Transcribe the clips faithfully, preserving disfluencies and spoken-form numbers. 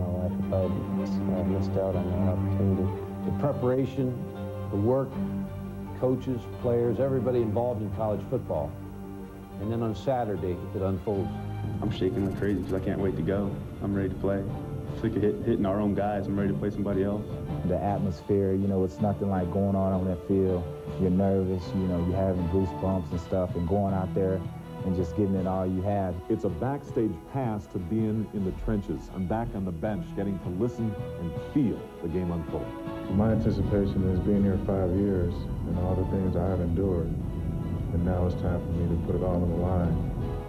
My life, if I had uh, missed out on that opportunity. The preparation, the work, coaches, players, everybody involved in college football. And then on Saturday, it unfolds. I'm shaking like crazy because I can't wait to go. I'm ready to play. Sick of hit, hitting our own guys. I'm ready to play somebody else. The atmosphere, you know, it's nothing like going on on that field. You're nervous, you know, you're having goosebumps and stuff, and going out there and just giving it all you have. It's a backstage pass to being in the trenches. I'm back on the bench, getting to listen and feel the game unfold. My anticipation is being here five years and all the things I have endured. And now it's time for me to put it all on the line.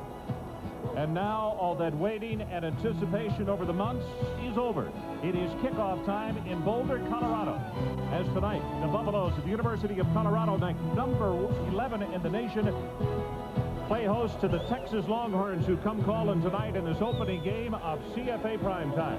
And now all that waiting and anticipation over the months is over. It is kickoff time in Boulder, Colorado. As tonight, the Buffaloes at the University of Colorado, ranked number eleven in the nation, play host to the Texas Longhorns, who come calling tonight in this opening game of C F A Primetime.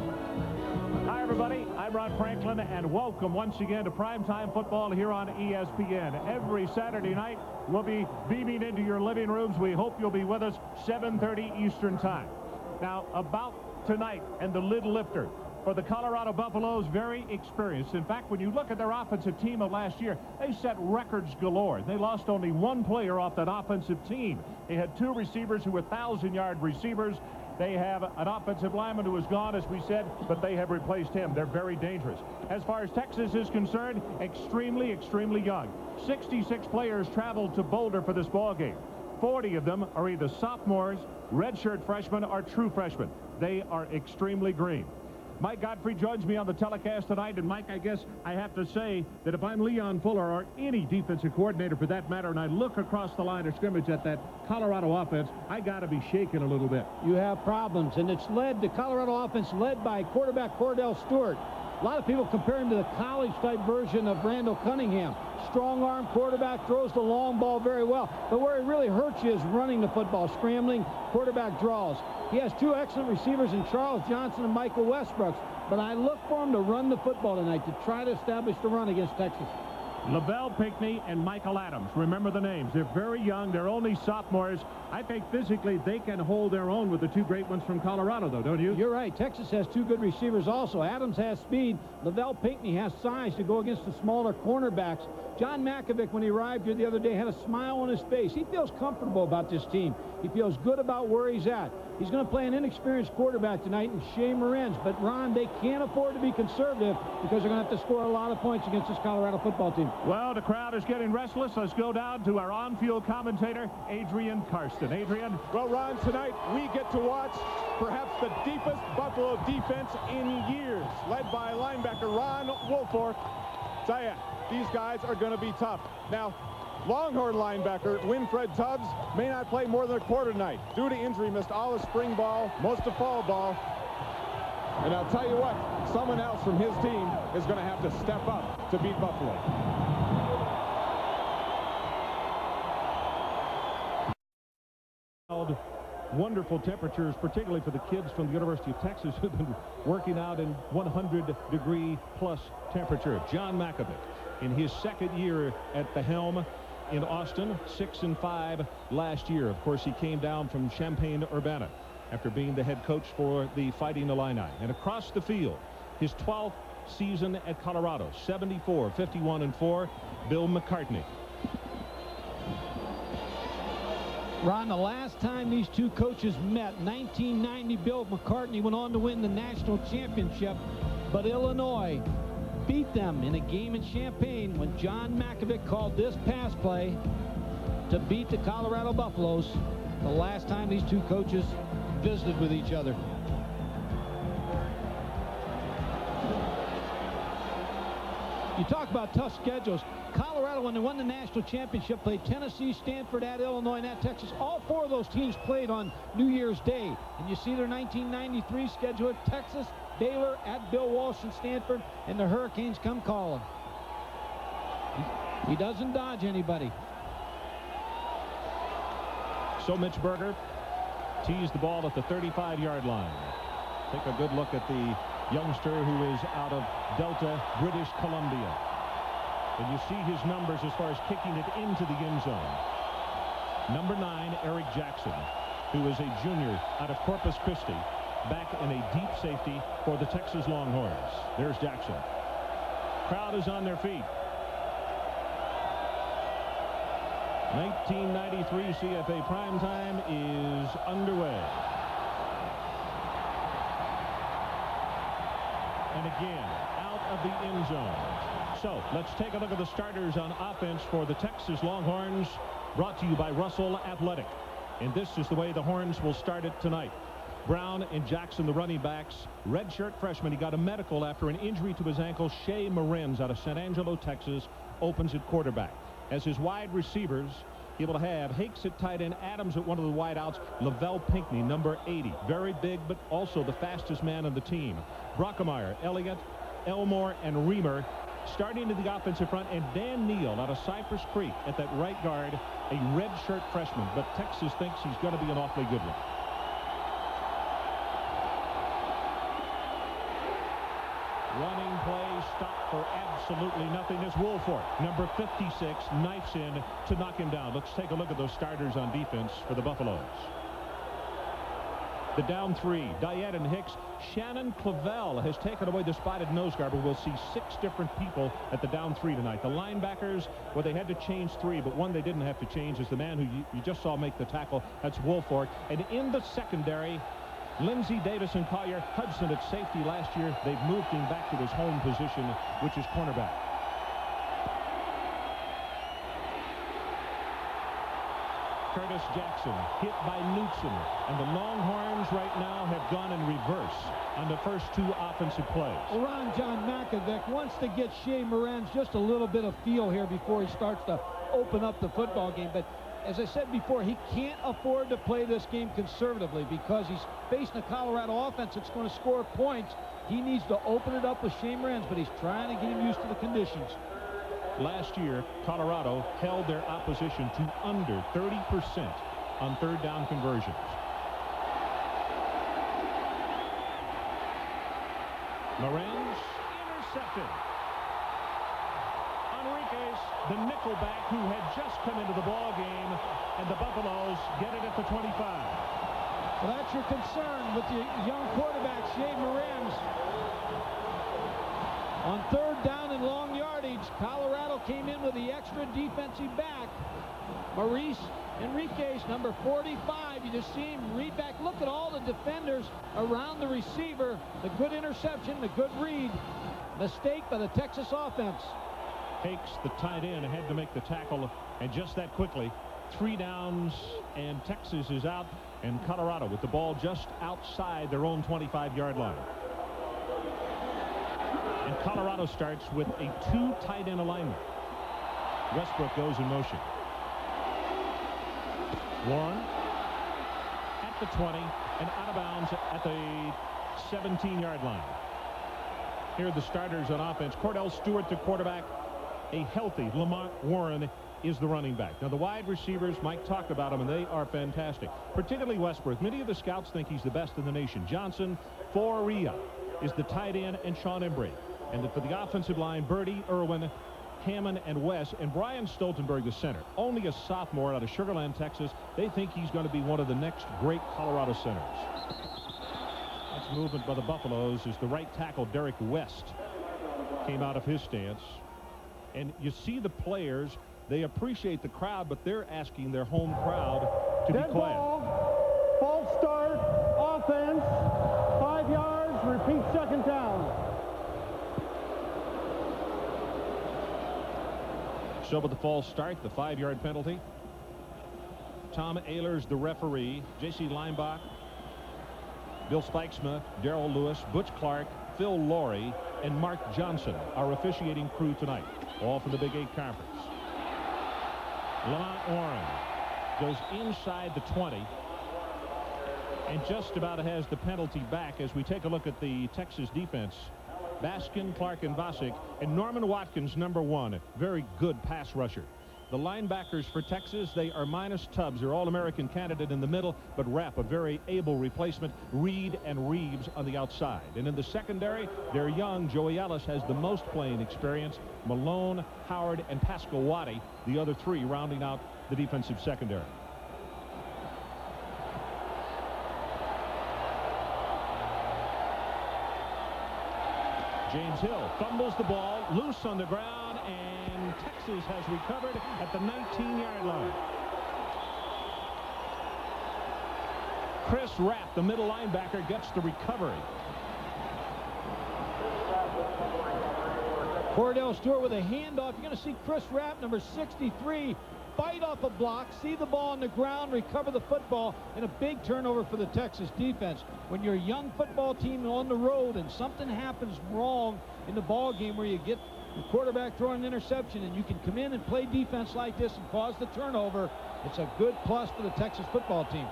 Hi, everybody. I'm Rod Franklin, and welcome once again to Primetime Football here on E S P N. Every Saturday night, we'll be beaming into your living rooms. We hope you'll be with us seven thirty Eastern Time. Now, about tonight and the lid lifter for the Colorado Buffaloes, very experienced. In fact, when you look at their offensive team of last year, they set records galore. They lost only one player off that offensive team. They had two receivers who were thousand-yard receivers. They have an offensive lineman who is gone, as we said, but they have replaced him. They're very dangerous. As far as Texas is concerned, extremely, extremely young. sixty-six players traveled to Boulder for this ball game. forty of them are either sophomores, redshirt freshmen, or true freshmen. They are extremely green. Mike Godfrey joins me on the telecast tonight. And, Mike, I guess I have to say that if I'm Leon Fuller or any defensive coordinator for that matter, and I look across the line of scrimmage at that Colorado offense, I got to be shaking a little bit. You have problems, and it's led, the Colorado offense led by quarterback Kordell Stewart. A lot of people compare him to the college-type version of Randall Cunningham. Strong-arm quarterback, throws the long ball very well. But where it really hurts you is running the football, scrambling, quarterback draws. He has two excellent receivers in Charles Johnson and Michael Westbrooks. But I look for him to run the football tonight, to try to establish the run against Texas. Lavelle Pinckney and Michael Adams. Remember the names. They're very young. They're only sophomores. I think physically they can hold their own with the two great ones from Colorado, though, don't you? You're right. Texas has two good receivers also. Adams has speed. Lavelle Pinckney has size to go against the smaller cornerbacks. John Makovic, when he arrived here the other day, had a smile on his face. He feels comfortable about this team. He feels good about where he's at. He's going to play an inexperienced quarterback tonight in Shea Morenz. But, Ron, they can't afford to be conservative because they're going to have to score a lot of points against this Colorado football team. Well, the crowd is getting restless. Let's go down to our on-field commentator, Adrian Karsten. Adrian. Well, Ron, tonight we get to watch perhaps the deepest Buffalo defense in years, led by linebacker Ron Wolfork. Tell ya, these guys are going to be tough. Now, Longhorn linebacker Winfred Tubbs may not play more than a quarter tonight. Due to injury, missed all of spring ball, most of fall ball. And I'll tell you what, someone else from his team is going to have to step up to beat Buffalo. Wonderful temperatures, particularly for the kids from the University of Texas who've been working out in one hundred degree plus temperature. John Makovic, in his second year at the helm in Austin, six and five last year. Of course, he came down from Champaign-Urbana after being the head coach for the Fighting Illini. And across the field, his twelfth season at Colorado, seventy-four, fifty-one and four, Bill McCartney. Ron, the last time these two coaches met, nineteen ninety, Bill McCartney went on to win the national championship, but Illinois beat them in a game in Champaign when John Makovic called this pass play to beat the Colorado Buffaloes. The last time these two coaches visited with each other. You talk about tough schedules. Colorado, when they won the national championship, played Tennessee, Stanford, at Illinois, and at Texas. All four of those teams played on New Year's Day. And you see their nineteen ninety-three schedule at Texas, Baylor, at Bill Walsh and Stanford, and the Hurricanes come calling. He, he doesn't dodge anybody. So Mitch Berger teased the ball at the thirty-five yard line. Take a good look at the youngster who is out of Delta, British Columbia. And you see his numbers as far as kicking it into the end zone. Number nine, Eric Jackson, who is a junior out of Corpus Christi. back in a deep safety for the Texas Longhorns. There's Jackson. Crowd is on their feet. nineteen ninety-three C F A primetime is underway. And again, out of the end zone. So let's take a look at the starters on offense for the Texas Longhorns, brought to you by Russell Athletic. And this is the way the Horns will start it tonight. Brown and Jackson, the running backs. Redshirt freshman. He got a medical after an injury to his ankle. Shea Morenz out of San Angelo, Texas, opens at quarterback. As his wide receivers, he will have Hakes at tight end, Adams at one of the wideouts, Lavelle Pinckney, number eighty. Very big, but also the fastest man on the team. Brockemeyer, Elliott, Elmore, and Reamer starting to the offensive front, and Dan Neal out of Cypress Creek at that right guard, a redshirt freshman. But Texas thinks he's going to be an awfully good one. Running play stopped for absolutely nothing as Woolfolk, number fifty-six, knifes in to knock him down. Let's take a look at those starters on defense for the Buffaloes. The down three, Diet and Hicks. Shannon Clavel has taken away the spotted nose guard, but we'll see six different people at the down three tonight. The linebackers, well, they had to change three, but one they didn't have to change is the man who you, you just saw make the tackle. That's Woolfolk. And in the secondary, Lindsey Davis and Collier. Hudson at safety last year. They've moved him back to his home position, which is cornerback. Curtis Jackson hit by Knutson, and the Longhorns right now have gone in reverse on the first two offensive plays. Well, Ron John Makovic wants to get Shea Morenz just a little bit of feel here before he starts to open up the football game. But as I said before, he can't afford to play this game conservatively because he's facing a Colorado offense that's going to score points. He needs to open it up with Shea Morenz, but he's trying to get him used to the conditions. Last year, Colorado held their opposition to under thirty percent on third down conversions. Morenz intercepted. Enriquez, the nickelback who had just come into the ball game, and the Buffaloes get it at the twenty-five. Well, that's your concern with the young quarterback, Shea Morenz. On third down and long yardage, Colorado came in with the extra defensive back. Maurice Enriquez, number forty-five. You just see him read back. Look at all the defenders around the receiver. The good interception, the good read. Mistake by the Texas offense. Hakes, the tight end, had to make the tackle, and just that quickly, three downs, and Texas is out, and Colorado with the ball just outside their own twenty-five yard line. And Colorado starts with a two tight end alignment. Westbrook goes in motion. One at the twenty and out of bounds at the seventeen yard line. Here are the starters on offense. Kordell Stewart, the quarterback. A healthy Lamont Warren is the running back. Now, the wide receivers, Mike talked about them, and they are fantastic. Particularly Westbrook. Many of the scouts think he's the best in the nation. Johnson, Foria is the tight end, and Sean Embry. And for the offensive line, Birdie, Irwin, Hammond, and West, and Brian Stoltenberg, the center. Only a sophomore out of Sugar Land, Texas. They think he's going to be one of the next great Colorado centers. That's movement by the Buffaloes as the right tackle, Derek West, came out of his stance. And you see the players, they appreciate the crowd, but they're asking their home crowd to Dead be quiet. Ball, false start, offense, five yards, repeat second down. So with the false start, the five yard penalty. Tom Ehlers, the referee. J C Leinbach, Bill Spikesmith, Darrell Lewis, Butch Clark, Phil Laurie, and Mark Johnson, our officiating crew tonight, all from the Big Eight Conference. Lamont Warren goes inside the twenty and just about has the penalty back as we take a look at the Texas defense. Baskin, Clark, and Bosick, and Norman Watkins, number one. Very good pass rusher. The linebackers for Texas, they are minus Tubbs, their All-American candidate in the middle, but Rapp, a very able replacement. Reed and Reeves on the outside. And in the secondary, they're young. Joey Ellis has the most playing experience. Malone, Howard, and Pascal Waddy, the other three rounding out the defensive secondary. James Hill fumbles the ball, loose on the ground, and Texas has recovered at the nineteen yard line. Chris Rapp, the middle linebacker, gets the recovery. Kordell Stewart with a handoff. You're going to see Chris Rapp, number sixty-three, fight off a block, see the ball on the ground, recover the football, and a big turnover for the Texas defense. When you're a young football team on the road and something happens wrong in the ball game where you get the quarterback throwing an interception and you can come in and play defense like this and cause the turnover, it's a good plus for the Texas football team.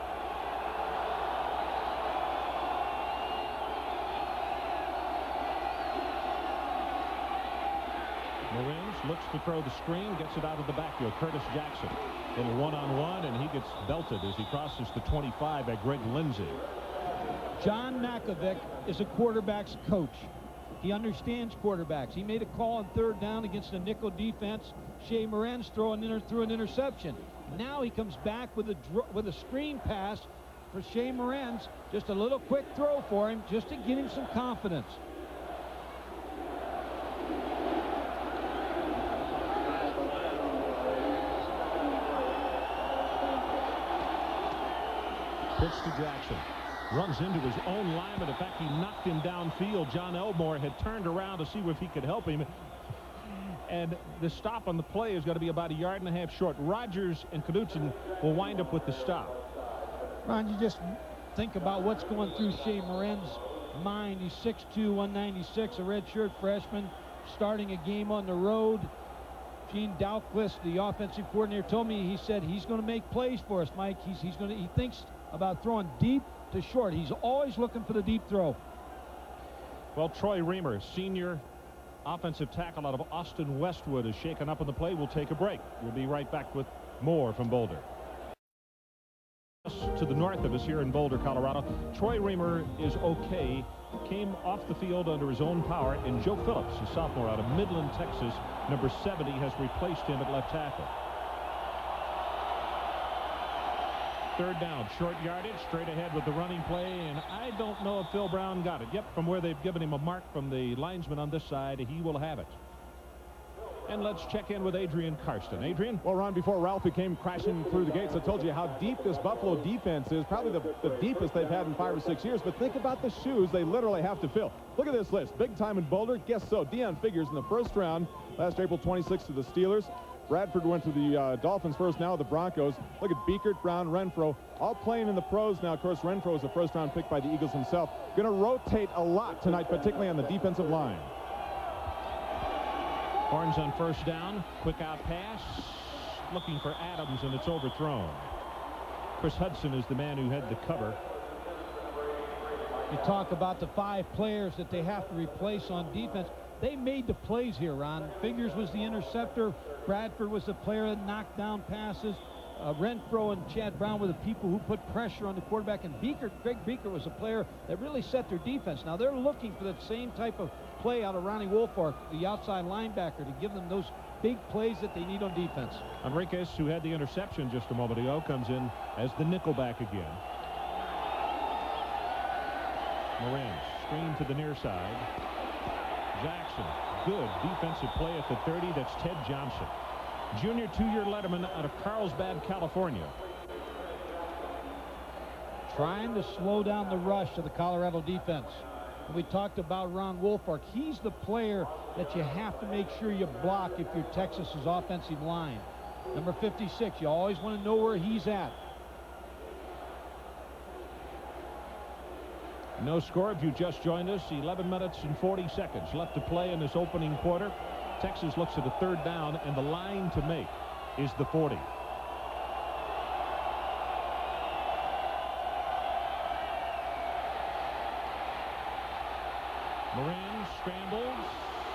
Marines looks to throw the screen, gets it out of the backfield. Curtis Jackson, little one-on-one, and he gets belted as he crosses the twenty-five by Greg Lindsey. John Makovic is a quarterback's coach. He understands quarterbacks. He made a call on third down against a nickel defense. Shea Moran's throwing inter through an interception. Now he comes back with a with a screen pass for Shea Moran's. Just a little quick throw for him, just to give him some confidence. Pitch to Jackson. Runs into his own lineman. In fact, he knocked him downfield. John Elmore had turned around to see if he could help him. And the stop on the play is going to be about a yard and a half short. Rogers and Knudsen will wind up with the stop. Ron, you just think about what's going through Shea Moran's mind. He's six two, one ninety-six, a redshirt freshman, starting a game on the road. Gene Dalquist, the offensive coordinator, told me, he said he's going to make plays for us, Mike. He's, he's going to, he thinks about throwing deep to short. He's always looking for the deep throw. Well, Troy Reamer, senior offensive tackle out of Austin Westwood, is shaken up on the play. We'll take a break. We'll be right back with more from Boulder. To the north of us here in Boulder, Colorado, Troy Reamer is okay. Came off the field under his own power, and Joe Phillips, a sophomore out of Midland, Texas, number seventy, has replaced him at left tackle. Third down, short yardage, straight ahead with the running play, and I don't know if Phil Brown got it. Yep, from where they've given him a mark from the linesman on this side, he will have it. And let's check in with Adrian Karsten. Adrian? Well, Ron, before Ralphie came crashing through the gates, I told you how deep this Buffalo defense is, probably the, the deepest they've had in five or six years. But think about the shoes they literally have to fill. Look at this list. Big time in Boulder. Guess so. Deion Figures in the first round last April twenty-sixth to the Steelers. Bradford went to the uh, Dolphins first, now the Broncos. Look at Beekert, Brown, Renfro, all playing in the pros now. Of course, Renfro is a first-round pick by the Eagles himself. Going to rotate a lot tonight, particularly on the defensive line. Horns on first down. Quick out pass. Looking for Adams, and it's overthrown. Chris Hudson is the man who had the cover. You talk about the five players that they have to replace on defense. They made the plays here, Ron. Figures was the interceptor. Bradford was the player that knocked down passes. Uh, Renfro and Chad Brown were the people who put pressure on the quarterback. And Beekert, Greg Beekert was a player that really set their defense. Now they're looking for that same type of play out of Ronnie Wolfork, the outside linebacker, to give them those big plays that they need on defense. Enriquez, who had the interception just a moment ago, comes in as the nickelback again. Moran, screen to the near side. Jackson, good defensive play at the thirty. That's Ted Johnson, junior two-year letterman out of Carlsbad, California. Trying to slow down the rush of the Colorado defense. We talked about Ron Wolfork. He's the player that you have to make sure you block if you're Texas's offensive line. Number fifty-six, you always want to know where he's at. No score if you just joined us. eleven minutes and forty seconds left to play in this opening quarter. Texas looks at a third down, and the line to make is the forty. Moran scrambles.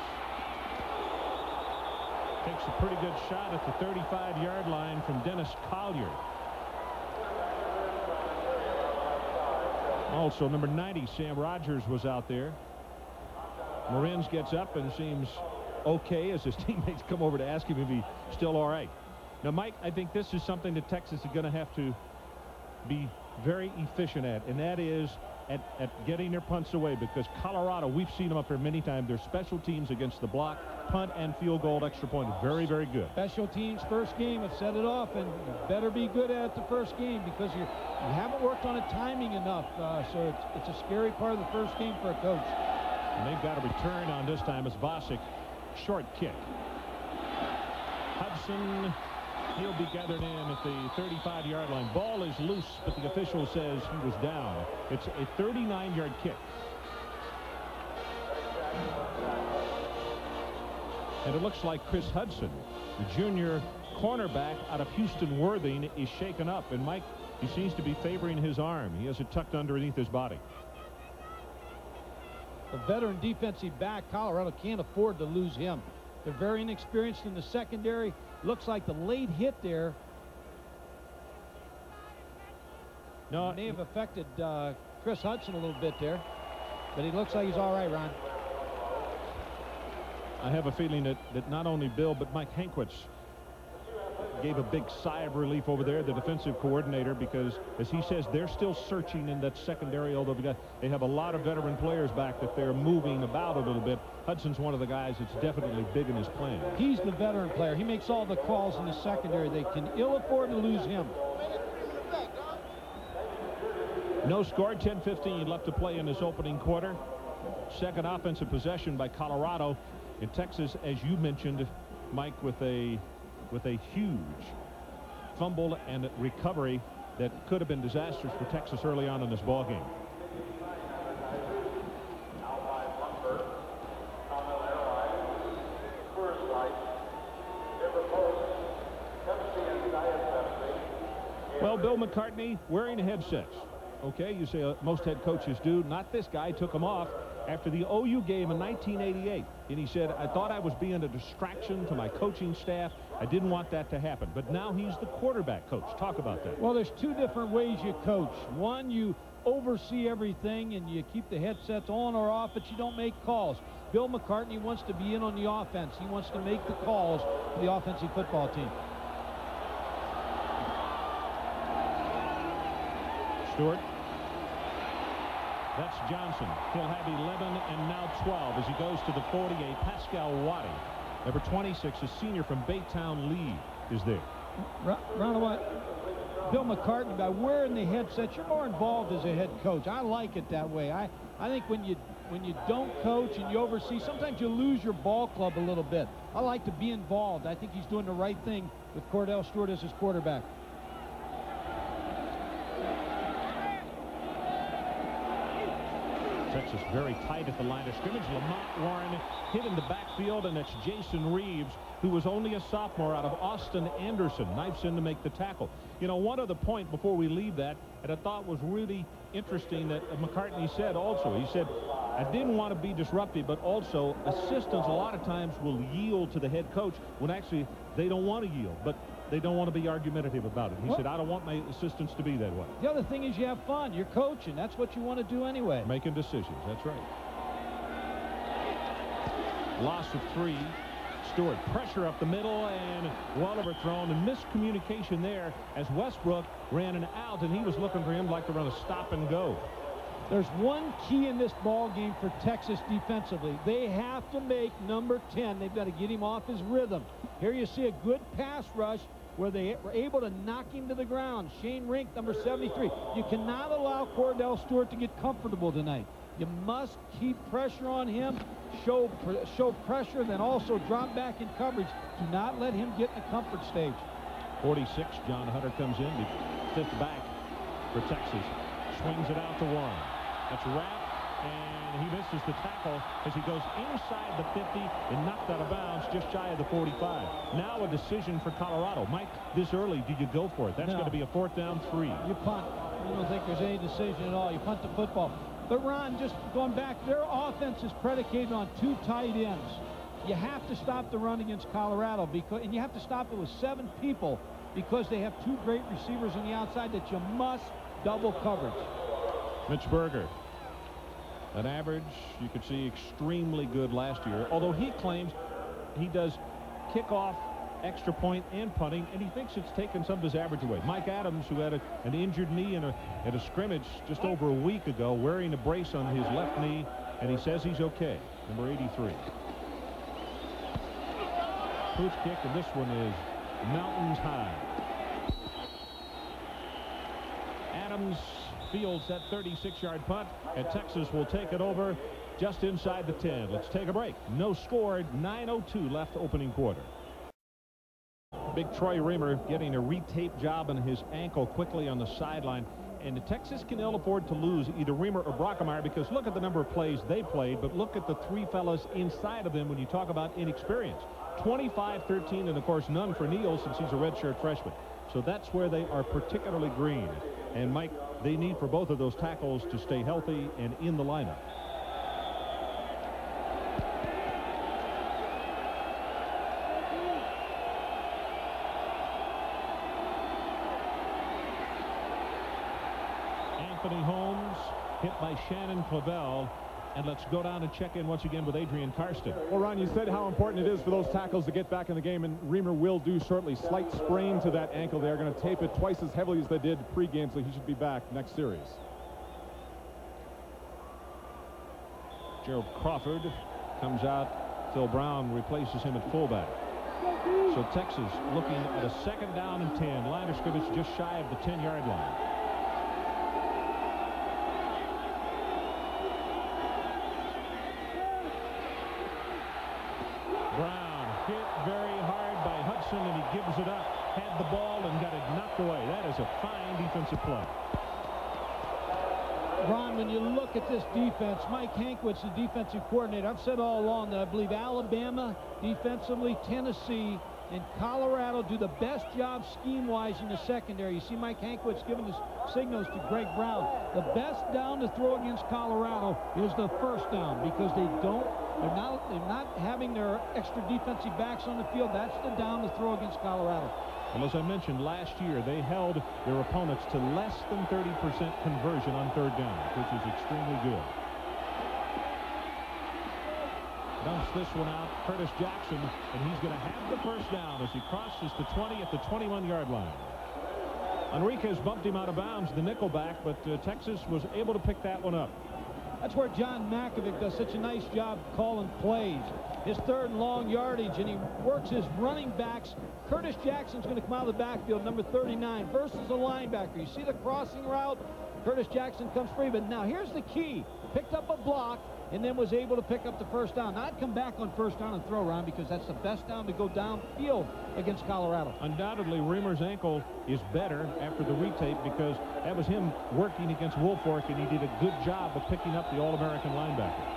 Takes a pretty good shot at the thirty-five yard line from Dennis Collier. Also, number ninety, Sam Rogers, was out there. Morenz gets up and seems okay as his teammates come over to ask him if he's still all right. Now, Mike, I think this is something that Texas is going to have to be very efficient at, and that is at, at getting their punts away, because Colorado, we've seen them up there many times. Their special teams against the block, punt, and field goal extra point is very, very good. Special teams first game. I've said it often. You better be good at it the first game, because you you haven't worked on it timing enough. Uh, so it's, it's a scary part of the first game for a coach. And they've got a return on this time as Vosick. Short kick. Hudson, he'll be gathered in at the thirty-five yard line. Ball is loose, but the official says he was down. It's a thirty-nine yard kick. And it looks like Chris Hudson, the junior cornerback out of Houston Worthing, is shaken up. And Mike, he seems to be favoring his arm. He has it tucked underneath his body. The veteran defensive back, Colorado can't afford to lose him. They're very inexperienced in the secondary. Looks like the late hit there no, may have affected uh, Chris Hudson a little bit there. But he looks like he's all right, Ron. I have a feeling that, that not only Bill, but Mike Hankwitz gave a big sigh of relief over there, the defensive coordinator, because, as he says, they're still searching in that secondary, although they, got, they have a lot of veteran players back that they're moving about a little bit. Hudson's one of the guys that's definitely big in his plan. He's the veteran player. He makes all the calls in the secondary. They can ill afford to lose him. No score, ten fifteen left to play in this opening quarter. Second offensive possession by Colorado. In Texas, as you mentioned, Mike, with a with a huge fumble and recovery that could have been disastrous for Texas early on in this ball game. Well, Bill McCartney wearing headsets. Okay, you say uh, most head coaches do. Not this guy. Took them off after the O U game in nineteen eighty-eight. And he said, I thought I was being a distraction to my coaching staff. I didn't want that to happen. But now he's the quarterback coach. Talk about that. Well, there's two different ways you coach. One, you oversee everything and you keep the headsets on or off, but you don't make calls. Bill McCartney wants to be in on the offense. He wants to make the calls for the offensive football team. Stewart. That's Johnson. He'll have eleven and now twelve as he goes to the forty-eight. Pascal Waddy, number twenty-six, a senior from Baytown Lee, is there. Ron, what? Bill McCartney, by wearing the headset, you're more involved as a head coach. I like it that way. I, I think when you when you don't coach and you oversee, sometimes you lose your ball club a little bit. I like to be involved. I think he's doing the right thing with Kordell Stewart as his quarterback. Texas very tight at the line of scrimmage. Lamont Warren hit in the backfield, and it's Jason Reeves, who was only a sophomore out of Austin Anderson, knifes in to make the tackle. You know, one other point before we leave that, and I thought was really interesting that McCartney said also. He said, I didn't want to be disruptive, but also assistants a lot of times will yield to the head coach when actually they don't want to yield, but they don't want to be argumentative about it. He well, said, I don't want my assistants to be that way. The other thing is you have fun. You're coaching. That's what you want to do anyway. Making decisions. That's right. Loss of three. Stewart, pressure up the middle, and well overthrown, and miscommunication there as Westbrook ran an out, and he was looking for him like to run a stop and go. There's one key in this ball game for Texas defensively. They have to make number ten. They've got to get him off his rhythm. Here you see a good pass rush where they were able to knock him to the ground. Shane Rink, number seventy-three. You cannot allow Kordell Stewart to get comfortable tonight. You must keep pressure on him, show show pressure, then also drop back in coverage. Do not let him get in the comfort stage. forty-six, John Hunter comes in, the fifth back for Texas. Swings it out to Warren. That's wrapped, and he misses the tackle as he goes inside the fifty and knocked out of bounds just shy of the forty-five. Now a decision for Colorado. Mike, this early, do you go for it? That's no. going to be a fourth down three. You punt. You don't think there's any decision at all. You punt the football. But Ron, just going back, their offense is predicated on two tight ends. You have to stop the run against Colorado, because, and you have to stop it with seven people because they have two great receivers on the outside that you must double coverage. Mitch Berger, an average, you could see, extremely good last year, although he claims he does kickoff extra point and punting, and he thinks it's taken some of his average away. Mike Adams, who had a, an injured knee in a, at a scrimmage just over a week ago, wearing a brace on his left knee, and he says he's okay. Number eighty-three. Pooch kick, and this one is mountains high. Adams fields that thirty-six yard punt, and Texas will take it over just inside the ten. Let's take a break. No score, nine oh two left opening quarter. Big Troy Reamer getting a retape job on his ankle quickly on the sideline. And Texas can ill afford to lose either Reamer or Brockemeyer, because look at the number of plays they played, but look at the three fellas inside of them when you talk about inexperience. twenty-five thirteen, and of course none for Neal since he's a redshirt freshman. So that's where they are particularly green. And Mike, they need for both of those tackles to stay healthy and in the lineup. Anthony Holmes hit by Shannon Clavel. And let's go down and check in once again with Adrian Karsten. Well, Ron, you said how important it is for those tackles to get back in the game, and Reamer will do shortly. Slight sprain to that ankle. They're going to tape it twice as heavily as they did pregame, so he should be back next series. Gerald Crawford comes out. Phil Brown replaces him at fullback. So Texas looking at a second down and ten. Line of scrimmage just shy of the ten yard line. Brown hit very hard by Hudson, and he gives it up. Had the ball and got it knocked away. That is a fine defensive play. Ron, when you look at this defense, Mike Hankwitz, the defensive coordinator, I've said all along that I believe Alabama defensively, Tennessee, and Colorado do the best job scheme-wise in the secondary. You see Mike Hankwitz giving his signals to Greg Brown. The best down to throw against Colorado is the first down, because they don't, they're not, they're not having their extra defensive backs on the field. That's the down to throw against Colorado. Well, as I mentioned, last year they held their opponents to less than thirty percent conversion on third down, which is extremely good. Dumps this one out, Curtis Jackson, and he's going to have the first down as he crosses the twenty at the twenty-one yard line. Enriquez bumped him out of bounds, the nickelback, but uh, Texas was able to pick that one up. That's where John Makovic does such a nice job calling plays. His third and long yardage, and he works his running backs. Curtis Jackson's going to come out of the backfield, number thirty-nine, versus the linebacker. You see the crossing route? Curtis Jackson comes free, but now here's the key. Picked up a block, and then was able to pick up the first down. Now, I'd come back on first down and throw around, because that's the best down to go downfield against Colorado. Undoubtedly, Reamer's ankle is better after the retape, because that was him working against Woolfolk, and he did a good job of picking up the All-American linebacker.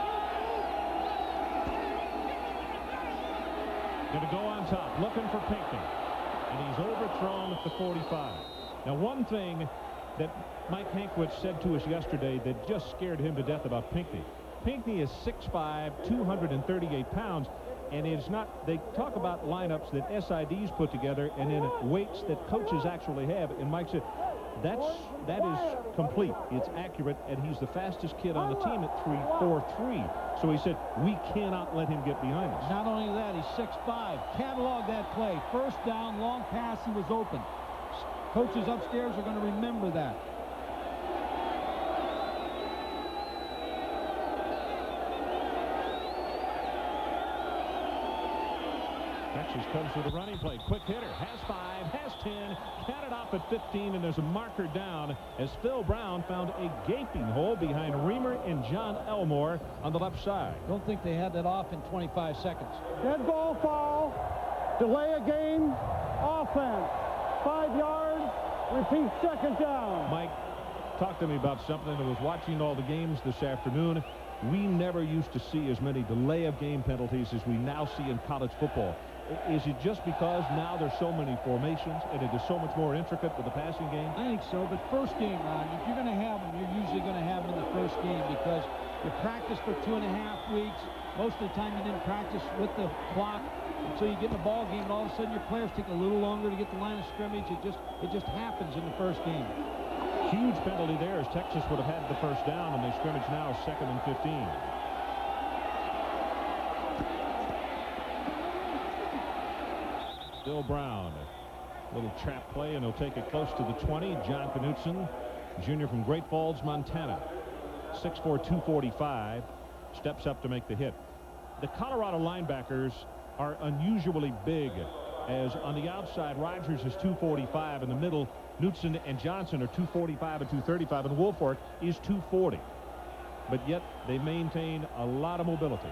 Going to go on top, looking for Pinckney, and he's overthrown at the forty-five. Now, one thing that Mike Hankwitz said to us yesterday that just scared him to death about Pinckney. Pinckney is six five, two hundred thirty-eight pounds, and it's not, they talk about lineups that S I Ds put together and then weights that coaches actually have, and Mike said that's that is complete, it's accurate, and he's the fastest kid on the team at three four three. So he said we cannot let him get behind us. Not only that, he's six five. Catalog that play. First down, long pass, he was open. Coaches upstairs are going to remember that. Texas comes with a running play. Quick hitter. Has five. Has ten. Counted off at fifteen, and there's a marker down as Phil Brown found a gaping hole behind Reamer and John Elmore on the left side. Don't think they had that off in twenty-five seconds. Dead ball foul. Delay a game. Offense. Five yards. Repeat, second down. Mike, talk to me about something. I was watching all the games this afternoon. We never used to see as many delay of game penalties as we now see in college football. Is it just because now there's so many formations and it is so much more intricate with the passing game? I think so, but first game, Ron, if you're going to have them, you're usually going to have them in the first game, because you practice for two and a half weeks. Most of the time you didn't practice with the clock until you get in the ball game, and all of a sudden your players take a little longer to get the line of scrimmage. It just it just happens in the first game. Huge penalty there, as Texas would have had the first down, and they scrimmage now second and fifteen. Still Brown. Little trap play, and he'll take it close to the twenty. John Knutson, junior from Great Falls, Montana. six four, two forty-five. Steps up to make the hit. The Colorado linebackers are unusually big, as on the outside, Rogers is two forty-five. In the middle, Knutson and Johnson are two forty-five and two thirty-five, and Woolfolk is two forty. But yet they maintain a lot of mobility.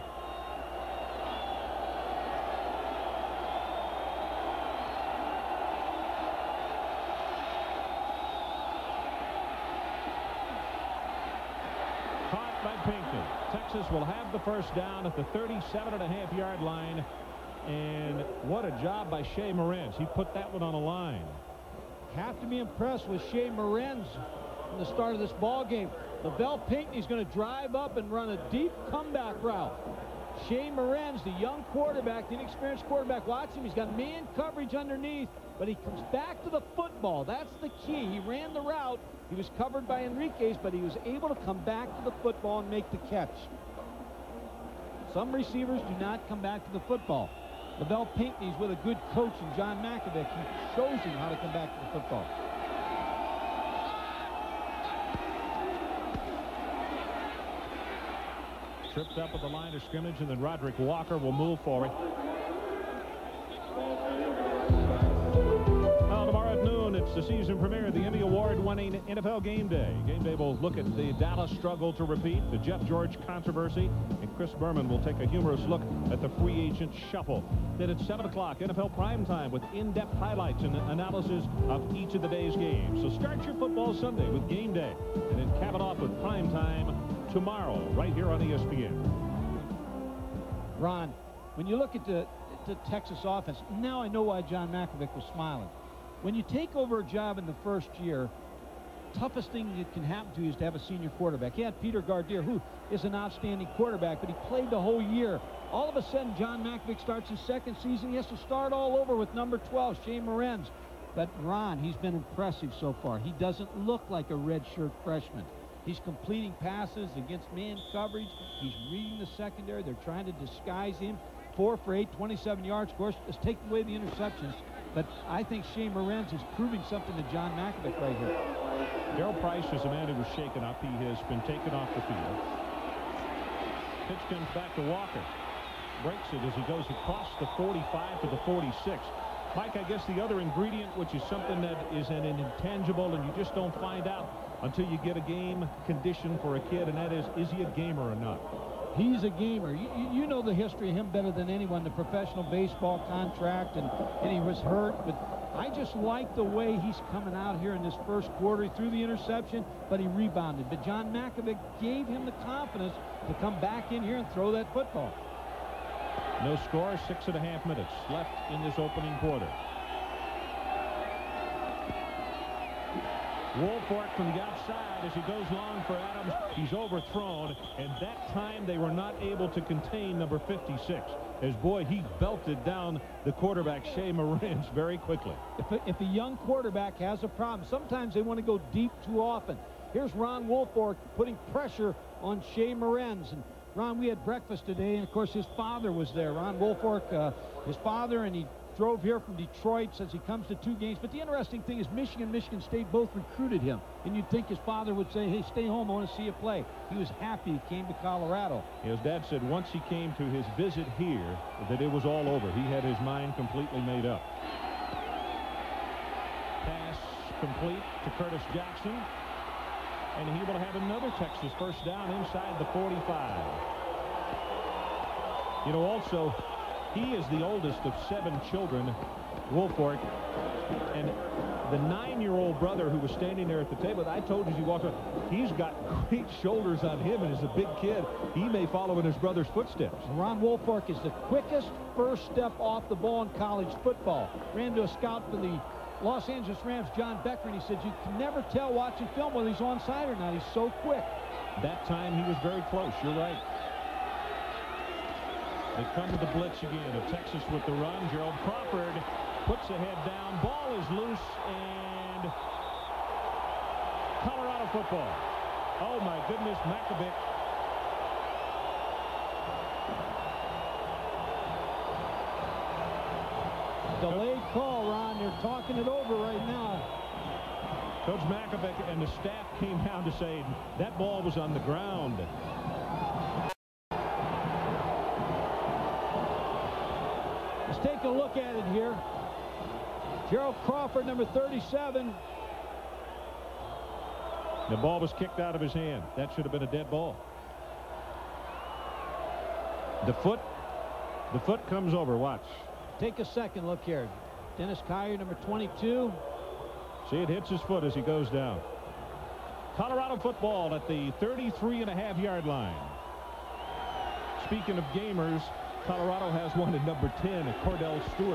Caught by Pinckney. Texas will have the first down at the thirty-seven and a half yard line. And what a job by Shea Morenz. He put that one on a line. Have to be impressed with Shea Morenz from the start of this ball game. Lavelle Pinckney's going to drive up and run a deep comeback route. Shea Morenz, the young quarterback, the inexperienced quarterback, watch him. He's got man coverage underneath, but he comes back to the football. That's the key. He ran the route. He was covered by Enriquez, but he was able to come back to the football and make the catch. Some receivers do not come back to the football. Lavelle Pinckney's with a good coach in John Mackovic. He shows him how to come back to the football. Tripped up at the line of scrimmage, and then Roderick Walker will move forward. Well, tomorrow at noon, it's the season premiere of the Emmy Award-winning N F L Game Day. Game Day will look at the Dallas struggle to repeat, the Jeff George controversy, and Chris Berman will take a humorous look at the free agent shuffle. Then at seven o'clock, N F L Primetime with in-depth highlights and analysis of each of the day's games. So start your football Sunday with Game Day, and then cap it off with Primetime tomorrow, right here on E S P N. Ron, when you look at the, the Texas offense, now I know why John Mackovic was smiling. When you take over a job in the first year, toughest thing that can happen to you is to have a senior quarterback. He had Peter Gardier, who is an outstanding quarterback, but he played the whole year. All of a sudden, John Mackovic starts his second season. He has to start all over with number twelve, Shea Morenz. But Ron, he's been impressive so far. He doesn't look like a redshirt freshman. He's completing passes against man coverage. He's reading the secondary. They're trying to disguise him. Four for eight, twenty-seven yards. Of course, let's take away the interceptions. But I think Shea Morenz is proving something to John Mackovic right here. Darrell Price is a man who was shaken up. He has been taken off the field. Pitch comes back to Walker. Breaks it as he goes across the forty-five to the forty-six. Mike, I guess the other ingredient, which is something that is an intangible and you just don't find out until you get a game condition for a kid, and that is, is he a gamer or not? He's a gamer. You, you know the history of him better than anyone, the professional baseball contract, and, and he was hurt. But I just like the way he's coming out here in this first quarter. He threw the interception, but he rebounded. But John Mackovic gave him the confidence to come back in here and throw that football. No score, six and a half minutes left in this opening quarter. Woolfolk from the outside as he goes long for Adams. He's overthrown, and that time they were not able to contain number fifty-six. As boy, he belted down the quarterback, Shea Morenz, very quickly. If a, if a young quarterback has a problem, sometimes they want to go deep too often. Here's Ron Woolfolk putting pressure on Shea Morenz. And Ron, we had breakfast today, and of course his father was there. Ron Woolfolk, uh, his father, and he drove here from Detroit, says he comes to two games. But the interesting thing is Michigan, Michigan State both recruited him. And you'd think his father would say, hey, stay home, I want to see you play. He was happy he came to Colorado. His dad said once he came to his visit here that it was all over. He had his mind completely made up. Pass complete to Curtis Jackson. And he will have another Texas first down inside the forty-five. You know, also, he is the oldest of seven children, Woolfolk, and the nine-year-old brother who was standing there at the table, I told you as you walked up, he's got great shoulders on him, and as a big kid, he may follow in his brother's footsteps. Ron Woolfolk is the quickest first step off the ball in college football. Ran to a scout for the Los Angeles Rams, John Becker, and he said you can never tell watching film whether he's onside or not. He's so quick. That time he was very close. You're right. They come to the blitz again of Texas with the run. Gerald Crawford puts the head down. Ball is loose, and Colorado football. Oh, my goodness, Mackovic. delayed call, Ron. They're talking it over right now. Coach Makovic and the staff came down to say that ball was on the ground. Let's take a look at it here. Gerald Crawford, number thirty-seven. The ball was kicked out of his hand. That should have been a dead ball. The foot, the foot comes over. Watch. Take a second look here. Dennis Kyer, number twenty-two. See, it hits his foot as he goes down. Colorado football at the thirty-three and a half yard line. Speaking of gamers, Colorado has one at number ten, at Kordell Stewart.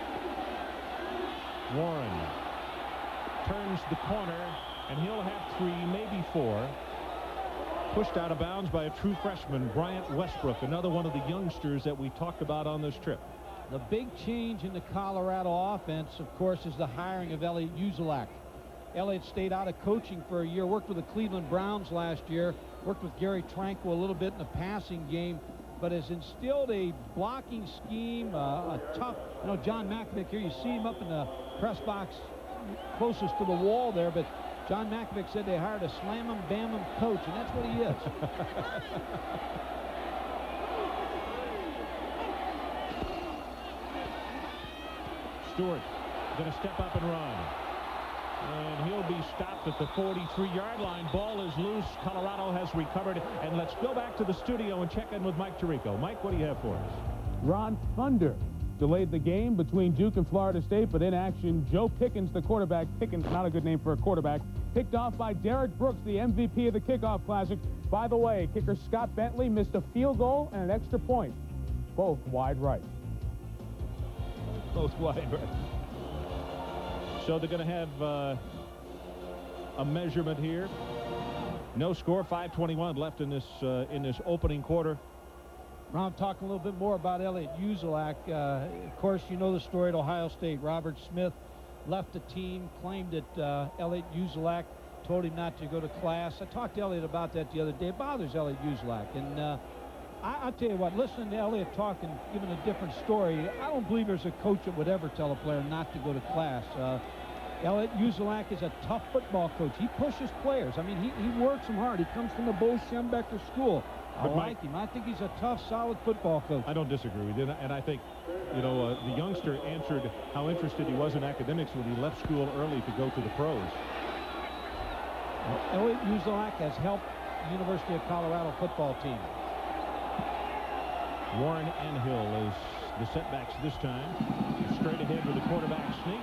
Warren turns the corner, and he'll have three, maybe four. Pushed out of bounds by a true freshman, Bryant Westbrook, another one of the youngsters that we talked about on this trip. The big change in the Colorado offense, of course, is the hiring of Elliott Uzelak. Elliott stayed out of coaching for a year, worked with the Cleveland Browns last year, worked with Gary Tranquil a little bit in the passing game, but has instilled a blocking scheme, uh, a tough, you know, John Makovic here, you see him up in the press box closest to the wall there, but John Makovic said they hired a slam 'em, bam 'em coach, and that's what he is. Stewart going to step up and run. And he'll be stopped at the forty-three yard line. Ball is loose. Colorado has recovered. And let's go back to the studio and check in with Mike Tirico. Mike, what do you have for us? Ron, thunder delayed the game between Duke and Florida State, but in action, Joe Pickens, the quarterback. Pickens, not a good name for a quarterback. Picked off by Derek Brooks, the M V P of the kickoff classic. By the way, kicker Scott Bentley missed a field goal and an extra point. Both wide right. Both wide right. So they're going to have uh, a measurement here. No score, five twenty-one left in this uh, in this opening quarter. Ron, talking a little bit more about Elliott Uzelak. Uh, of course, you know the story at Ohio State. Robert Smith left the team, claimed that uh, Elliott Uzelak told him not to go to class. I talked to Elliott about that the other day. It bothers Elliott Uzelak. And uh, I, I'll tell you what, listening to Elliott talk and giving a different story, I don't believe there's a coach that would ever tell a player not to go to class. Uh, Elliott Uzelak is a tough football coach. He pushes players. I mean, he, he works them hard. He comes from the Bo Schembecker school. I But like Mike, him. I think he's a tough, solid football coach. I don't disagree with you. And I think, you know, uh, the youngster answered how interested he was in academics when he left school early to go to the pros. Elliott Uzelak has helped the University of Colorado football team. Warren Anhill is the setbacks this time. Straight ahead with the quarterback sneak.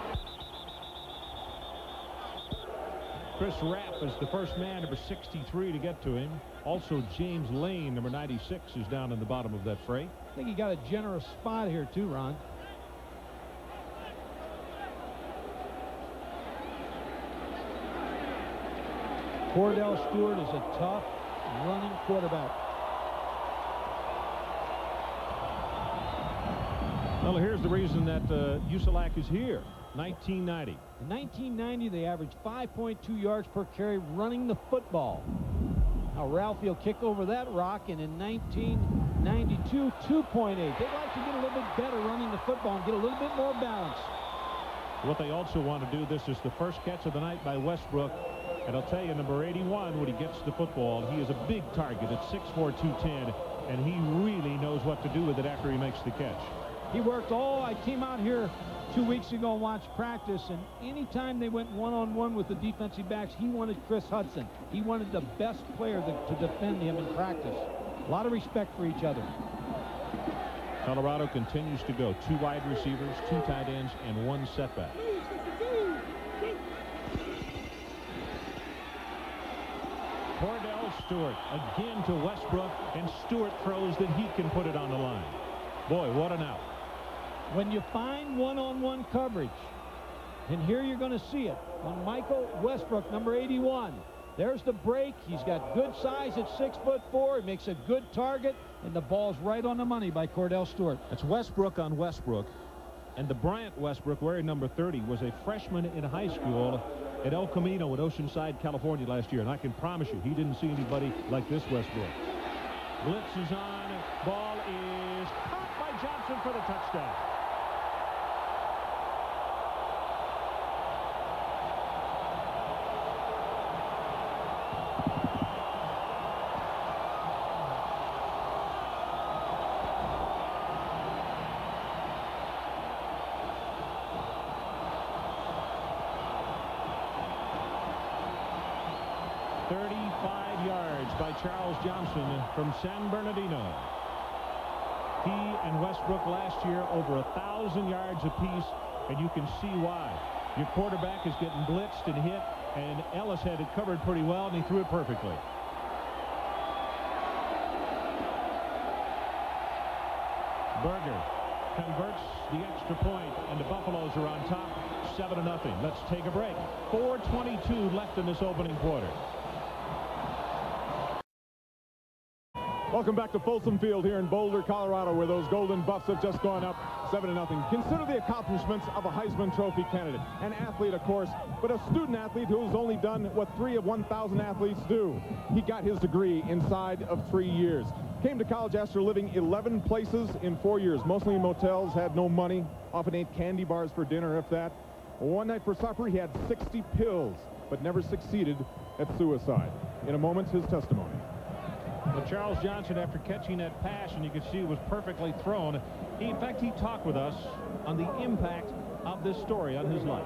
Chris Rapp is the first man, number sixty-three, to get to him. Also, James Lane, number ninety-six, is down in the bottom of that fray. I think he got a generous spot here, too, Ron. Kordell Stewart is a tough running quarterback. Well, here's the reason that uh, Uzelak is here. nineteen ninety. In nineteen ninety, they averaged five point two yards per carry running the football. Now, Ralphie will kick over that rock, and in nineteen ninety-two, two point eight. They'd like to get a little bit better running the football and get a little bit more balance. What they also want to do, this is the first catch of the night by Westbrook. And I'll tell you, number eighty-one, when he gets the football, he is a big target at six four, two ten, and he really knows what to do with it after he makes the catch. He worked all. I came out here two weeks ago and watched practice, and anytime they went one-on-one with the defensive backs, he wanted Chris Hudson. He wanted the best player to, to defend him in practice. A lot of respect for each other. Colorado continues to go. Two wide receivers, two tight ends, and one setback. Kordell Stewart again to Westbrook, and Stewart throws that he can put it on the line. Boy, what an out. When you find one-on-one coverage, and here you're going to see it on Michael Westbrook, number eighty-one. There's the break. He's got good size at six foot four. He makes a good target, and the ball's right on the money by Kordell Stewart. That's Westbrook on Westbrook. And the Bryant Westbrook, wearing number thirty, was a freshman in high school at El Camino in Oceanside, California last year. And I can promise you, he didn't see anybody like this Westbrook. Blitz is on. Ball is caught by Johnson for the touchdown. thirty-five yards by Charles Johnson from San Bernardino. He and Westbrook last year over a thousand yards apiece, and you can see why. Your quarterback is getting blitzed and hit, and Ellis had it covered pretty well, and he threw it perfectly. Berger converts the extra point, and the Buffaloes are on top, seven to nothing. Let's take a break. four twenty-two left in this opening quarter. Welcome back to Folsom Field here in Boulder, Colorado, where those Golden Buffs have just gone up seven to nothing. Consider the accomplishments of a Heisman Trophy candidate, an athlete, of course, but a student athlete who's only done what three of one thousand athletes do. He got his degree inside of three years. Came to college after living eleven places in four years, mostly in motels, had no money, often ate candy bars for dinner, if that. One night for supper, he had sixty pills, but never succeeded at suicide. In a moment, his testimony. Well, Charles Johnson, after catching that pass, and you could see it was perfectly thrown, he, in fact, he talked with us on the impact of this story on his life.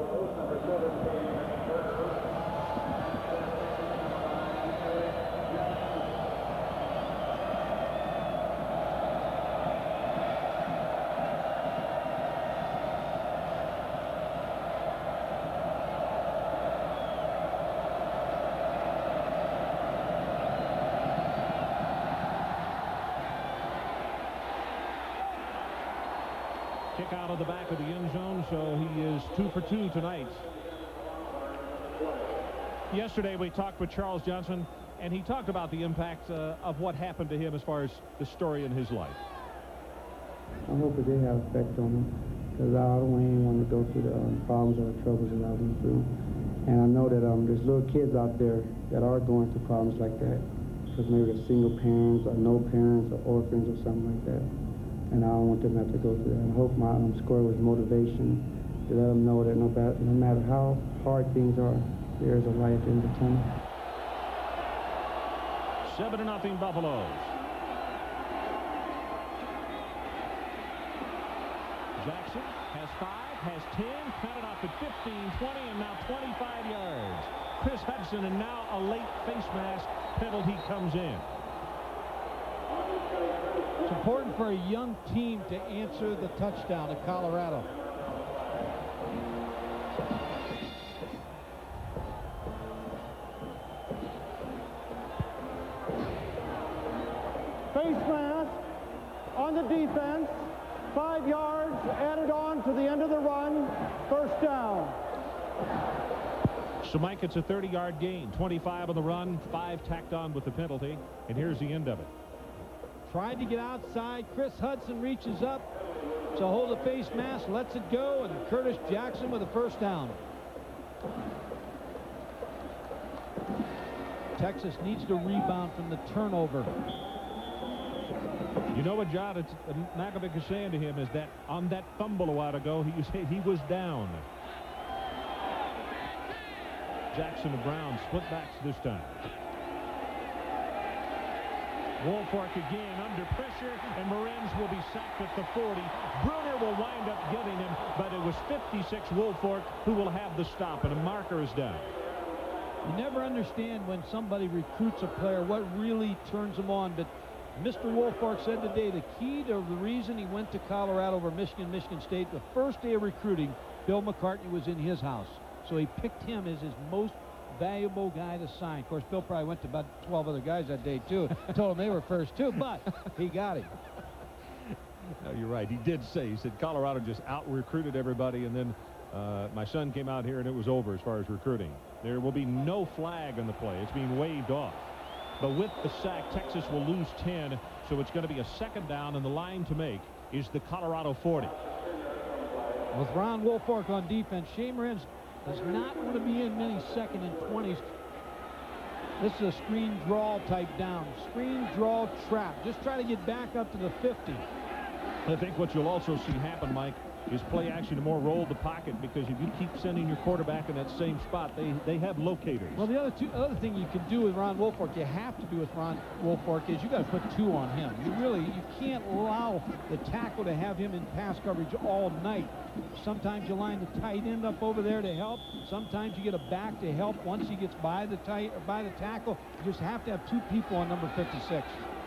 Kick out of the back of the end zone, so he is two for two tonight. Yesterday we talked with Charles Johnson, and he talked about the impact uh, of what happened to him as far as the story in his life. I hope it did have effect on him, because I don't even want to go through the um, problems or the troubles that I went through. And I know that um, there's little kids out there that are going through problems like that, because maybe they're single parents or no parents or orphans or something like that. And I don't want them to have to go through that. I hope my um, score was motivation to let them know that no, no matter how hard things are, there is a light at the end of the tunnel. Seven to nothing Buffaloes. Jackson has five, has ten, counted off at fifteen, twenty, and now twenty-five yards. Chris Hudson, and now a late face mask penalty comes in. It's important for a young team to answer the touchdown at Colorado. Face mask on the defense. Five yards added on to the end of the run. First down. So, Mike, it's a thirty yard gain. twenty-five on the run, five tacked on with the penalty. And here's the end of it. Tried to get outside. Chris Hudson reaches up to hold the face mask, lets it go, and Curtis Jackson with a first down. Texas needs to rebound from the turnover. You know what John Malkovich is saying to him is that on that fumble a while ago, he, he was down. Jackson and Brown split backs this time. Woolfolk again under pressure, and Morenz will be sacked at the forty. Bruner will wind up getting him, but it was fifty-six Woolfolk who will have the stop, and a marker is down. You never understand when somebody recruits a player what really turns them on, but Mister Woolfolk said today the key to the reason he went to Colorado over Michigan, Michigan State, the first day of recruiting, Bill McCartney was in his house, so he picked him as his most valuable guy to sign. Of course, Bill probably went to about twelve other guys that day too. Told them they were first too, but he got him. No, you're right. He did say, he said Colorado just out-recruited everybody, and then uh, my son came out here and it was over as far as recruiting. There will be no flag on the play. It's being waved off. But with the sack, Texas will lose ten, so it's going to be a second down, and the line to make is the Colorado forty. With Ron Woolfolk on defense, Shea Morenz does not want to be in many second and twenties. This is a screen draw type down. Screen draw trap. Just try to get back up to the fifty. I think what you'll also see happen, Mike, is play action to more roll the pocket, because if you keep sending your quarterback in that same spot, they, they have locators. Well, the other, two, other thing you can do with Ron Woolfolk, you have to do with Ron Woolfolk, is you got to put two on him. You really, you can't allow the tackle to have him in pass coverage all night. Sometimes you line the tight end up over there to help. Sometimes you get a back to help once he gets by the tight or by the tackle. You just have to have two people on number fifty-six.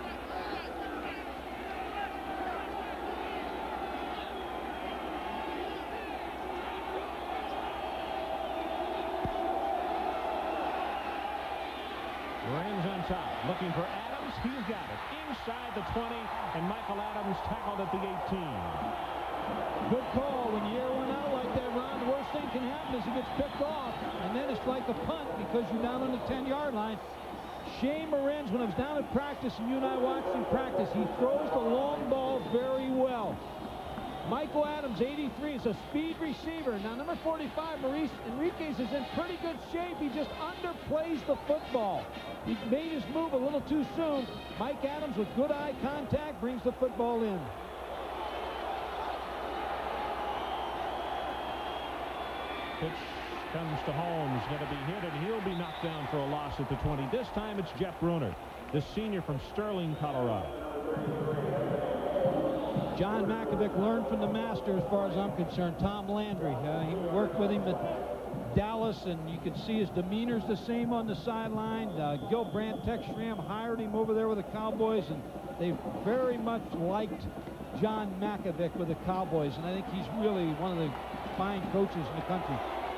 Lorenz on top, looking for Adams. He's got it inside the twenty, and Michael Adams tackled at the eighteen. Good call. When you air one out like that, Ron, the worst thing can happen is he gets picked off, and then it's like a punt because you're down on the ten-yard line. Shea Morenz, when I was down at practice, and you and I watched him practice, he throws the long ball very well. Michael Adams, eighty-three, is a speed receiver. Now, number forty-five, Maurice Enriquez, is in pretty good shape. He just underplays the football. He made his move a little too soon. Mike Adams, with good eye contact, brings the football in. Pitch comes to Holmes, going to be hit, and he'll be knocked down for a loss at the twenty. This time it's Jeff Bruner, the senior from Sterling, Colorado. John Makovic learned from the master, as far as I'm concerned, Tom Landry. Uh, he worked with him at Dallas, and you can see his demeanor's the same on the sideline. Uh, Gil Brandt, Tex Schramm hired him over there with the Cowboys, and they very much liked John Makovic with the Cowboys, and I think he's really one of the fine coaches in the country.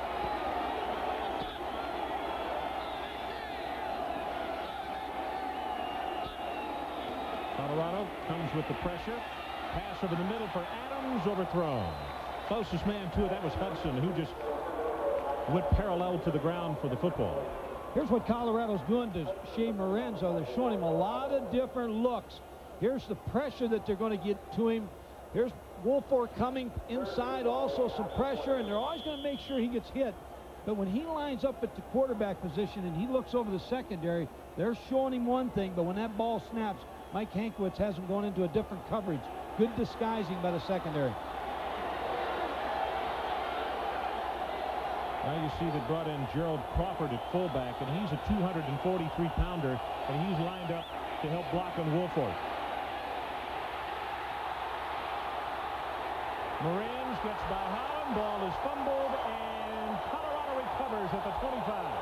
Colorado comes with the pressure. Pass over the middle for Adams, overthrown. Closest man to it, that was Hudson, who just went parallel to the ground for the football. Here's what Colorado's doing to Shea Morenz. They're showing him a lot of different looks. Here's the pressure that they're going to get to him. Here's Woolfolk coming inside, also some pressure, and they're always going to make sure he gets hit. But when he lines up at the quarterback position and he looks over the secondary, they're showing him one thing, but when that ball snaps, Mike Hankwitz has him going into a different coverage. Good disguising by the secondary. Now you see they brought in Gerald Crawford at fullback, and he's a two hundred forty-three pounder, and he's lined up to help block on Woolfolk. Morenz gets by Holland. Ball is fumbled, and Colorado recovers at the twenty-five.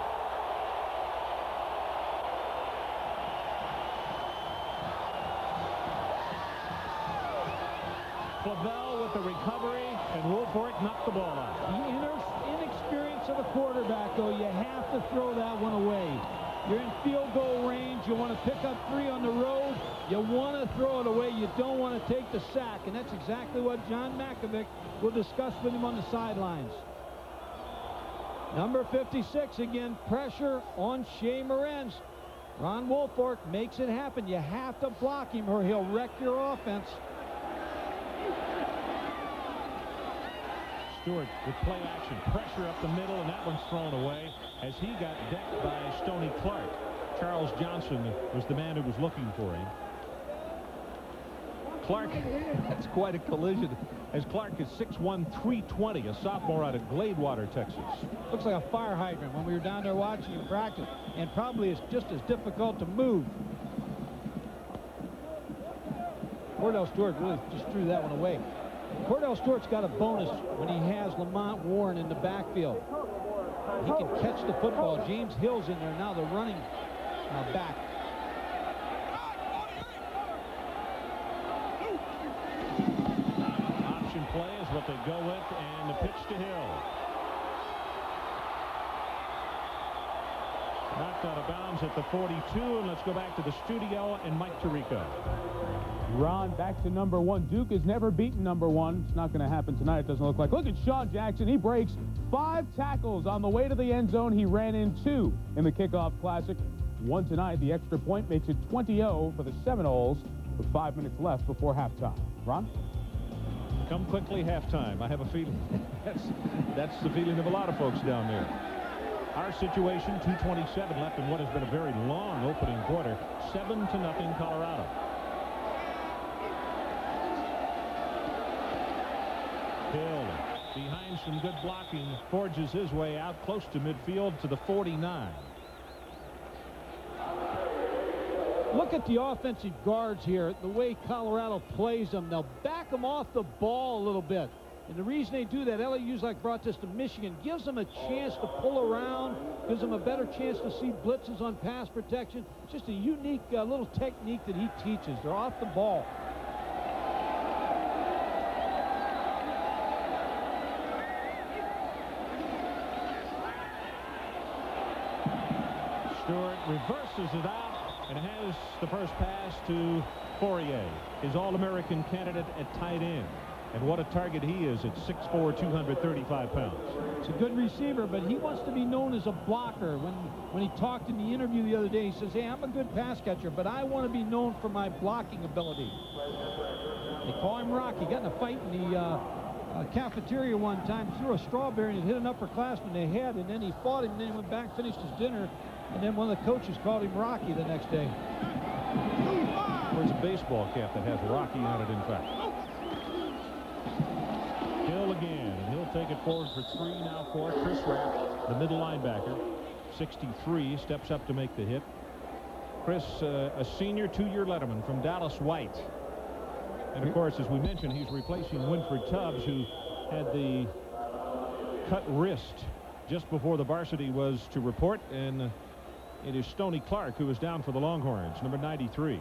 Flavel with the recovery, and Woolfolk knocked the ball out. The inexperience of a quarterback, though, you have to throw that one away. You're in field goal range. You want to pick up three on the road. You want to throw it away. You don't want to take the sack, and that's exactly what John Makovic will discuss with him on the sidelines. Number fifty-six, again, pressure on Shea Morenz. Ron Woolfolk makes it happen. You have to block him or he'll wreck your offense. Stewart with play action, pressure up the middle, and that one's thrown away as he got decked by Stoney Clark. Charles Johnson was the man who was looking for him. Clark, that's quite a collision, as Clark is six one, three twenty, a sophomore out of Gladewater, Texas. Looks like a fire hydrant when we were down there watching him practice, and probably is just as difficult to move. Kordell Stewart really just threw that one away. Kordell Stewart's got a bonus when he has Lamont Warren in the backfield. He can catch the football. James Hill's in there now. They're running uh, back. Option play is what they go with, and the pitch to Hill. Knocked out of bounds at the forty-two, and let's go back to the studio and Mike Tirico. Ron, back to number one. Duke has never beaten number one. It's not going to happen tonight, it doesn't look like. Look at Sean Jackson. He breaks five tackles on the way to the end zone. He ran in two in the kickoff classic. One tonight. The extra point makes it twenty oh for the Seminoles with five minutes left before halftime. Ron? Come quickly, halftime. I have a feeling that's, that's the feeling of a lot of folks down there. Our situation, two twenty-seven left in what has been a very long opening quarter. Seven to nothing Colorado. Hill, behind some good blocking, forges his way out close to midfield to the forty-nine. Look at the offensive guards here, the way Colorado plays them. They'll back them off the ball a little bit. And the reason they do that, L A U's like brought this to Michigan, gives them a chance to pull around, gives them a better chance to see blitzes on pass protection. It's just a unique uh, little technique that he teaches. They're off the ball. Stewart reverses it out and has the first pass to Fourier, his All-American candidate at tight end. And what a target he is at six four, two hundred thirty-five pounds. It's a good receiver, but he wants to be known as a blocker. When, when he talked in the interview the other day, he says, hey, I'm a good pass catcher, but I want to be known for my blocking ability. They call him Rocky. Got in a fight in the uh, uh, cafeteria one time, threw a strawberry and hit an upperclassman in the head, and then he fought him, and then he went back, finished his dinner, and then one of the coaches called him Rocky the next day. There's a baseball cap that has Rocky on it, in fact. Hill again, and he'll take it forward for three now for Chris Rapp, the middle linebacker. sixty-three, steps up to make the hit. Chris, uh, a senior two-year letterman from Dallas White. And, of course, as we mentioned, he's replacing Winford Tubbs, who had the cut wrist just before the varsity was to report. And it is Stoney Clark who is down for the Longhorns, number ninety-three.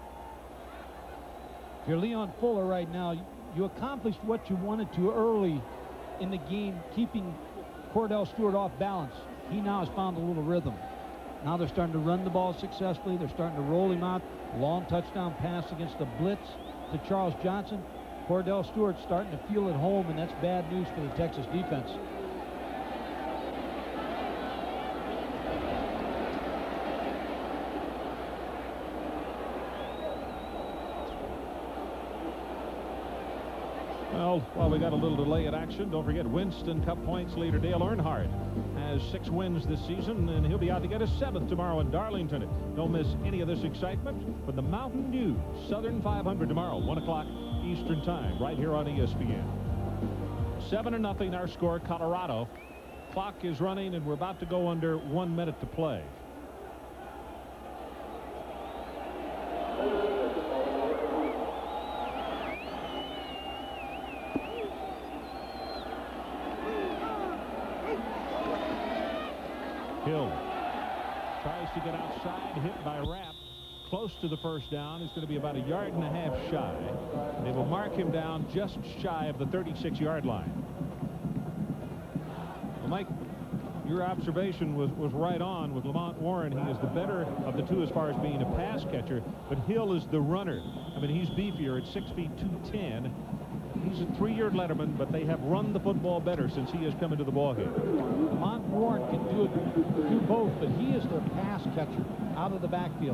If you're Leon Fuller right now, you accomplished what you wanted to early in the game, keeping Kordell Stewart off balance. He now has found a little rhythm. Now they're starting to run the ball successfully. They're starting to roll him out. Long touchdown pass against the blitz to Charles Johnson. Kordell Stewart starting to feel at home, and that's bad news for the Texas defense. Well, while we got a little delay in action, don't forget Winston Cup points leader Dale Earnhardt has six wins this season, and he'll be out to get his seventh tomorrow in Darlington. Don't miss any of this excitement for the Mountain Dew Southern five hundred tomorrow, one o'clock Eastern time, right here on E S P N. Seven to nothing our score, Colorado. Clock is running, and we're about to go under one minute to play. Hill tries to get outside, hit by Rapp, close to the first down. He's going to be about a yard and a half shy. They will mark him down just shy of the thirty-six yard line. Well, Mike, your observation was, was right on with Lamont Warren. He is the better of the two as far as being a pass catcher, but Hill is the runner. I mean, he's beefier at six feet two ten. He's a three-year letterman, but they have run the football better since he has come into the ballgame. Lamont Warren can do it, do both, but he is their pass catcher out of the backfield.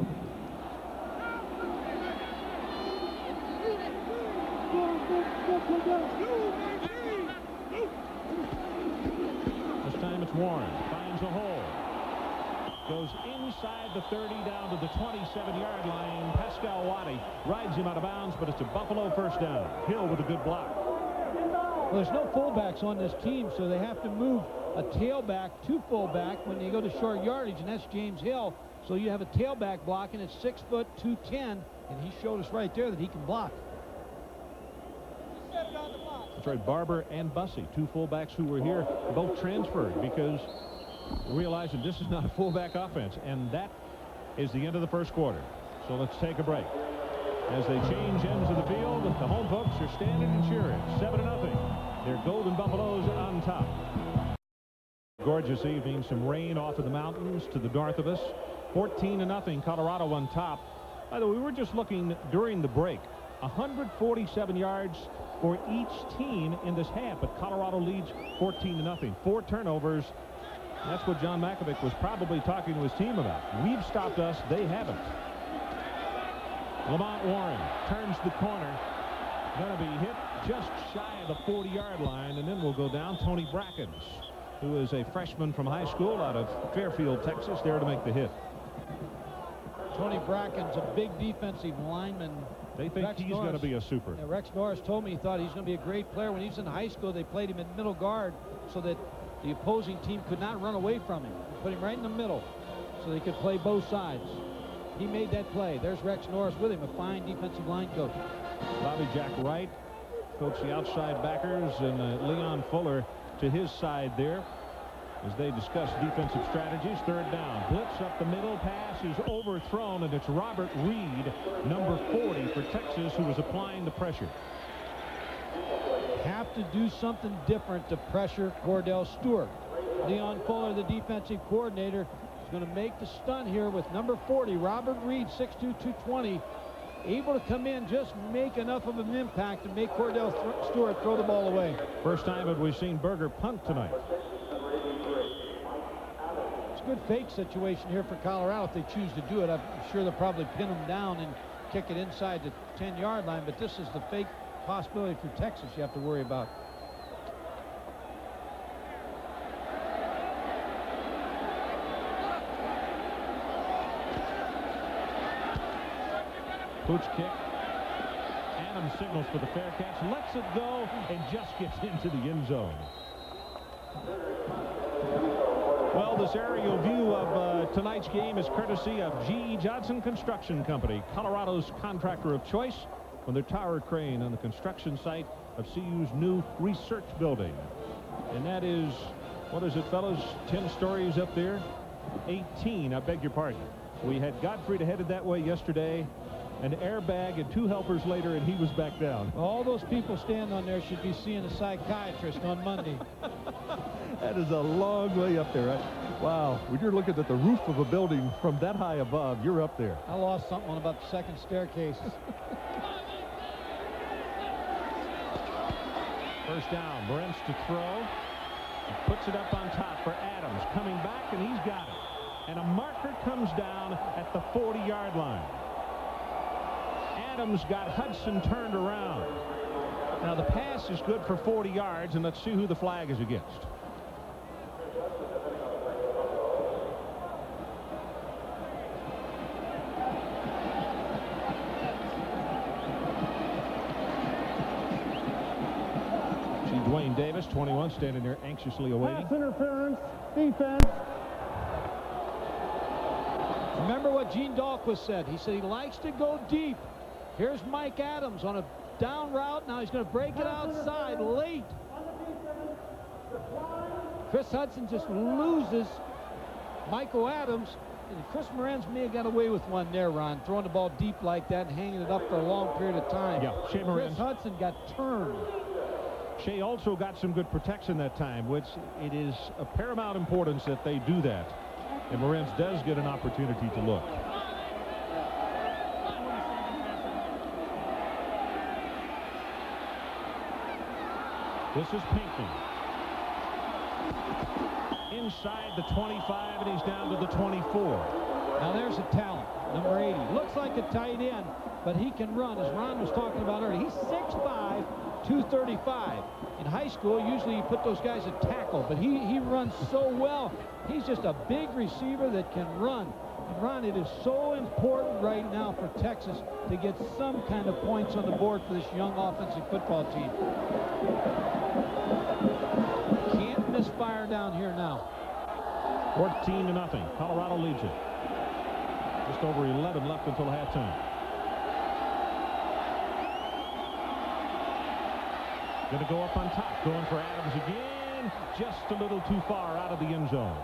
This time it's Warren. Finds a hole. Goes inside the thirty down to the twenty-seven yard line. Pascal Waddy rides him out of bounds, but it's a Buffalo first down. Hill with a good block. Well, there's no fullbacks on this team, so they have to move a tailback to fullback when they go to short yardage, and that's James Hill. So you have a tailback blocking at six foot two ten, and he showed us right there that he can block. That's right, Barber and Bussey, two fullbacks who were here, both transferred because realizing this is not a fullback offense. And that is the end of the first quarter. So let's take a break. As they change ends of the field, the home folks are standing and cheering. Seven to nothing. Their Golden Buffaloes on top. Gorgeous evening. Some rain off of the mountains to the north of us. fourteen to nothing. Colorado on top. By the way, we were just looking during the break. one hundred forty-seven yards for each team in this half, but Colorado leads fourteen to nothing. Four turnovers. That's what John Makovic was probably talking to his team about. We've stopped us. They haven't. Lamont Warren turns the corner. Going to be hit just shy of the forty yard line, and then we'll go down. Tony Brackens, who is a freshman from high school out of Fairfield, Texas, there to make the hit. Tony Bracken's a big defensive lineman. They think Rex he's Norris, going to be a super. Yeah, Rex Norris told me he thought he's going to be a great player. When he was in high school, they played him at middle guard so that the opposing team could not run away from him. Put him right in the middle so they could play both sides. He made that play. There's Rex Norris with him, a fine defensive line coach. Bobby Jack Wright coached the outside backers, and uh, Leon Fuller to his side there as they discuss defensive strategies. Third down. Blitz up the middle. Pass is overthrown, and it's Robert Reed, number forty for Texas, who was applying the pressure. Have to do something different to pressure Kordell Stewart. Leon Fuller, the defensive coordinator, is going to make the stunt here with number forty, Robert Reed, six two, two twenty, able to come in, just make enough of an impact to make Kordell th Stewart throw the ball away. First time that we've seen Berger punt tonight. It's a good fake situation here for Colorado if they choose to do it. I'm sure they'll probably pin them down and kick it inside the ten yard line, but this is the fake possibility for Texas you have to worry about. Pooch kick. Adams signals for the fair catch, lets it go, and just gets into the end zone. Well, this aerial view of uh, tonight's game is courtesy of G E Johnson Construction Company, Colorado's contractor of choice, on their tower crane on the construction site of C U's new research building. And that is, what is it, fellas, ten stories up there? eighteen, I beg your pardon. We had Gottfried headed that way yesterday, an airbag, and two helpers later, and he was back down. All those people standing on there should be seeing a psychiatrist on Monday. That is a long way up there. Right? Wow, when you're looking at the roof of a building from that high above, you're up there. I lost something on about the second staircase. First down, Brents to throw. He puts it up on top for Adams. Coming back, and he's got it. And a marker comes down at the forty yard line. Adams got Hudson turned around. Now the pass is good for forty yards, and let's see who the flag is against. See Dwayne Davis, twenty-one, standing there anxiously awaiting. Pass interference, defense. Remember what Gene Dahlquist said. He said he likes to go deep. Here's Mike Adams on a down route. Now he's going to break it outside late. Chris Hudson just loses Michael Adams. And Chris Moranz may have got away with one there, Ron, throwing the ball deep like that and hanging it up for a long period of time. Yeah, Shea Chris Moranz. Hudson got turned. Shea also got some good protection that time, which it is of paramount importance that they do that. And Moranz does get an opportunity to look. This is Pinckney. Inside the twenty-five, and he's down to the twenty-four. Now there's a talent, number eighty. Looks like a tight end, but he can run, as Ron was talking about earlier. He's six five, two thirty-five. In high school, usually you put those guys at tackle, but he, he runs so well. He's just a big receiver that can run. And Ron, it is so important right now for Texas to get some kind of points on the board for this young offensive football team. Can't misfire down here now. fourteen to nothing. Colorado leads it. Just over eleven left until halftime. Going to go up on top. Going for Adams again. Just a little too far out of the end zone.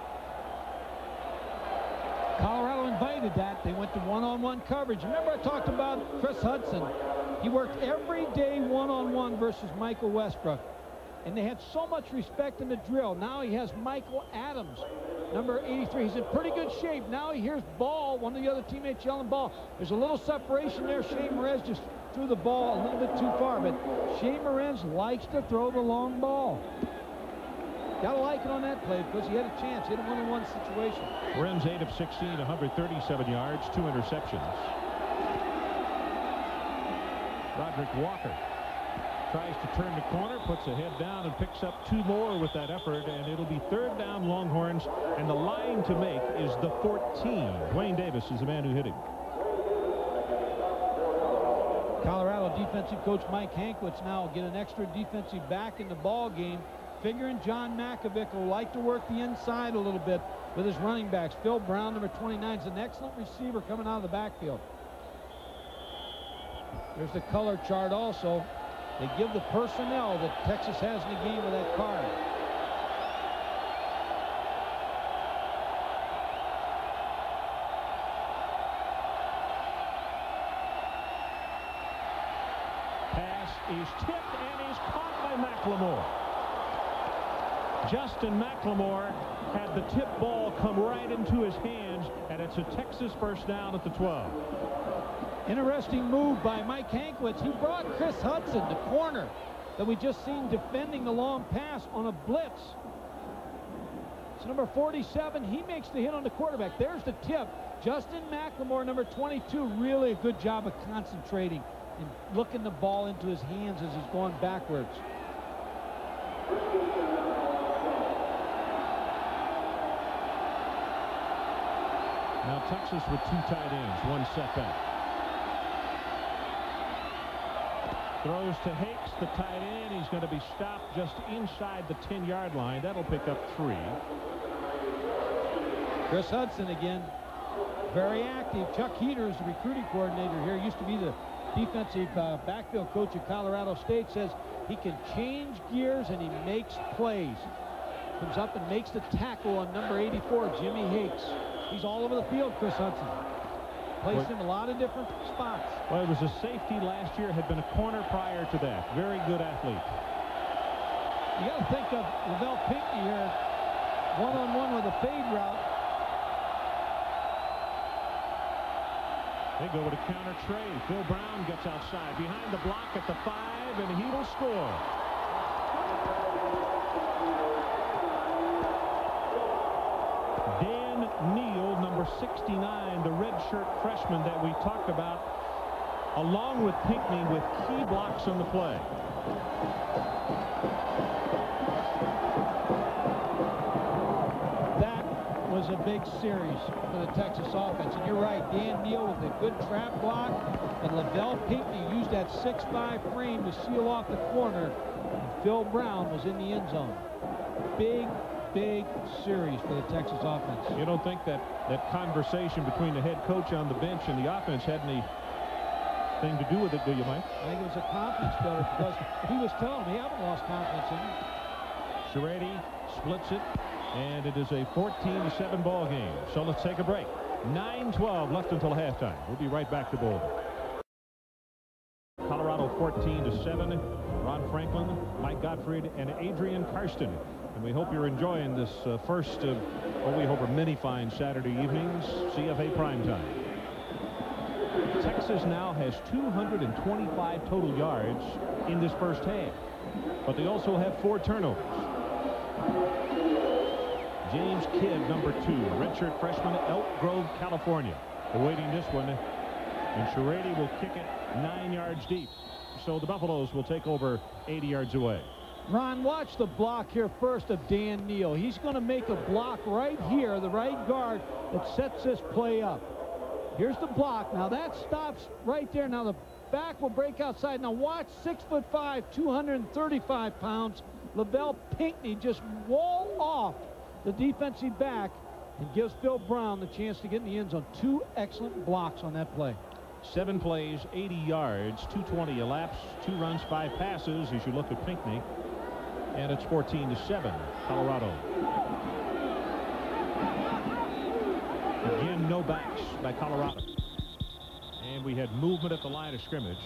Colorado invited that. They went to one-on-one coverage. Remember I talked about Chris Hudson. He worked every day one-on-one versus Michael Westbrook. And they had so much respect in the drill. Now he has Michael Adams, number eighty-three. He's in pretty good shape. Now he hears ball. One of the other teammates yelling ball. There's a little separation there. Shea Moranz just threw the ball a little bit too far. But Shea Moranz likes to throw the long ball. Gotta like it on that play because he had a chance. He had a one-on-one situation. Moranz eight of sixteen, one hundred thirty-seven yards, two interceptions. Roderick Walker tries to turn the corner, puts a head down, and picks up two more with that effort, and it'll be third down Longhorns, and the line to make is the fourteen. Dwayne Davis is the man who hit him. Colorado defensive coach Mike Hankwitz now get an extra defensive back in the ball game, figuring John Makovic will like to work the inside a little bit with his running backs. Phil Brown, number twenty-nine, is an excellent receiver coming out of the backfield. There's the color chart also. They give the personnel that Texas has in the game with that card. Pass is tipped and is caught by McLemore. Justin McLemore had the tip ball come right into his hands, and it's a Texas first down at the twelve. Interesting move by Mike Hankwitz. He brought Chris Hudson, the corner that we just seen defending the long pass, on a blitz. So number forty-seven, he makes the hit on the quarterback. There's the tip. Justin McLemore, number twenty-two, really a good job of concentrating and looking the ball into his hands as he's going backwards. Now Texas with two tight ends, one setback. Throws to Hakes, the tight end. He's going to be stopped just inside the ten-yard line. That'll pick up three. Chris Hudson again, very active. Chuck Heater is the recruiting coordinator here. Used to be the defensive uh, backfield coach at Colorado State. Says he can change gears and he makes plays. Comes up and makes the tackle on number eighty-four, Jimmy Hakes. He's all over the field, Chris Hudson. Plays him a lot of different spots. Well, it was a safety last year, had been a corner prior to that. Very good athlete. You got to think of Lavelle Pinckney here, one-on-one with a fade route. They go with a counter trade. Phil Brown gets outside behind the block at the five, and he will score. Dan Neal, number sixty-nine, the redshirt freshman that we talked about, along with Pinckney, with key blocks on the play. That was a big series for the Texas offense. And you're right, Dan Neal with a good trap block, and Lavelle Pinckney used that six five frame to seal off the corner, and Phil Brown was in the end zone. Big Big series for the Texas offense. You don't think that that conversation between the head coach on the bench and the offense had anything to do with it, do you, Mike? I think it was a confidence builder, because he was telling me, I haven't lost confidence in him. Sherady splits it, and it is a fourteen to seven ball game. So let's take a break. nine twelve left until halftime. We'll be right back to Boulder. Colorado fourteen to seven. Ron Franklin, Mike Gottfried, and Adrian Karsten. And we hope you're enjoying this uh, first of what we hope are many fine Saturday evenings, C F A primetime. Texas now has two hundred twenty-five total yards in this first half, but they also have four turnovers. James Kidd, number two, redshirt freshman, Elk Grove, California, awaiting this one, and Sherady will kick it nine yards deep. So the Buffaloes will take over eighty yards away. Ron, watch the block here first of Dan Neal. He's going to make a block right here, the right guard, that sets this play up. Here's the block. Now that stops right there. Now the back will break outside. Now watch, six foot five, two hundred thirty-five pounds, Lavelle Pinckney just wall off the defensive back and gives Phil Brown the chance to get in the end zone. Two excellent blocks on that play. Seven plays, eighty yards, two twenty elapsed, two runs, five passes as you look at Pinckney. And it's fourteen to seven, Colorado. Again, no backs by Colorado. And we had movement at the line of scrimmage.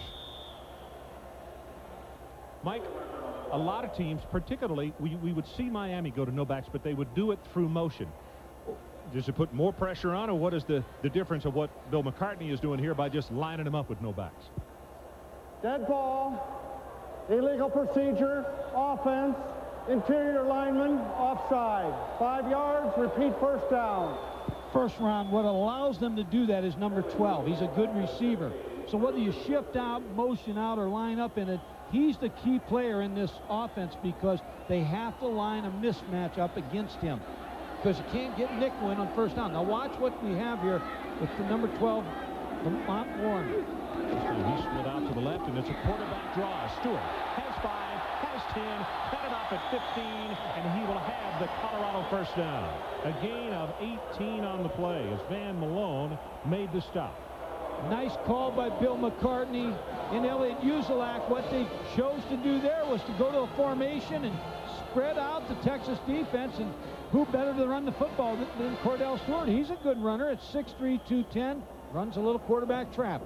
Mike, a lot of teams, particularly, we, we would see Miami go to no backs, but they would do it through motion. Does it put more pressure on, or what is the, the difference of what Bill McCartney is doing here by just lining them up with no backs? Dead ball. Illegal procedure, offense, interior lineman, offside. Five yards, repeat first down. First round, what allows them to do that is number twelve. He's a good receiver. So whether you shift out, motion out, or line up in it, he's the key player in this offense because they have to line a mismatch up against him because you can't get nickel in on first down. Now watch what we have here with the number twelve, Lamont Warren. He slid out to the left, and it's a quarterback draw. Stewart has five, has ten, cut it off at fifteen, and he will have the Colorado first down. A gain of eighteen on the play as Van Malone made the stop. Nice call by Bill McCartney and Elliot Uzelak. What they chose to do there was to go to a formation and spread out the Texas defense, and who better to run the football than Kordell Stewart? He's a good runner at six three, two ten, runs a little quarterback trap.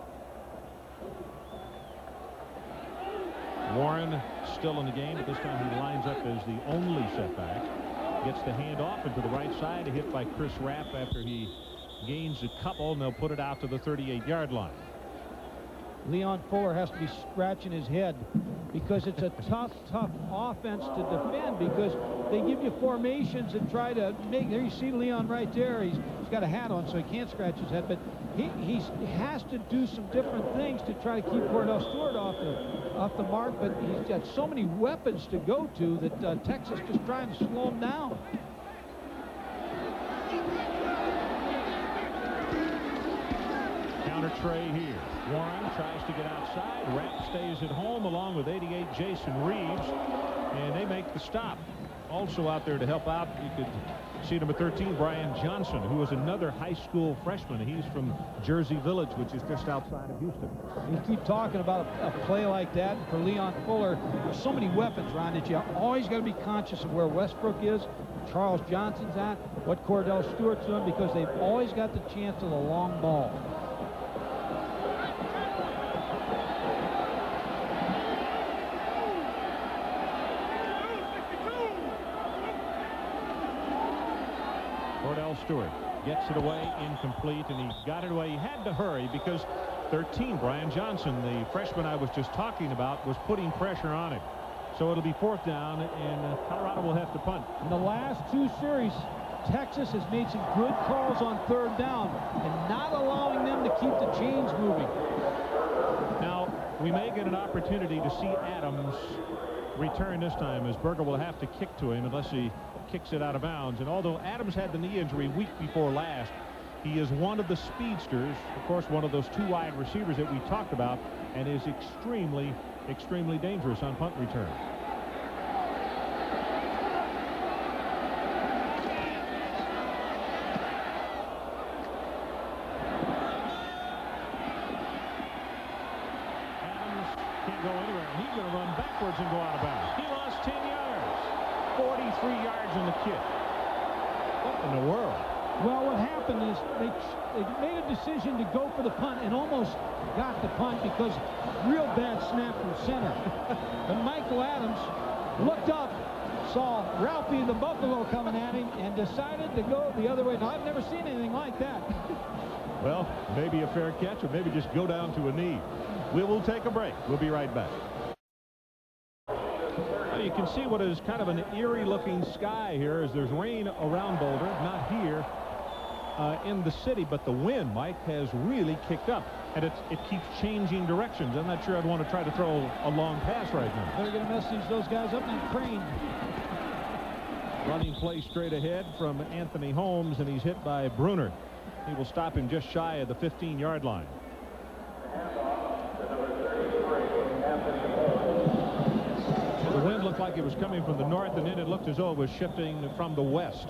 Warren still in the game, but this time he lines up as the only setback. Gets the hand off into the right side, hit by Chris Rapp after he gains a couple, and they'll put it out to the thirty-eight yard line. Leon Fuller has to be scratching his head because it's a tough, tough offense to defend because they give you formations and try to make. There you see Leon right there. He's, he's got a hat on, so he can't scratch his head, but he he's, he has to do some different things to try to keep Kordell Stewart off the off the mark. But he's got so many weapons to go to that uh, Texas just trying to slow him down. Counter tray here. Warren tries to get outside. Rapp stays at home along with eighty-eight Jason Reeves, and they make the stop. Also out there to help out, you could see number thirteen, Brian Johnson, who is another high school freshman. He's from Jersey Village, which is just outside of Houston. You keep talking about a, a play like that for Leon Fuller. There's so many weapons around it. You always got to be conscious of where Westbrook is, Charles Johnson's at, what Kordell Stewart's doing, because they've always got the chance of the long ball. Kordell Stewart gets it away, incomplete, and he got it away. He had to hurry because thirteen, Brian Johnson, the freshman I was just talking about, was putting pressure on him. So it'll be fourth down, and uh, Colorado will have to punt. In the last two series, Texas has made some good calls on third down and not allowing them to keep the chains moving. Now, we may get an opportunity to see Adams return this time, as Berger will have to kick to him unless he kicks it out of bounds. And although Adams had the knee injury week before last, he is one of the speedsters, of course one of those two wide receivers that we talked about, and is extremely extremely dangerous on punt return. Adams can't go anywhere. He's going to run backwards and go out of bounds. He lost ten yards. forty-three yards in the kick. What in the world? Well, what happened is they, they made a decision to go for the punt and almost got the punt because real bad snap from center. But Michael Adams looked up, saw Ralphie the Buffalo coming at him, and decided to go the other way. Now, I've never seen anything like that. Well, maybe a fair catch, or maybe just go down to a knee. We will take a break. We'll be right back. You can see what is kind of an eerie looking sky here as there's rain around Boulder, not here uh, in the city, but the wind, Mike, has really kicked up, and it, it keeps changing directions. I'm not sure I'd want to try to throw a long pass right now. They're going to mess these, those guys up in Crane. Running play straight ahead from Anthony Holmes, and he's hit by Bruner. He will stop him just shy of the fifteen yard line. The wind looked like it was coming from the north, and then it looked as though it was shifting from the west.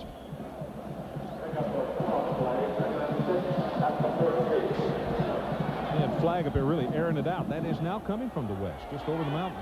And flag up there really airing it out. That is now coming from the west, just over the mountains.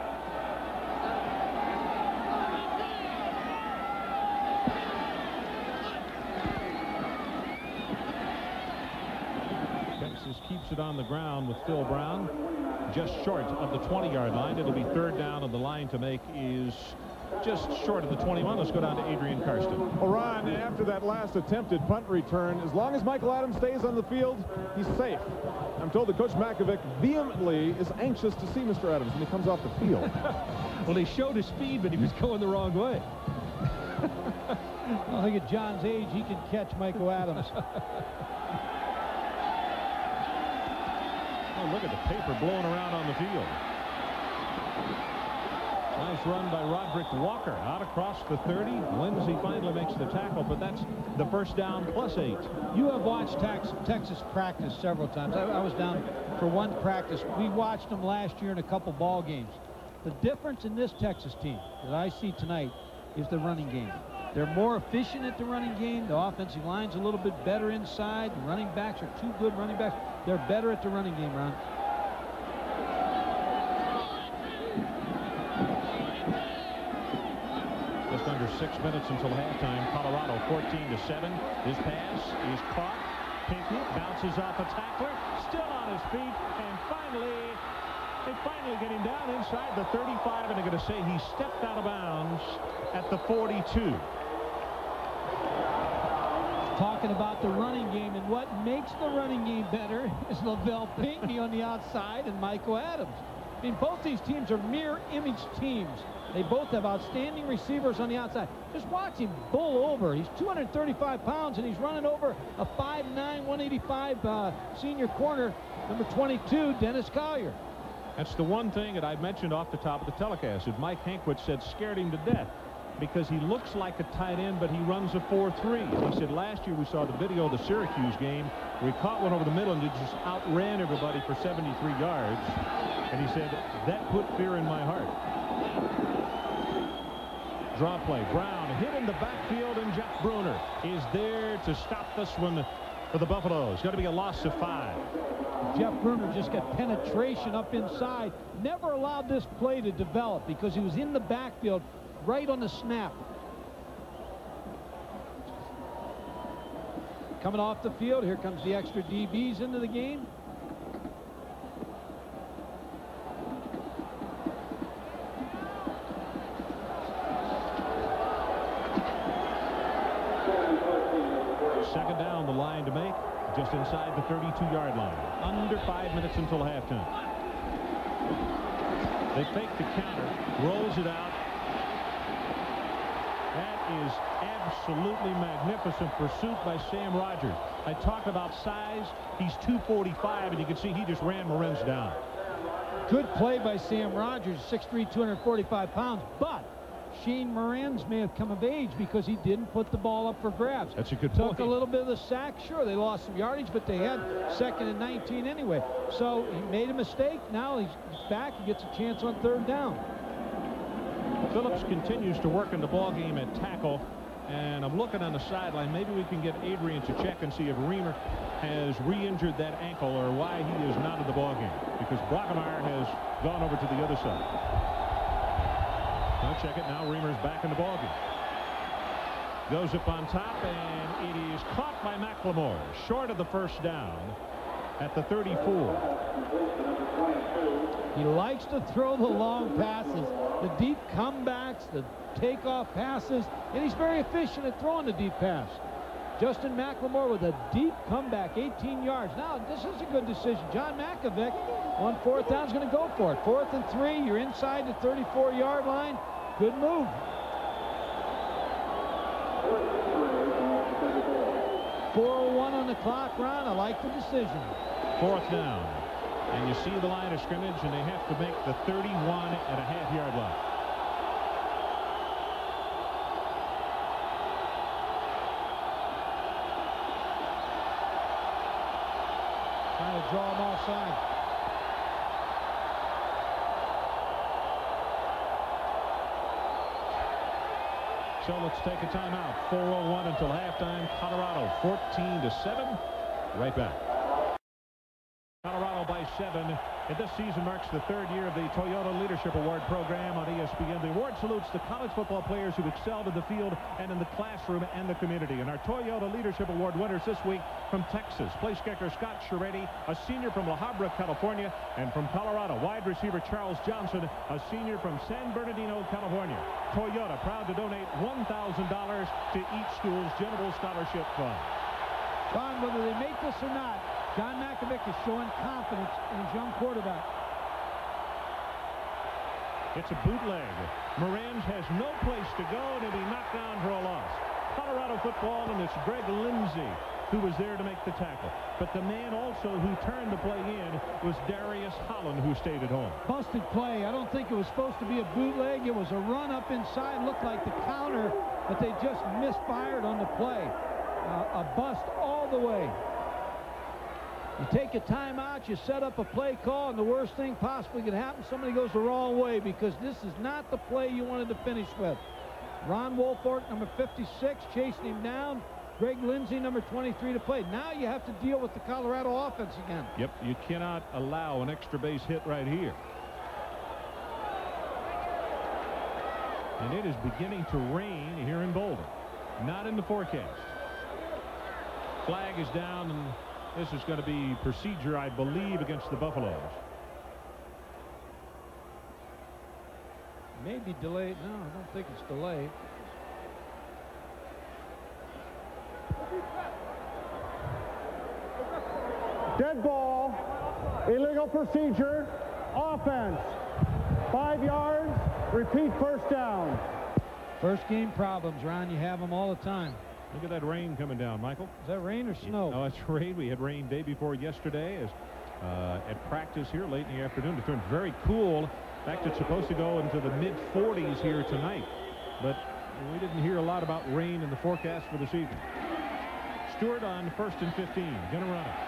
Texas keeps it on the ground with Phil Brown. Just short of the twenty yard line. It'll be third down, and the line to make is just short of the twenty-one. Let's go down to Adrian Karsten. Well, Ron, after that last attempted punt return, as long as Michael Adams stays on the field, he's safe. I'm told that Coach Makovic vehemently is anxious to see Mister Adams when he comes off the field. Well, he showed his speed, but he was going the wrong way. I think at John's age, he can catch Michael Adams. Oh, look at the paper blowing around on the field. Nice run by Roderick Walker out across the thirty. Lindsey finally makes the tackle, but that's the first down plus eight. You have watched Tex Texas practice several times. I, I was down for one practice. We watched them last year in a couple ball games. The difference in this Texas team that I see tonight is the running game. They're more efficient at the running game. The offensive line's a little bit better inside. The running backs are two good running backs. They're better at the running game, Ron. Just under six minutes until halftime. Colorado fourteen to seven. His pass is caught. Pinckney bounces off a tackler. Still on his feet. And finally, they finally get him down inside the thirty-five. And they're going to say he stepped out of bounds at the forty-two. Talking about the running game, and what makes the running game better is Lavelle Pinckney on the outside and Michael Adams. I mean, both these teams are mirror image teams. They both have outstanding receivers on the outside. Just watch him bull over. He's two hundred thirty-five pounds, and he's running over a five nine, one eighty-five uh, senior corner, number twenty-two, Dennis Collier. That's the one thing that I mentioned off the top of the telecast that Mike Hankwitz said scared him to death, because he looks like a tight end, but he runs a four three. And he said last year we saw the video of the Syracuse game where he caught one over the middle and he just outran everybody for seventy-three yards. And he said that put fear in my heart. Draw play. Brown hit in the backfield, and Jeff Bruner is there to stop this one for the Buffaloes. It's going to be a loss of five. Jeff Bruner just got penetration up inside. Never allowed this play to develop because he was in the backfield right on the snap. Coming off the field, here comes the extra D Bs into the game. Second down, the line to make, just inside the thirty-two yard line. Under five minutes until halftime. They fake the counter, rolls it out. That is absolutely magnificent pursuit by Sam Rogers. I talked about size. He's two forty-five, and you can see he just ran Morenz down. Good play by Sam Rogers, six three, two hundred forty-five pounds, but Shane Morenz may have come of age because he didn't put the ball up for grabs. That's a good Took point. a little bit of the sack. Sure, they lost some yardage, but they had second and nineteen anyway. So he made a mistake. Now he's back. He gets a chance on third down. Phillips continues to work in the ball game at tackle, and I'm looking on the sideline. Maybe we can get Adrian to check and see if Reamer has re-injured that ankle or why he is not in the ball game, because Brockemeyer has gone over to the other side. I'll check it now. Reamer's back in the ball game. Goes up on top, and it is caught by McLemore, short of the first down at the thirty-four. He likes to throw the long passes, the deep comebacks, the takeoff passes, and he's very efficient at throwing the deep pass. Justin McLemore with a deep comeback, eighteen yards. Now, this is a good decision. John Makovic on fourth down is going to go for it. Fourth and three, you're inside the thirty-four yard line. Good move. four oh one on the clock, Ron. I like the decision. Fourth down. And you see the line of scrimmage, and they have to make the thirty-one and a half yard line. Trying to draw them offside. So let's take a timeout. four oh one until halftime. Colorado fourteen to seven. Right back. Colorado by seven. And this season marks the third year of the Toyota Leadership Award program on E S P N. The award salutes the college football players who excelled in the field and in the classroom and the community. And our Toyota Leadership Award winners this week from Texas, place kicker Scott Schirati, a senior from La Habra, California, and from Colorado, wide receiver Charles Johnson, a senior from San Bernardino, California. Toyota proud to donate one thousand dollars to each school's General Scholarship Fund. Don, whether they make this or not, John Makovic is showing confidence in his young quarterback. It's a bootleg. Morenz has no place to go, and he'll be knocked down for a loss. Colorado football, and it's Greg Lindsey who was there to make the tackle. But the man also who turned the play in was Darius Holland, who stayed at home. Busted play. I don't think it was supposed to be a bootleg. It was a run up inside. Looked like the counter, but they just misfired on the play. Uh, a bust all the way. You take a timeout, you set up a play call, and the worst thing possibly could happen, somebody goes the wrong way, because this is not the play you wanted to finish with. Ron Woolfolk, number fifty-six, chasing him down. Greg Lindsey, number twenty-three, to play. Now you have to deal with the Colorado offense again. Yep, you cannot allow an extra base hit right here. And it is beginning to rain here in Boulder. Not in the forecast. Flag is down, and this is going to be procedure, I believe, against the Buffaloes. Maybe delayed. No, I don't think it's delayed. Dead ball. Illegal procedure. Offense. Five yards. Repeat first down. First game problems, Ron. You have them all the time. Look at that rain coming down, Michael. Is that rain or snow? No, it's rain. We had rain day before yesterday as uh, at practice here late in the afternoon. It turned very cool. In fact, it's supposed to go into the mid forties here tonight. But we didn't hear a lot about rain in the forecast for this evening. Stewart on first and fifteen. Going to run it.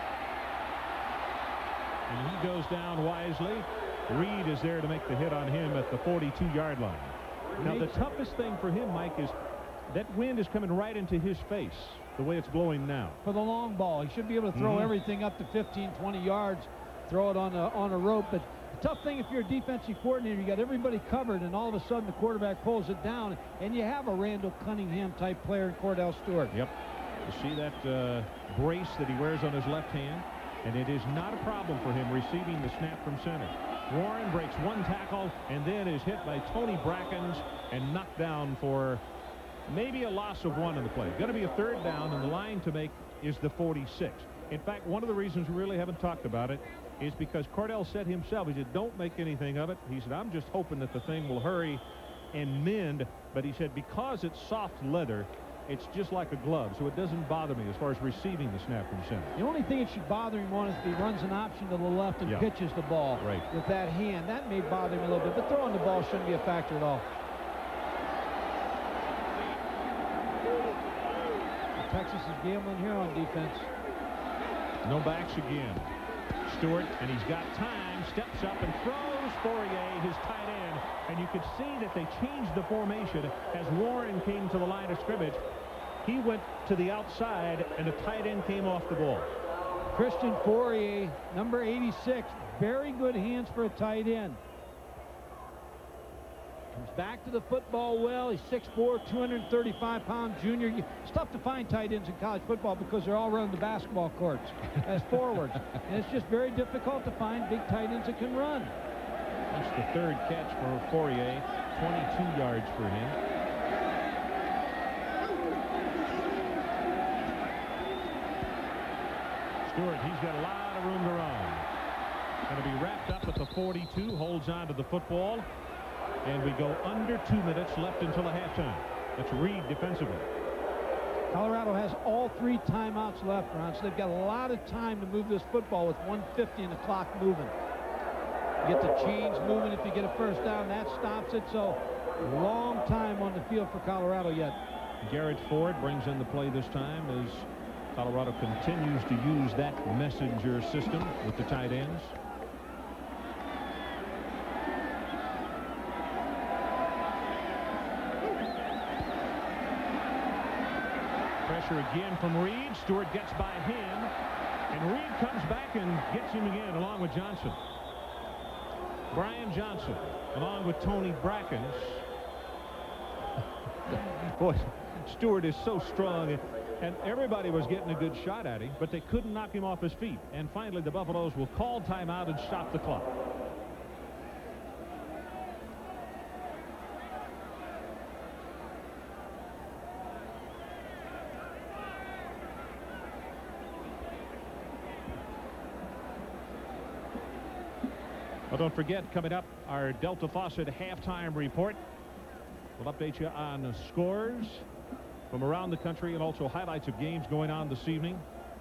And he goes down wisely. Reed is there to make the hit on him at the forty-two yard line. Now, the toughest thing for him, Mike, is that wind is coming right into his face, the way it's blowing now. For the long ball, he should be able to throw mm-hmm. everything up to fifteen, twenty yards, throw it on a, on a rope. But the tough thing, if you're a defensive coordinator, you got everybody covered, and all of a sudden the quarterback pulls it down, and you have a Randall Cunningham-type player in Kordell Stewart. Yep. You see that uh, brace that he wears on his left hand, and it is not a problem for him receiving the snap from center. Warren breaks one tackle and then is hit by Tony Brackens and knocked down for maybe a loss of one in the play. Going to be a third down, and the line to make is the forty-six. In fact, one of the reasons we really haven't talked about it is because Kordell said himself, he said, don't make anything of it. He said, I'm just hoping that the thing will hurry and mend. But he said, because it's soft leather, it's just like a glove, so it doesn't bother me as far as receiving the snap from center. The only thing it should bother him on is if he runs an option to the left and yeah. pitches the ball right. with that hand. That may bother him a little bit, but throwing the ball shouldn't be a factor at all. Texas is gambling here on defense. No backs again. Stewart, and he's got time, steps up and throws Fourier, his tight end. And you could see that they changed the formation as Warren came to the line of scrimmage. He went to the outside, and the tight end came off the ball. Christian Fourier, number eighty-six, very good hands for a tight end. Comes back to the football well. He's six four, two hundred thirty-five pound junior. It's tough to find tight ends in college football because they're all running the basketball courts as forwards. And it's just very difficult to find big tight ends that can run. That's the third catch for Fourier, twenty-two yards for him. Stewart, he's got a lot of room to run. Going to be wrapped up at the forty-two, holds on to the football. And we go under two minutes left until the halftime. That's Reed defensively. Colorado has all three timeouts left, Ron, so they've got a lot of time to move this football with one fifty and the clock moving. You get the chains moving if you get a first down. That stops it, so long time on the field for Colorado yet. Garrett Ford brings in the play this time as Colorado continues to use that messenger system with the tight ends. Pressure again from Reed. Stewart gets by him, and Reed comes back and gets him again along with Johnson. Brian Johnson along with Tony Brackens. Boy, Stewart is so strong, and everybody was getting a good shot at him, but they couldn't knock him off his feet. And finally, the Buffaloes will call timeout and stop the clock. Well, don't forget, coming up, our Delta Faucet halftime report. We'll update you on the scores from around the country and also highlights of games going on this evening.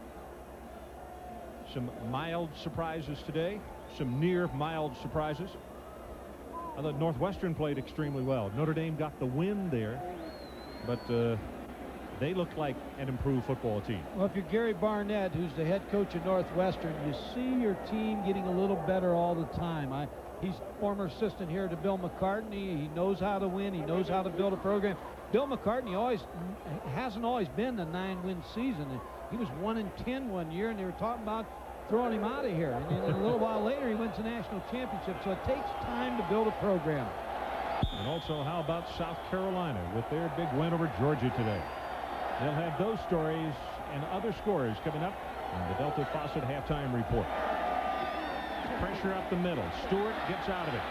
Some mild surprises today, some near mild surprises. I thought Northwestern played extremely well. Notre Dame got the win there, but uh, they looked like an improved football team. Well, if you're Gary Barnett, who's the head coach of Northwestern, you see your team getting a little better all the time. I, he's former assistant here to Bill McCartney. He knows how to win. He knows how to build a program. Bill McCartney always hasn't always been the nine-win season. He was one and ten one year, and they were talking about throwing him out of here. And then a little while later, he wins a national championship. So it takes time to build a program. And also, how about South Carolina with their big win over Georgia today? They'll have those stories and other scores coming up on the Delta Faucet halftime report. Pressure up the middle. Stewart gets out of it.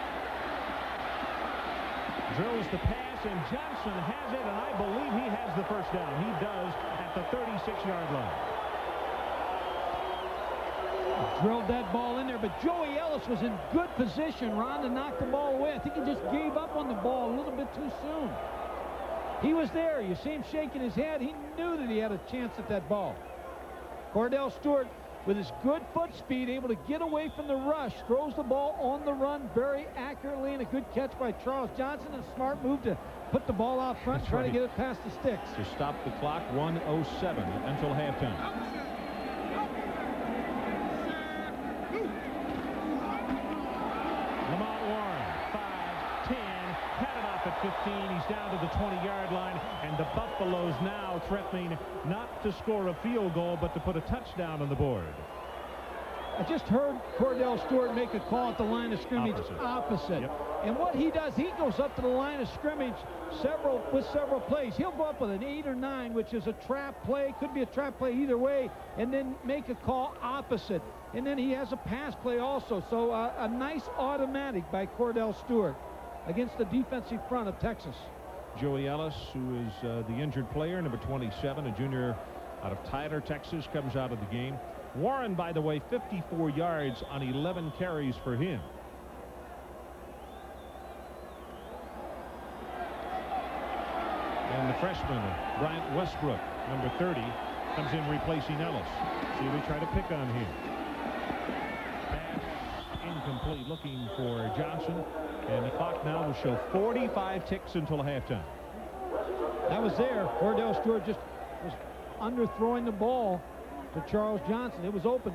Drills the pass, and Johnson has it, and I believe he has the first down. He does at the thirty-six yard line. Drilled that ball in there, but Joey Ellis was in good position, Ron, to knock the ball away. I think he just gave up on the ball a little bit too soon. He was there. You see him shaking his head. He knew that he had a chance at that ball. Kordell Stewart, with his good foot speed, able to get away from the rush, throws the ball on the run very accurately, and a good catch by Charles Johnson. A smart move to put the ball out front, That's try right. to get it past the sticks. To stop the clock, one oh seven until halftime. fifteen. He's down to the twenty yard line, and the Buffaloes now threatening not to score a field goal but to put a touchdown on the board. I just heard Kordell Stewart make a call at the line of scrimmage opposite, opposite. Yep. And what he does, he goes up to the line of scrimmage several with several plays. He'll go up with an eight or nine, which is a trap play, could be a trap play either way, and then make a call opposite. And then he has a pass play also. So uh, a nice automatic by Kordell Stewart against the defensive front of Texas. Joey Ellis, who is uh, the injured player, number twenty-seven, a junior out of Tyler, Texas, comes out of the game. Warren, by the way, fifty-four yards on eleven carries for him. And the freshman, Bryant Westbrook, number thirty, comes in replacing Ellis. See, we try to pick on him. Pass incomplete, looking for Johnson. And the clock now will show forty-five ticks until halftime. That was there. Kordell Stewart just was underthrowing the ball to Charles Johnson. It was open.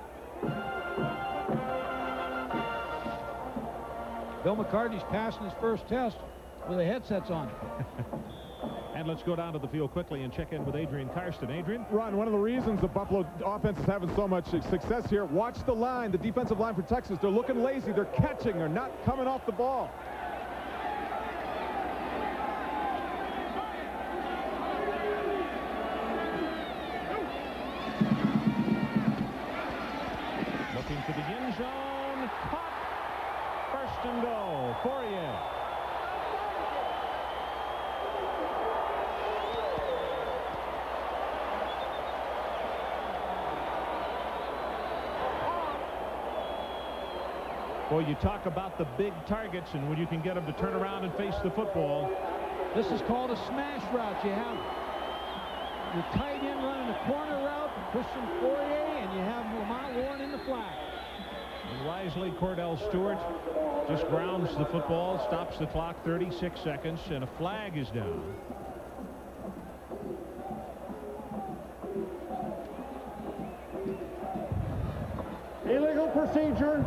Bill McCartney's passing his first test with the headsets on. And let's go down to the field quickly and check in with Adrian Karsten. Adrian? Ron, one of the reasons the Buffalo offense is having so much success here, watch the line, the defensive line for Texas. They're looking lazy. They're catching. They're not coming off the ball. Looking for the end zone. Caught. First and goal. Fourier. Boy, you talk about the big targets and when you can get them to turn around and face the football. This is called a smash route. You have your tight end running a corner route, Christian Fourier, and you have Lamont Warren in the flat. And wisely, Kordell Stewart just grounds the football, stops the clock, thirty-six seconds, and a flag is down. Illegal procedure.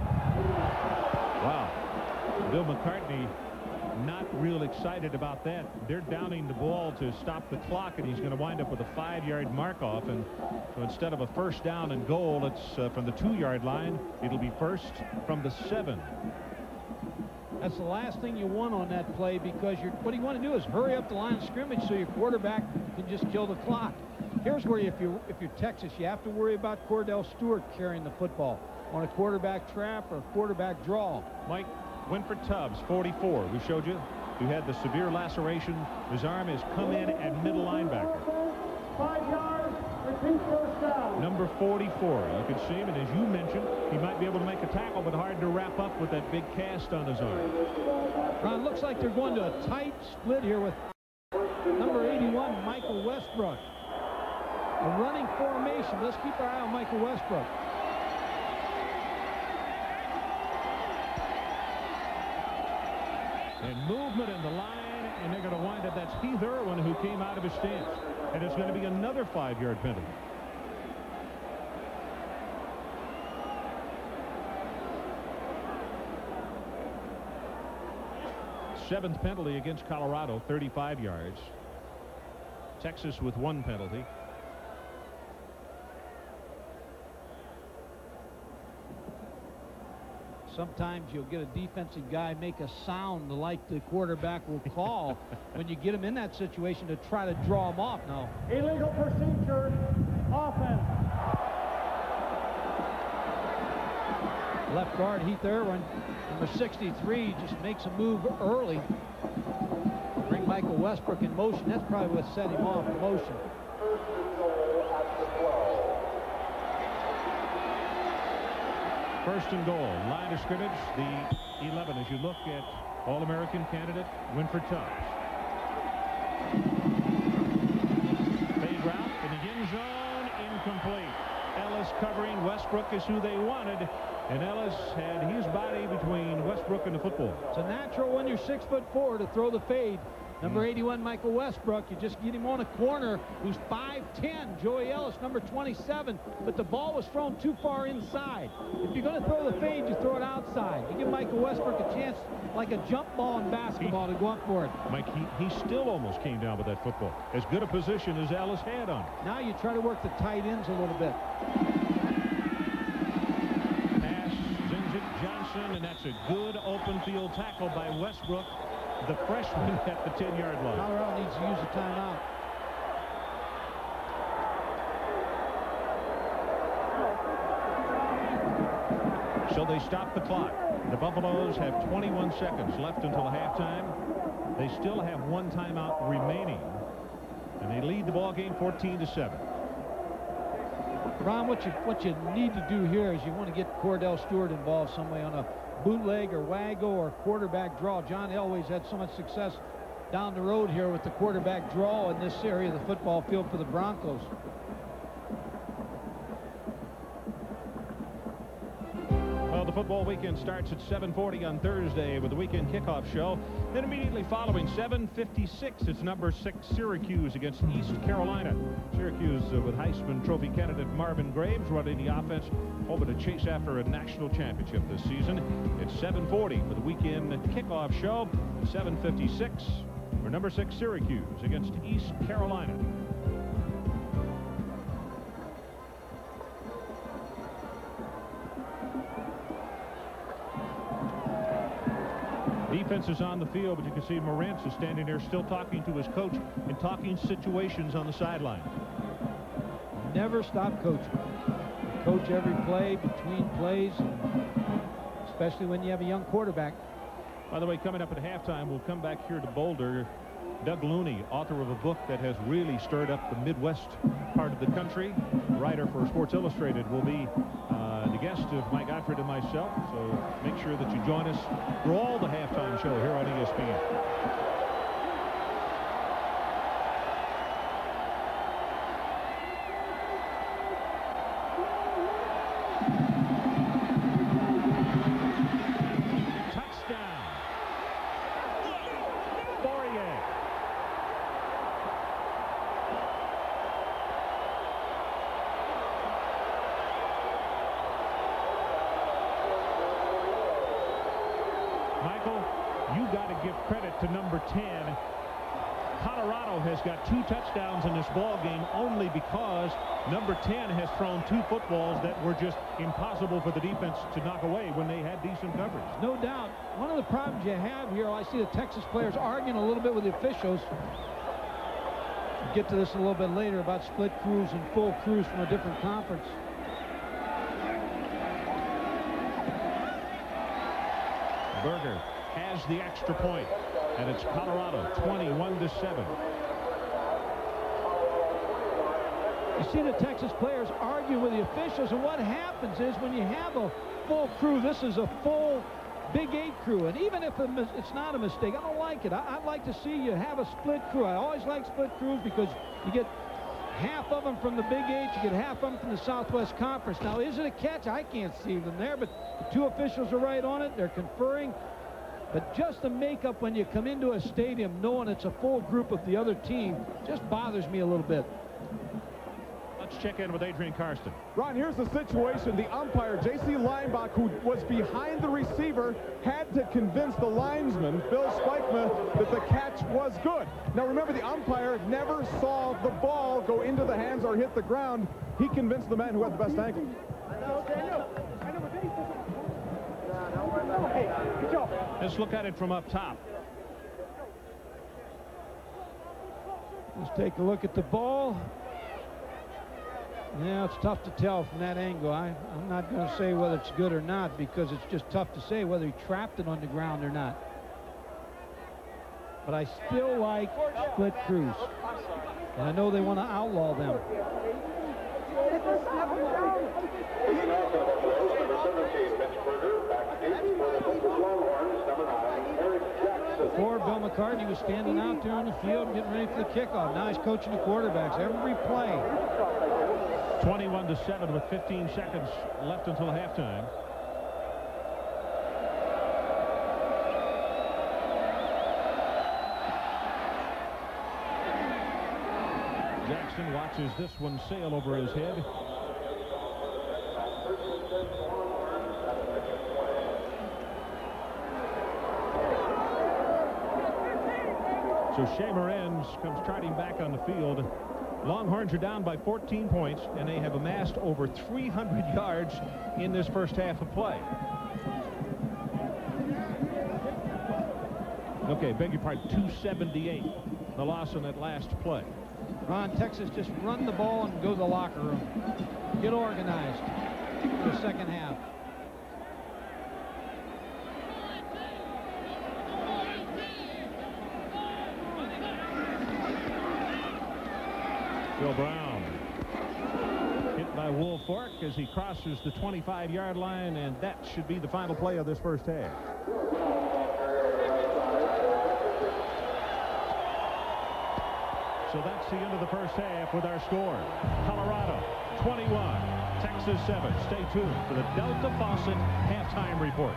Wow. Bill McCartney not real excited about that. They're downing the ball to stop the clock, and he's going to wind up with a five yard mark off. And so instead of a first down and goal, it's uh, from the two yard line. It'll be first from the seven. That's the last thing you want on that play, because you're, what you want to do is hurry up the line of scrimmage so your quarterback can just kill the clock. Here's where, you, if you're if you're Texas, you have to worry about Kordell Stewart carrying the football on a quarterback trap or quarterback draw. Mike Winford Tubbs, forty-four. We showed you who had the severe laceration. His arm has come in at middle linebacker. Five yards, repeat first down. Number forty-four. You can see him, and as you mentioned, he might be able to make a tackle, but hard to wrap up with that big cast on his arm. Ron, looks like they're going to a tight split here with number eighty-one, Michael Westbrook. A running formation. Let's keep our eye on Michael Westbrook. And movement in the line, and they're going to wind up. That's Heath Irwin who came out of his stance. And it's going to be another five-yard penalty. Seventh penalty against Colorado, thirty-five yards. Texas with one penalty. Sometimes you'll get a defensive guy make a sound like the quarterback will call when you get him in that situation to try to draw him off. No. Illegal procedure, offense. Left guard Heath Irwin, number sixty-three, just makes a move early. Bring Michael Westbrook in motion. That's probably what set him off, motion. First and goal, line of scrimmage, the eleven as you look at All-American candidate Winford Tubbs. Fade route in the end zone, incomplete. Ellis covering. Westbrook is who they wanted, and Ellis had his body between Westbrook and the football. It's a natural when you're six foot four to throw the fade. Number eighty-one, Michael Westbrook. You just get him on a corner who's five ten. Joey Ellis, number twenty-seven. But the ball was thrown too far inside. If you're going to throw the fade, you throw it outside. You give Michael Westbrook a chance, like a jump ball in basketball, he, to go up for it. Mike, he, he still almost came down with that football. As good a position as Ellis had on it. Now you try to work the tight ends a little bit. Pass, zings it, Johnson, and that's a good open field tackle by Westbrook, the freshman at the ten-yard line. Colorado needs to use a timeout. So they stop the clock. The Buffaloes have twenty-one seconds left until halftime. They still have one timeout remaining, and they lead the ball game fourteen to seven. Ron, what you what you need to do here is you want to get Kordell Stewart involved some way on a bootleg or waggle or quarterback draw. John Elway's had so much success down the road here with the quarterback draw in this area of the football field for the Broncos. Well, the football weekend starts at seven forty on Thursday with the weekend kickoff show. Then immediately following, seven fifty-six, it's number six Syracuse against East Carolina. Syracuse uh, with Heisman Trophy candidate Marvin Graves running the offense, hoping to chase after a national championship this season. It's seven forty for the weekend kickoff show. seven fifty-six for number six Syracuse against East Carolina. Defense is on the field, but you can see Morantz is standing there still talking to his coach and talking situations on the sideline. Never stop coaching. Coach every play, between plays, especially when you have a young quarterback. By the way, coming up at halftime, we'll come back here to Boulder. Doug Looney, author of a book that has really stirred up the Midwest part of the country, writer for Sports Illustrated, will be uh, the guest of Mike Gottfried and myself. So make sure that you join us for all the halftime show here on E S P N. ten. Colorado has got two touchdowns in this ball game only because number ten has thrown two footballs that were just impossible for the defense to knock away when they had decent coverage. No doubt. One of the problems you have here, I see the Texas players arguing a little bit with the officials. We'll get to this a little bit later about split crews and full crews from a different conference. Berger has the extra point, and it's Colorado twenty-one to seven. You see the Texas players argue with the officials, and what happens is when you have a full crew, this is a full Big Eight crew, and even if it's not a mistake, I don't like it. I, I'd like to see you have a split crew. I always like split crews because you get half of them from the Big Eight, you get half of them from the Southwest Conference. Now, is it a catch? I can't see them there, but the two officials are right on it. They're conferring. But just the makeup when you come into a stadium knowing it's a full group of the other team just bothers me a little bit. Let's check in with Adrian Karsten. Ron, here's the situation. The umpire, J C Leinbach, who was behind the receiver, had to convince the linesman, Bill Spikema, that the catch was good. Now, remember, the umpire never saw the ball go into the hands or hit the ground. He convinced the man who had the best angle. Let's look at it from up top. Let's take a look at the ball. Yeah, it's tough to tell from that angle. I, I'm not going to say whether it's good or not because it's just tough to say whether he trapped it on the ground or not. But I still like split crews. And I know they want to outlaw them. Before, Bill McCartney was standing out there on the field getting ready for the kickoff. Now he's coaching the quarterbacks every play. twenty-one to seven with fifteen seconds left until halftime. Jackson watches this one sail over his head. So Shea Morenz comes trotting back on the field. Longhorns are down by fourteen points, and they have amassed over three hundred yards in this first half of play. Okay, beg your pardon, two seventy-eight, the loss on that last play. Ron, Texas just run the ball and go to the locker room. Get organized for the second half. Phil Brown hit by Woolfolk as he crosses the twenty-five yard line, and that should be the final play of this first half. So that's the end of the first half with our score. Colorado twenty-one, Texas seven. Stay tuned for the Delta Faucet halftime report.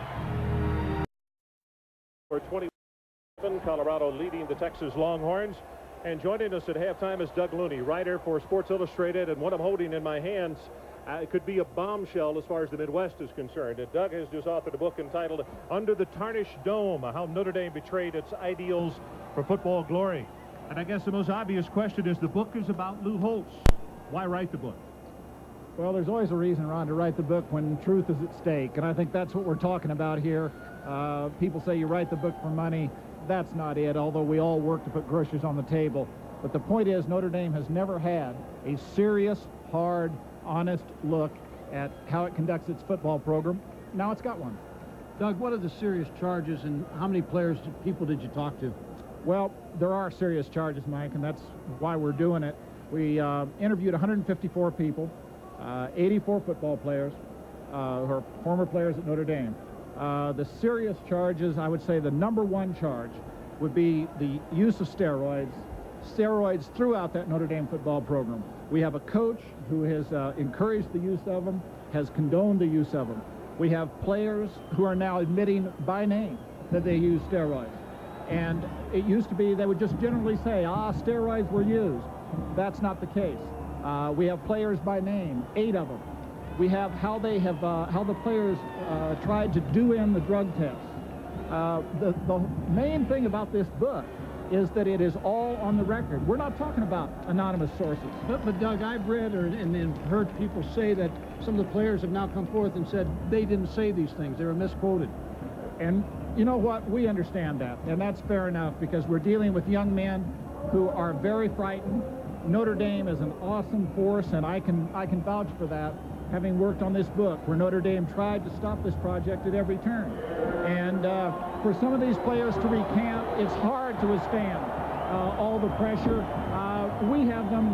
For twenty-seven, Colorado leading the Texas Longhorns. And joining us at halftime is Doug Looney, writer for Sports Illustrated, and what I'm holding in my hands, uh, it could be a bombshell as far as the Midwest is concerned. And Doug has just authored a book entitled Under the Tarnished Dome, How Notre Dame Betrayed Its Ideals for Football Glory. And I guess the most obvious question is, the book is about Lou Holtz. Why write the book? Well, there's always a reason, Ron, to write the book when truth is at stake, and I think that's what we're talking about here. Uh, people say you write the book for money. That's not it, although we all work to put groceries on the table. But the point is, Notre Dame has never had a serious, hard, honest look at how it conducts its football program. Now it's got one. Doug, what are the serious charges, and how many players, people did you talk to? Well, there are serious charges, Mike, and that's why we're doing it. We uh, interviewed one hundred fifty-four people, uh, eighty-four football players, uh, who are former players at Notre Dame. Uh, the serious charges, I would say the number one charge would be the use of steroids, steroids throughout that Notre Dame football program. We have a coach who has uh, encouraged the use of them, has condoned the use of them. We have players who are now admitting by name that they use steroids. And it used to be they would just generally say, ah, steroids were used. That's not the case. Uh, we have players by name, eight of them. We have how they have, uh, how the players uh, tried to do in the drug tests. Uh, the, the main thing about this book is that it is all on the record. We're not talking about anonymous sources. But, but Doug, I've read or, and, and heard people say that some of the players have now come forth and said they didn't say these things. They were misquoted. And you know what? We understand that, and that's fair enough because we're dealing with young men who are very frightened. Notre Dame is an awesome force, and I can, I can vouch for that, having worked on this book where Notre Dame tried to stop this project at every turn. And uh, for some of these players to recant, it's hard to withstand uh, all the pressure. Uh, we have them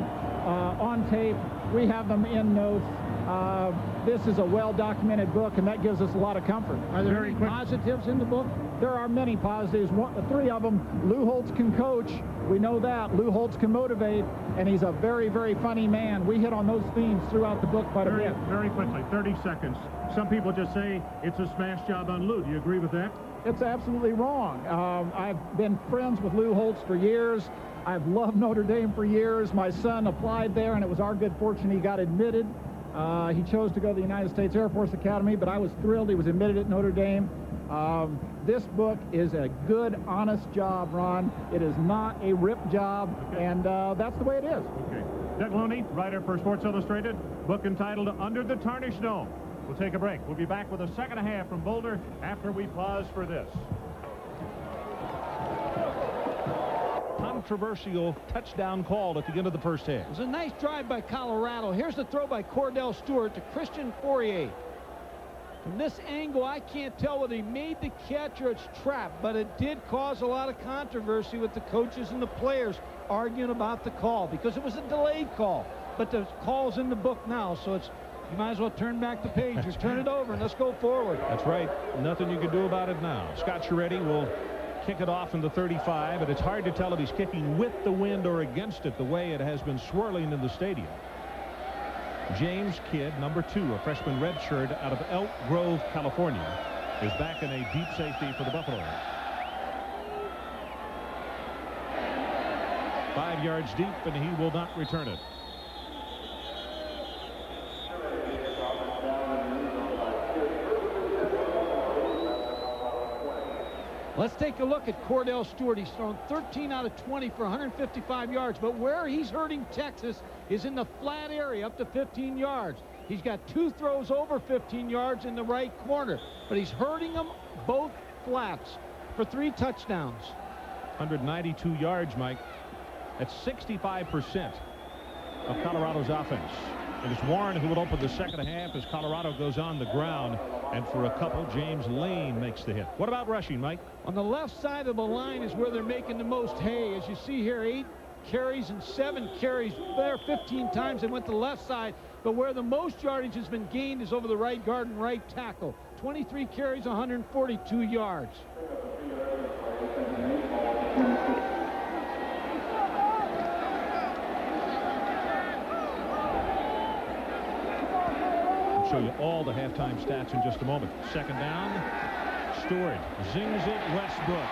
uh, on tape. We have them in notes. Uh, this is a well-documented book, and that gives us a lot of comfort. Are there any positives in the book? There are many positives. One, three of them. Lou Holtz can coach. We know that. Lou Holtz can motivate, and he's a very, very funny man. We hit on those themes throughout the book quite very, a bit. Very quickly, thirty seconds. Some people just say it's a smash job on Lou. Do you agree with that? It's absolutely wrong. Um, I've been friends with Lou Holtz for years. I've loved Notre Dame for years. My son applied there, and it was our good fortune he got admitted. Uh, he chose to go to the United States Air Force Academy, but I was thrilled he was admitted at Notre Dame. Um, this book is a good, honest job, Ron. It is not a rip job, okay. and uh, that's the way it is. Okay. Doug Looney, writer for Sports Illustrated, book entitled Under the Tarnished Dome. We'll take a break. We'll be back with a second half from Boulder after we pause for this. Controversial touchdown call at the end of the first half. It was a nice drive by Colorado. Here's the throw by Kordell Stewart to Christian Fourier. From this angle, I can't tell whether he made the catch or it's trapped, but it did cause a lot of controversy with the coaches and the players arguing about the call because it was a delayed call. But the call's in the book now, so it's you might as well turn back the page or turn it over and let's go forward. That's right. Nothing you can do about it now. Scott Chiaretti will kick it off in the thirty-five, and it's hard to tell if he's kicking with the wind or against it the way it has been swirling in the stadium. James Kidd, number two, a freshman redshirt out of Elk Grove, California, is back in a deep safety for the Buffaloes. Five yards deep, and he will not return it. Let's take a look at Kordell Stewart. He's thrown thirteen out of twenty for one hundred fifty-five yards, but where he's hurting Texas is in the flat area up to fifteen yards. He's got two throws over fifteen yards in the right corner, but he's hurting them both flats for three touchdowns. one hundred ninety-two yards, Mike. That's sixty-five percent of Colorado's offense. And it's Warren who will open the second half as Colorado goes on the ground. And for a couple, James Lane makes the hit. What about rushing, Mike? On the left side of the line is where they're making the most hay. As you see here, eight carries and seven carries there fifteen times. They went to the left side. But where the most yardage has been gained is over the right guard and right tackle. twenty-three carries, one hundred forty-two yards. Show you all the halftime stats in just a moment. Second down, Stewart zings it, Westbrook.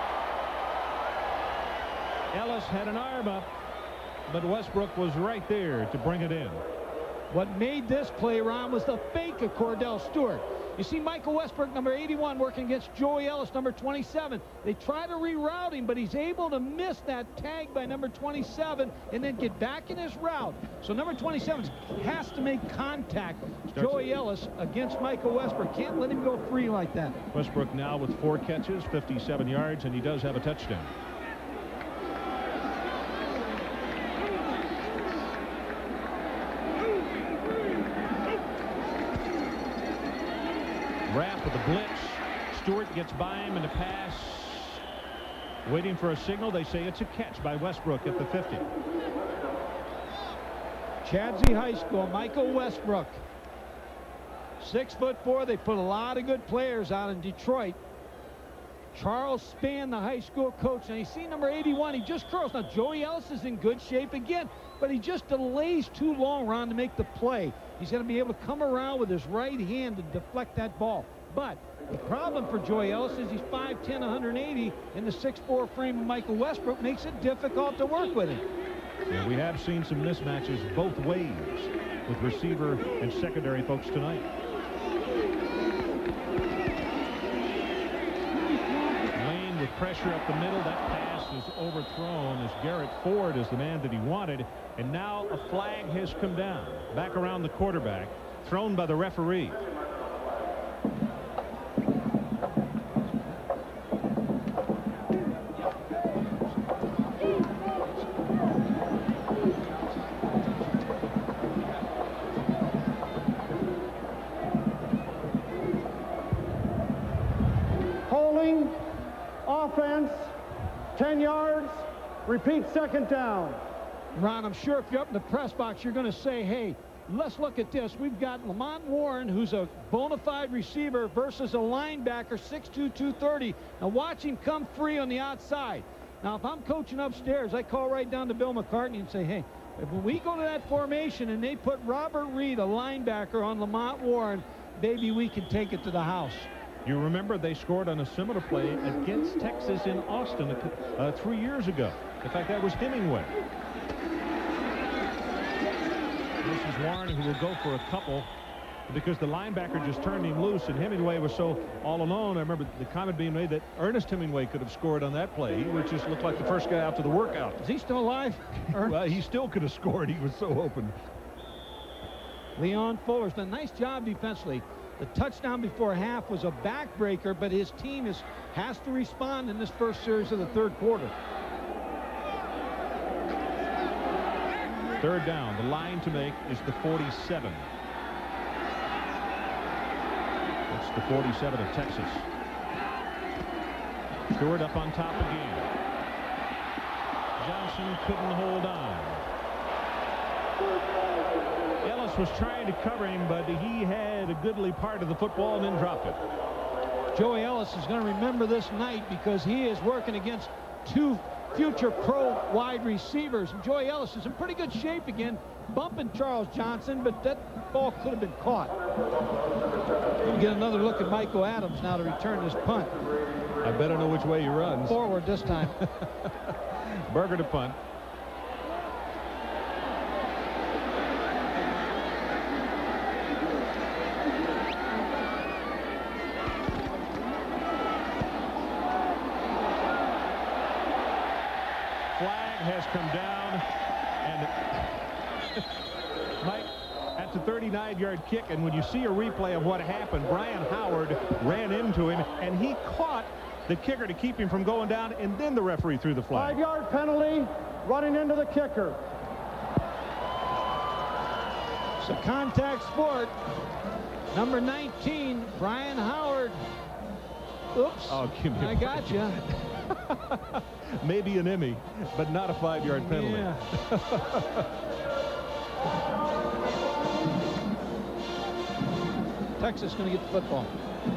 Ellis had an arm up, but Westbrook was right there to bring it in. What made this play, Ron, was the fake of Kordell Stewart. You see Michael Westbrook, number eighty-one, working against Joey Ellis, number twenty-seven. They try to reroute him, but he's able to miss that tag by number twenty-seven and then get back in his route. So number twenty-seven has to make contact. Starts Joey Ellis against Michael Westbrook. Can't let him go free like that. Westbrook now with four catches, fifty-seven yards, and he does have a touchdown. Rapp with the blitz. Stewart gets by him in the pass. Waiting for a signal. They say it's a catch by Westbrook at the fifty. Chadsey High School, Michael Westbrook. Six foot four. They put a lot of good players out in Detroit. Charles Spann, the high school coach. And you see number eighty-one, he just curls. Now Joey Ellis is in good shape again, but he just delays too long, Ron, to make the play. He's going to be able to come around with his right hand to deflect that ball. But the problem for Joey Ellis is he's five ten, one hundred eighty, and the six four frame of Michael Westbrook makes it difficult to work with him. Yeah, we have seen some mismatches both ways with receiver and secondary folks tonight. Lane with pressure up the middle. That pass is overthrown as Garrett Ford is the man that he wanted. And now a flag has come down. Back around the quarterback. Thrown by the referee. Holding, offense, ten yards, repeat second down. Ron, I'm sure if you're up in the press box, you're going to say, hey, let's look at this. We've got Lamont Warren, who's a bona fide receiver, versus a linebacker, six two, two thirty. Now watch him come free on the outside. Now, if I'm coaching upstairs, I call right down to Bill McCartney and say, hey, if we go to that formation and they put Robert Reed, a linebacker, on Lamont Warren, maybe we can take it to the house. You remember they scored on a similar play against Texas in Austin uh, three years ago. In fact, that was Hemingway. This is Warren, who will go for a couple because the linebacker just turned him loose, and Hemingway was so all alone. I remember the comment being made that Ernest Hemingway could have scored on that play. He would just look like the first guy out to the workout. Is he still alive? Well, he still could have scored. He was so open. Leon Fuller's done a nice job defensively. The touchdown before half was a backbreaker, but his team is has to respond in this first series of the third quarter. Third down. The line to make is the forty-seven. It's the forty-seven of Texas. Stewart up on top again. Johnson couldn't hold on. Ellis was trying to cover him, but he had a goodly part of the football and then dropped it. Joey Ellis is going to remember this night because he is working against two future pro wide receivers. And Joey Ellis is in pretty good shape again, bumping Charles Johnson, but that ball could have been caught. We'll get another look at Michael Adams now to return this punt. I better know which way he runs. Forward this time. Berger to punt. Has come down, and Mike, that's a thirty-nine yard kick, and when you see a replay of what happened, Brian Howard ran into him and he caught the kicker to keep him from going down, and then the referee threw the flag. Five yard penalty, running into the kicker. It's a contact sport. Number nineteen, Brian Howard. Oops, oh, give me I got you. Maybe an Emmy, but not a five yard penalty. Yeah. Texas going to get the football.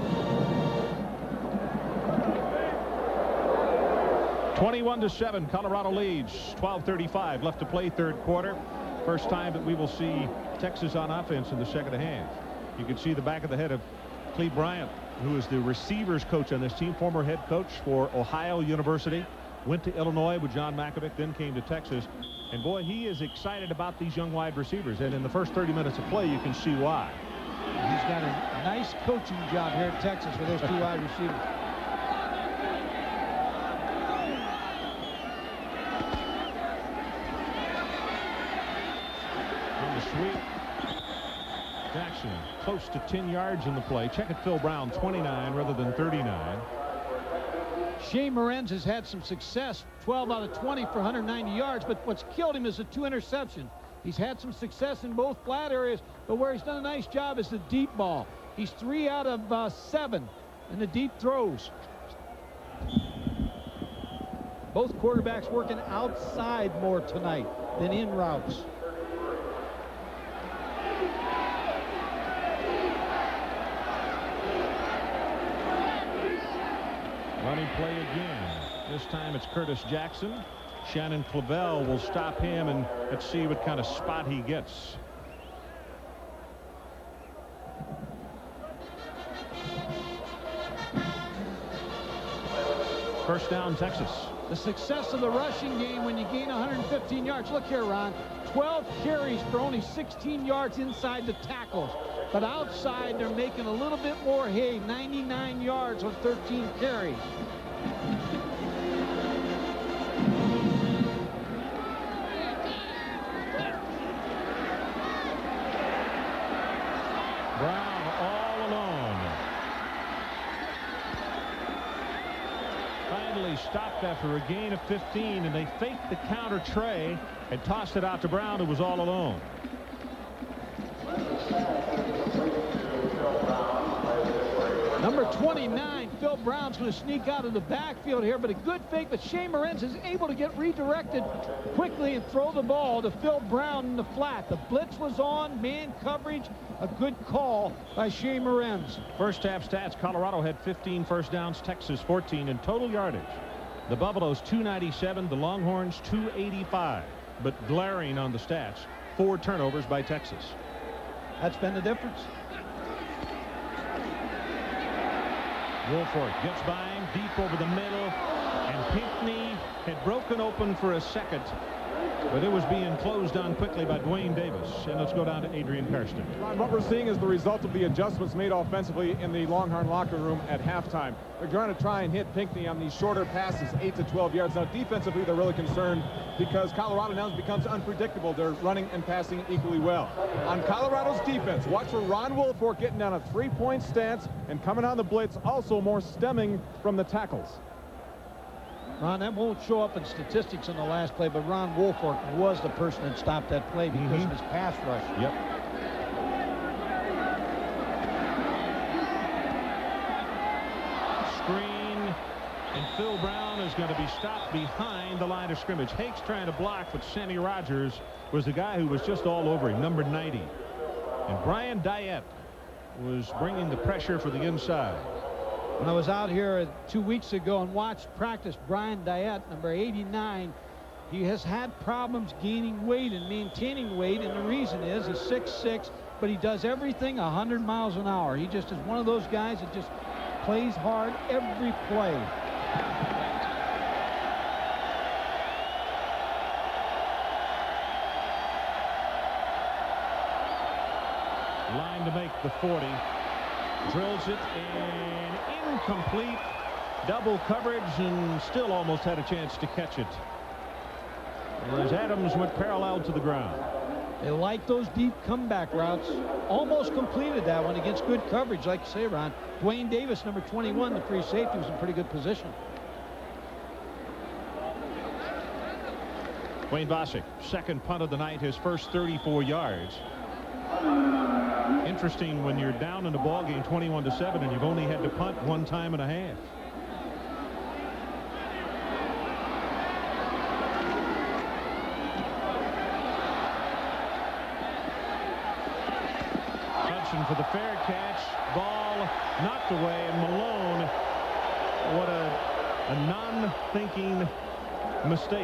twenty-one to seven, Colorado leads. twelve thirty-five left to play, third quarter. First time that we will see Texas on offense in the second half. You can see the back of the head of Cleve Bryant, who is the receivers coach on this team, former head coach for Ohio University, went to Illinois with John Makovic, then came to Texas. And boy, he is excited about these young wide receivers. And in the first thirty minutes of play, you can see why. He's got a nice coaching job here at Texas with those two wide receivers. On the sweep, Jackson close to ten yards in the play. Check it, Phil Brown, twenty-nine rather than thirty-nine. Shea Morenz has had some success, twelve out of twenty for one hundred ninety yards, but what's killed him is the two interceptions. He's had some success in both flat areas, but where he's done a nice job is the deep ball. He's three out of uh, seven in the deep throws. Both quarterbacks working outside more tonight than in routes. Running play again. This time it's Curtis Jackson. Shannon Clavell will stop him, and let's see what kind of spot he gets. First down, Texas. The success of the rushing game when you gain one hundred fifteen yards. Look here, Ron. twelve carries for only sixteen yards inside the tackles. But outside, they're making a little bit more hay. ninety-nine yards on thirteen carries. Brown all alone. Finally stopped after a gain of fifteen, and they faked the counter tray and tossed it out to Brown, who was all alone. Number twenty-nine, Phil Brown's going to sneak out of the backfield here, but a good fake, but Shea Morenz is able to get redirected quickly and throw the ball to Phil Brown in the flat. The blitz was on, man coverage, a good call by Shea Morenz. First half stats, Colorado had fifteen first downs, Texas fourteen in total yardage. The Buffaloes two ninety-seven, the Longhorns two eighty-five. But glaring on the stats, four turnovers by Texas. That's been the difference. Woolfolk gets by him deep over the middle, and Pinckney had broken open for a second, but it was being closed on quickly by Dwayne Davis. And let's go down to Adrian Karsten. Ron, what we're seeing is the result of the adjustments made offensively in the Longhorn locker room at halftime. They're going to try and hit Pinckney on these shorter passes, eight to twelve yards. Now, defensively, they're really concerned because Colorado now becomes unpredictable. They're running and passing equally well. On Colorado's defense, watch for Ron Woolfolk getting down a three-point stance and coming on the blitz, also more stemming from the tackles. Ron, that won't show up in statistics in the last play, but Ron Woolfolk was the person that stopped that play because mm-hmm. of his pass rush. Yep. Screen, and Phil Brown is going to be stopped behind the line of scrimmage. Hakes trying to block, but Sammy Rogers was the guy who was just all over him, number ninety. And Brian Diet was bringing the pressure for the inside. When I was out here two weeks ago and watched practice, Brian Diet, number eighty-nine, he has had problems gaining weight and maintaining weight, and the reason is he's six six, but he does everything one hundred miles an hour. He just is one of those guys that just plays hard every play. Line to make the forty. Drills it and incomplete. Double coverage and still almost had a chance to catch it, as Adams went parallel to the ground. They like those deep comeback routes. Almost completed that one against good coverage, like you say, Ron. Dwayne Davis, number twenty-one, the free safety, was in pretty good position. Wayne Bosick, second punt of the night, his first thirty-four yards. Interesting when you're down in the ball game twenty-one to seven and you've only had to punt one time and a half. Hudson for the fair catch. Ball knocked away, and Malone, what a, a non-thinking mistake.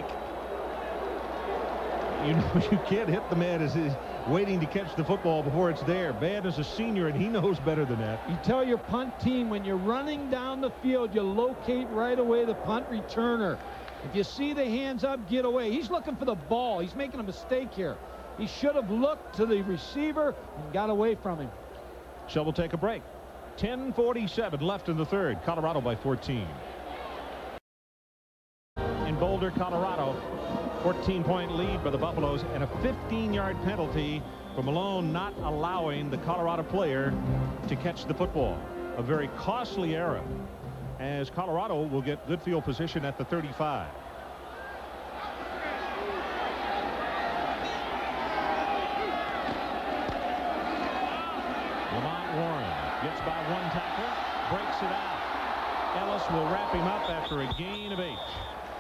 You know, you can't hit the man as he's waiting to catch the football before it's there. Bad as a senior, and he knows better than that. You tell your punt team when you're running down the field, you locate right away the punt returner. If you see the hands up, get away. He's looking for the ball. He's making a mistake here. He should have looked to the receiver and got away from him. So we'll take a break. ten forty-seven left in the third. Colorado by fourteen. In Boulder, Colorado. fourteen point lead by the Buffaloes, and a fifteen yard penalty for Malone not allowing the Colorado player to catch the football. A very costly error, as Colorado will get good field position at the thirty-five. Lamont Warren gets by one tackler, breaks it out. Ellis will wrap him up after a gain of eight.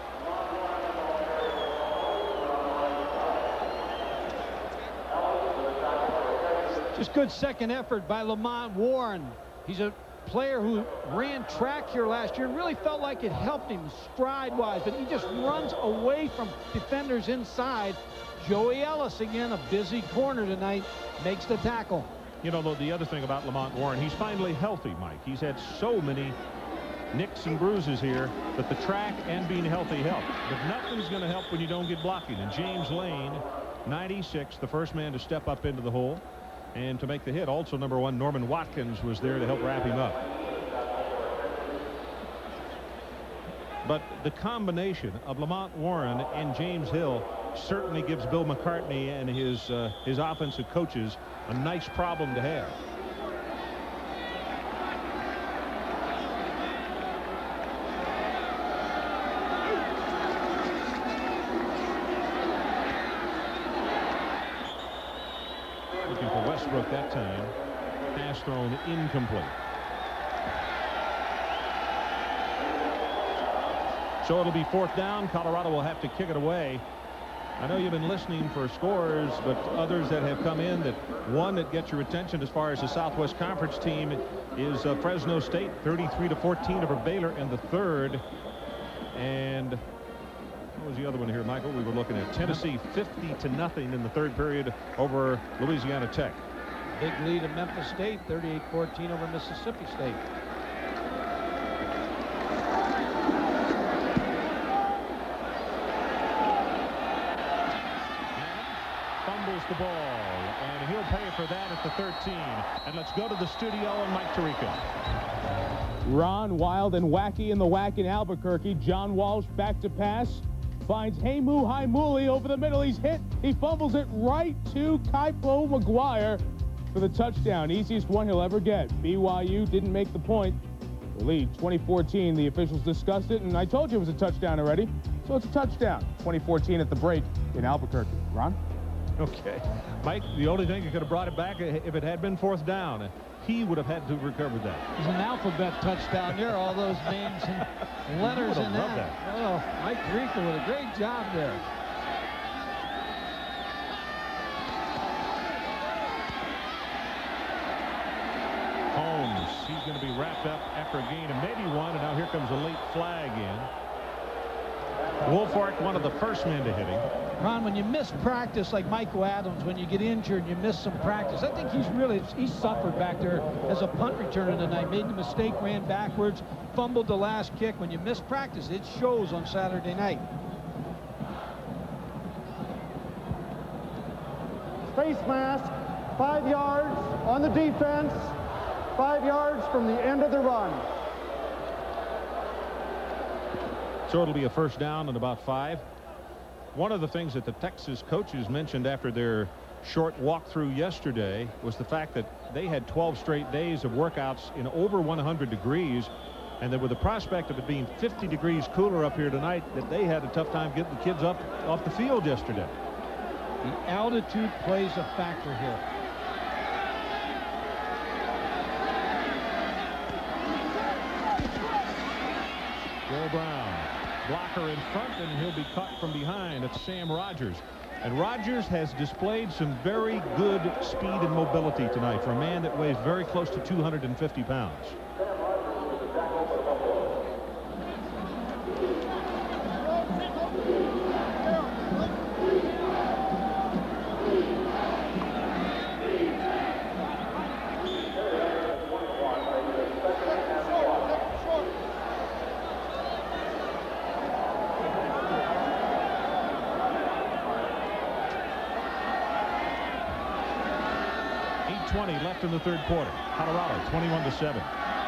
Just good second effort by Lamont Warren. He's a player who ran track here last year and really felt like it helped him stride-wise, but he just runs away from defenders inside. Joey Ellis, again, a busy corner tonight, makes the tackle. You know, the other thing about Lamont Warren, he's finally healthy, Mike. He's had so many nicks and bruises here, but the track and being healthy help. But nothing's going to help when you don't get blocking. And James Lane, ninety-six, the first man to step up into the hole and to make the hit. Also, number one, Norman Watkins was there to help wrap him up. But the combination of Lamont Warren and James Hill certainly gives Bill McCartney and his uh, his offensive coaches a nice problem to have. Looking for Westbrook that time. Pass thrown incomplete. So it'll be fourth down. Colorado will have to kick it away. I know you've been listening for scores, but others that have come in, that one that gets your attention as far as the Southwest Conference team is uh, Fresno State, thirty-three to fourteen over Baylor in the third. And what was the other one here, Michael? We were looking at Tennessee fifty to nothing in the third period over Louisiana Tech. Big lead of Memphis State, thirty-eight fourteen over Mississippi State. The ball, and he'll pay for that at the thirteen. And let's go to the studio and Mike Tirica. Ron, wild and wacky in the whack in Albuquerque. John Walsh back to pass, finds Heimu Haimuli over the middle. He's hit. He fumbles it right to Kaipo McGuire for the touchdown. Easiest one he'll ever get. B Y U didn't make the point. The lead twenty fourteen. The officials discussed it, and I told you it was a touchdown already. So it's a touchdown. twenty fourteen at the break in Albuquerque. Ron? Okay. Mike, the only thing that could have brought it back if it had been fourth down, he would have had to recover that. It's an alphabet touchdown there, all those names and letters in that. that. Oh, Mike Tirica with a great job there. Holmes, he's going to be wrapped up after a gain of maybe one, and now here comes a late flag in. Woolfolk, one of the first men to hit him. Ron, when you miss practice like Michael Adams, when you get injured and you miss some practice, I think he's really, he suffered back there as a punt returner tonight. Made the mistake, ran backwards, fumbled the last kick. When you miss practice, it shows on Saturday night. Face mask, five yards on the defense, five yards from the end of the run. So it'll be a first down and about five. One of the things that the Texas coaches mentioned after their short walkthrough yesterday was the fact that they had twelve straight days of workouts in over one hundred degrees, and that with the prospect of it being fifty degrees cooler up here tonight, that they had a tough time getting the kids up off the field yesterday. The altitude plays a factor here. Joe Brown, blocker in front, and he'll be caught from behind. It's Sam Rogers. And Rogers has displayed some very good speed and mobility tonight for a man that weighs very close to two hundred fifty pounds. twenty left in the third quarter. Colorado twenty-one to seven.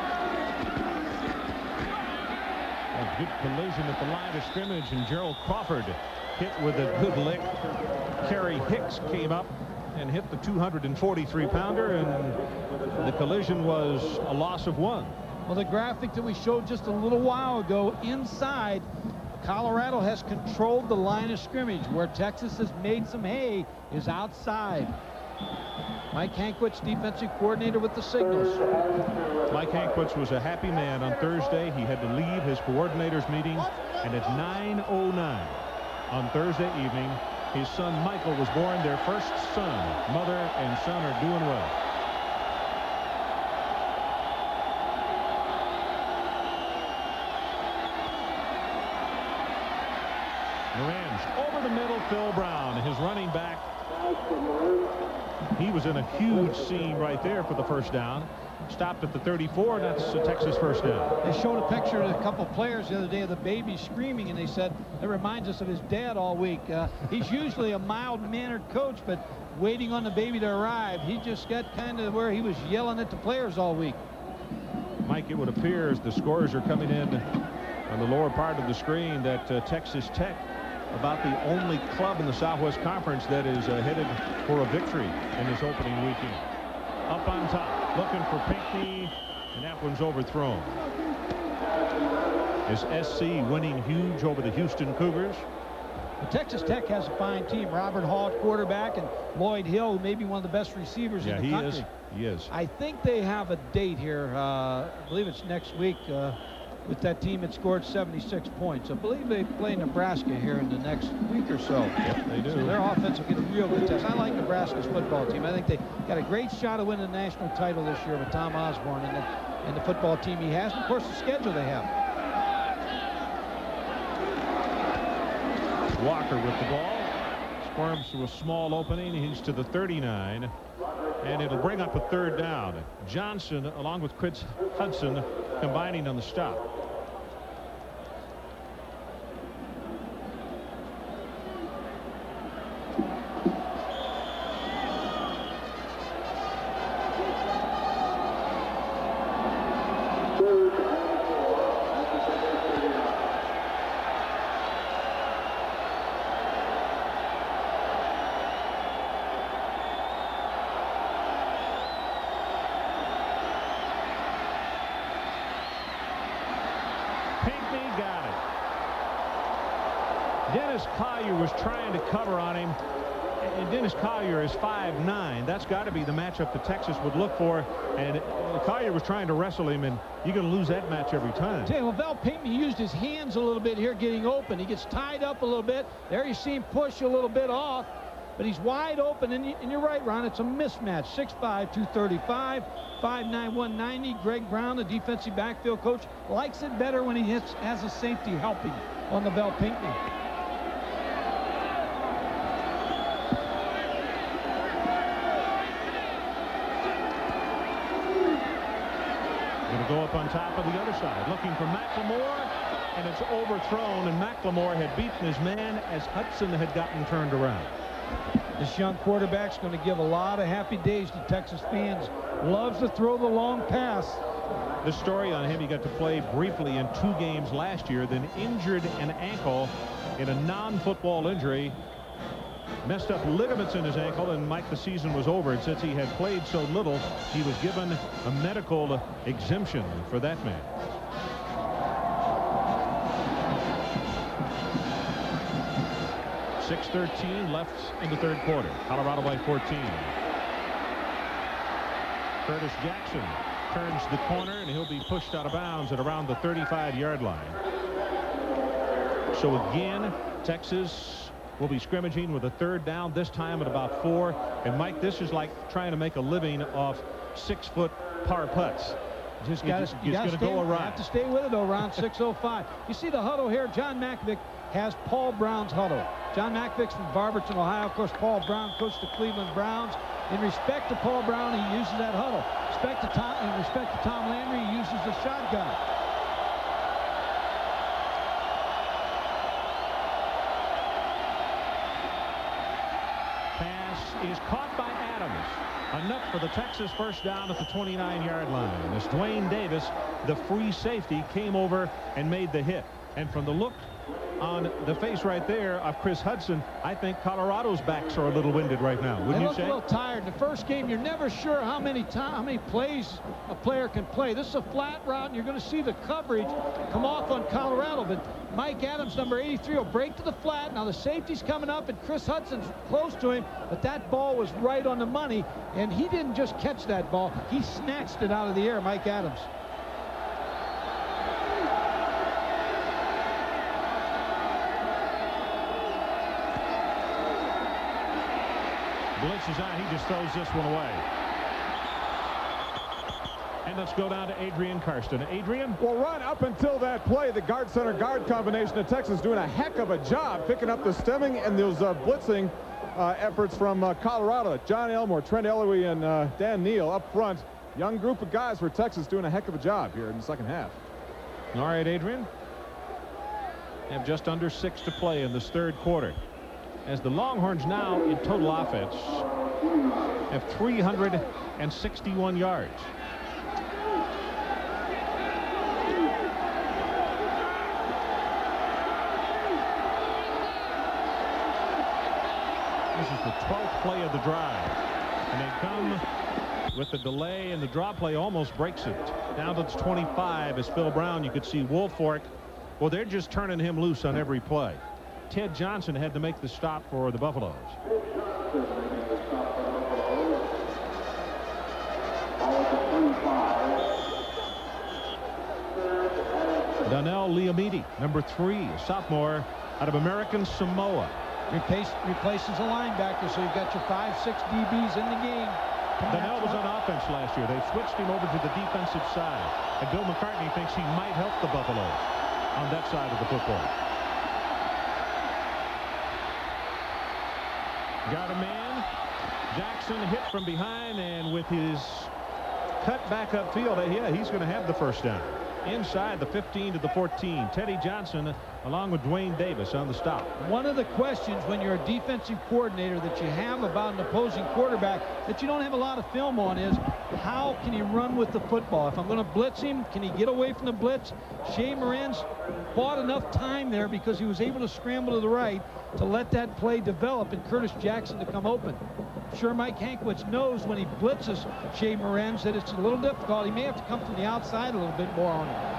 A good collision at the line of scrimmage, and Gerald Crawford hit with a good lick. Kerry Hicks came up and hit the two hundred forty-three pounder, and the collision was a loss of one. Well, the graphic that we showed just a little while ago, inside, Colorado has controlled the line of scrimmage. Where Texas has made some hay is outside. Mike Hankwitz, defensive coordinator, with the signals. Mike Hankwitz was a happy man on Thursday. He had to leave his coordinators meeting, and at nine oh nine on Thursday evening, his son Michael was born, their first son. Mother and son are doing well. The Rams over the middle, Phil Brown, his running back. He was in a huge seam right there for the first down. Stopped at the thirty-four, and that's a Texas first down. They showed a picture of a couple players the other day of the baby screaming, and they said it reminds us of his dad all week. Uh, he's usually a mild-mannered coach, but waiting on the baby to arrive, he just got kind of where he was yelling at the players all week. Mike, it would appear as the scores are coming in on the lower part of the screen that uh, Texas Tech, about the only club in the Southwest Conference that is uh, headed for a victory in this opening weekend. Up on top, looking for Pinckney, and that one's overthrown. Is S C winning huge over the Houston Cougars? Well, Texas Tech has a fine team. Robert Hall at quarterback, and Lloyd Hill, who may be one of the best receivers yeah, in the he country. Is. He is. I think they have a date here. Uh, I believe it's next week. Uh, with that team that scored seventy-six points. I believe they play Nebraska here in the next week or so. Yep, they do. So their offense will get a real good test. I like Nebraska's football team. I think they got a great shot of winning the national title this year with Tom Osborne and the, and the football team he has, and of course the schedule they have. Walker with the ball. Squirms through a small opening. He's to the thirty-nine. And it'll bring up a third down. Johnson, along with Chris Hudson, combining on the stop. Was trying to cover on him, and Dennis Collier is five nine. That's got to be the matchup that Texas would look for, and Collier was trying to wrestle him, and you're going to lose that match every time. Yeah, well, Val Pinkney used his hands a little bit here getting open. He gets tied up a little bit. There you see him push a little bit off, but he's wide open, and, you, and you're right, Ron, it's a mismatch. six five, two thirty-five, five nine, one ninety. Greg Brown, the defensive backfield coach, likes it better when he hits, has a safety helping on the Val Pinkney. Go up on top of the other side, looking for McLemore, and it's overthrown, and McLemore had beaten his man as Hudson had gotten turned around. This young quarterback's going to give a lot of happy days to Texas fans. Loves to throw the long pass. The story on him, he got to play briefly in two games last year, then injured an ankle in a non-football injury. Messed up ligaments in his ankle, and Mike, the season was over. And since he had played so little, he was given a medical exemption for that man. six thirteen left in the third quarter. Colorado by fourteen. Curtis Jackson turns the corner, and he'll be pushed out of bounds at around the thirty-five yard line. So again, Texas will be scrimmaging with a third down, this time at about four. And Mike, this is like trying to make a living off six-foot par putts. Just got to you gotta go around. Have to stay with it, though, around six oh five. You see the huddle here. John Mackovic has Paul Brown's huddle. John Mackovic's from Barberton, Ohio. Of course, Paul Brown coached the Cleveland Browns. In respect to Paul Brown, he uses that huddle. Respect to Tom, in respect to Tom Landry, he uses the shotgun. Is caught by Adams. Enough for the Texas first down at the twenty-nine yard line. As Dwayne Davis, the free safety, came over and made the hit. And from the look on the face right there of Chris Hudson, I think Colorado's backs are a little winded right now. Wouldn't you say? They look a little tired. The first game, you're never sure how many time, how many plays a player can play. This is a flat route, and you're going to see the coverage come off on Colorado. But Mike Adams, number eighty-three, will break to the flat. Now the safety's coming up, and Chris Hudson's close to him, but that ball was right on the money, and he didn't just catch that ball. He snatched it out of the air, Mike Adams. Blitz is on. He just throws this one away. And let's go down to Adrian Karsten. Adrian? Well, run up until that play, the guard center guard combination of Texas doing a heck of a job picking up the stemming and those uh, blitzing uh, efforts from uh, Colorado. John Elmore, Trent Ellery, and uh, Dan Neal up front. Young group of guys for Texas doing a heck of a job here in the second half. All right, Adrian. Have just under six to play in this third quarter, as the Longhorns now in total offense have three hundred sixty-one yards. This is the twelfth play of the drive, and they come with the delay, and the draw play almost breaks it down to the twenty-five. As Phil Brown, you could see Woolfolk, well, they're just turning him loose on every play. Ted Johnson had to make the stop for the Buffaloes. Donnell Liamidi, number three, a sophomore out of American Samoa. Replace, replaces a linebacker, so you've got your five, six D Bs in the game. Donnell was on offense last year. They switched him over to the defensive side. And Bill McCartney thinks he might help the Buffaloes on that side of the football. Got a man. Jackson hit from behind, and with his cut back upfield, yeah, he's going to have the first down. Inside the fifteen to the fourteen. Teddy Johnson along with Dwayne Davis on the stop. One of the questions when you're a defensive coordinator that you have about an opposing quarterback that you don't have a lot of film on is how can he run with the football? If I'm going to blitz him, can he get away from the blitz? Shea Moran's bought enough time there because he was able to scramble to the right to let that play develop and Curtis Jackson to come open. I'm sure Mike Hankwitz knows when he blitzes Shea Moran's that it's a little difficult. He may have to come from the outside a little bit more on him.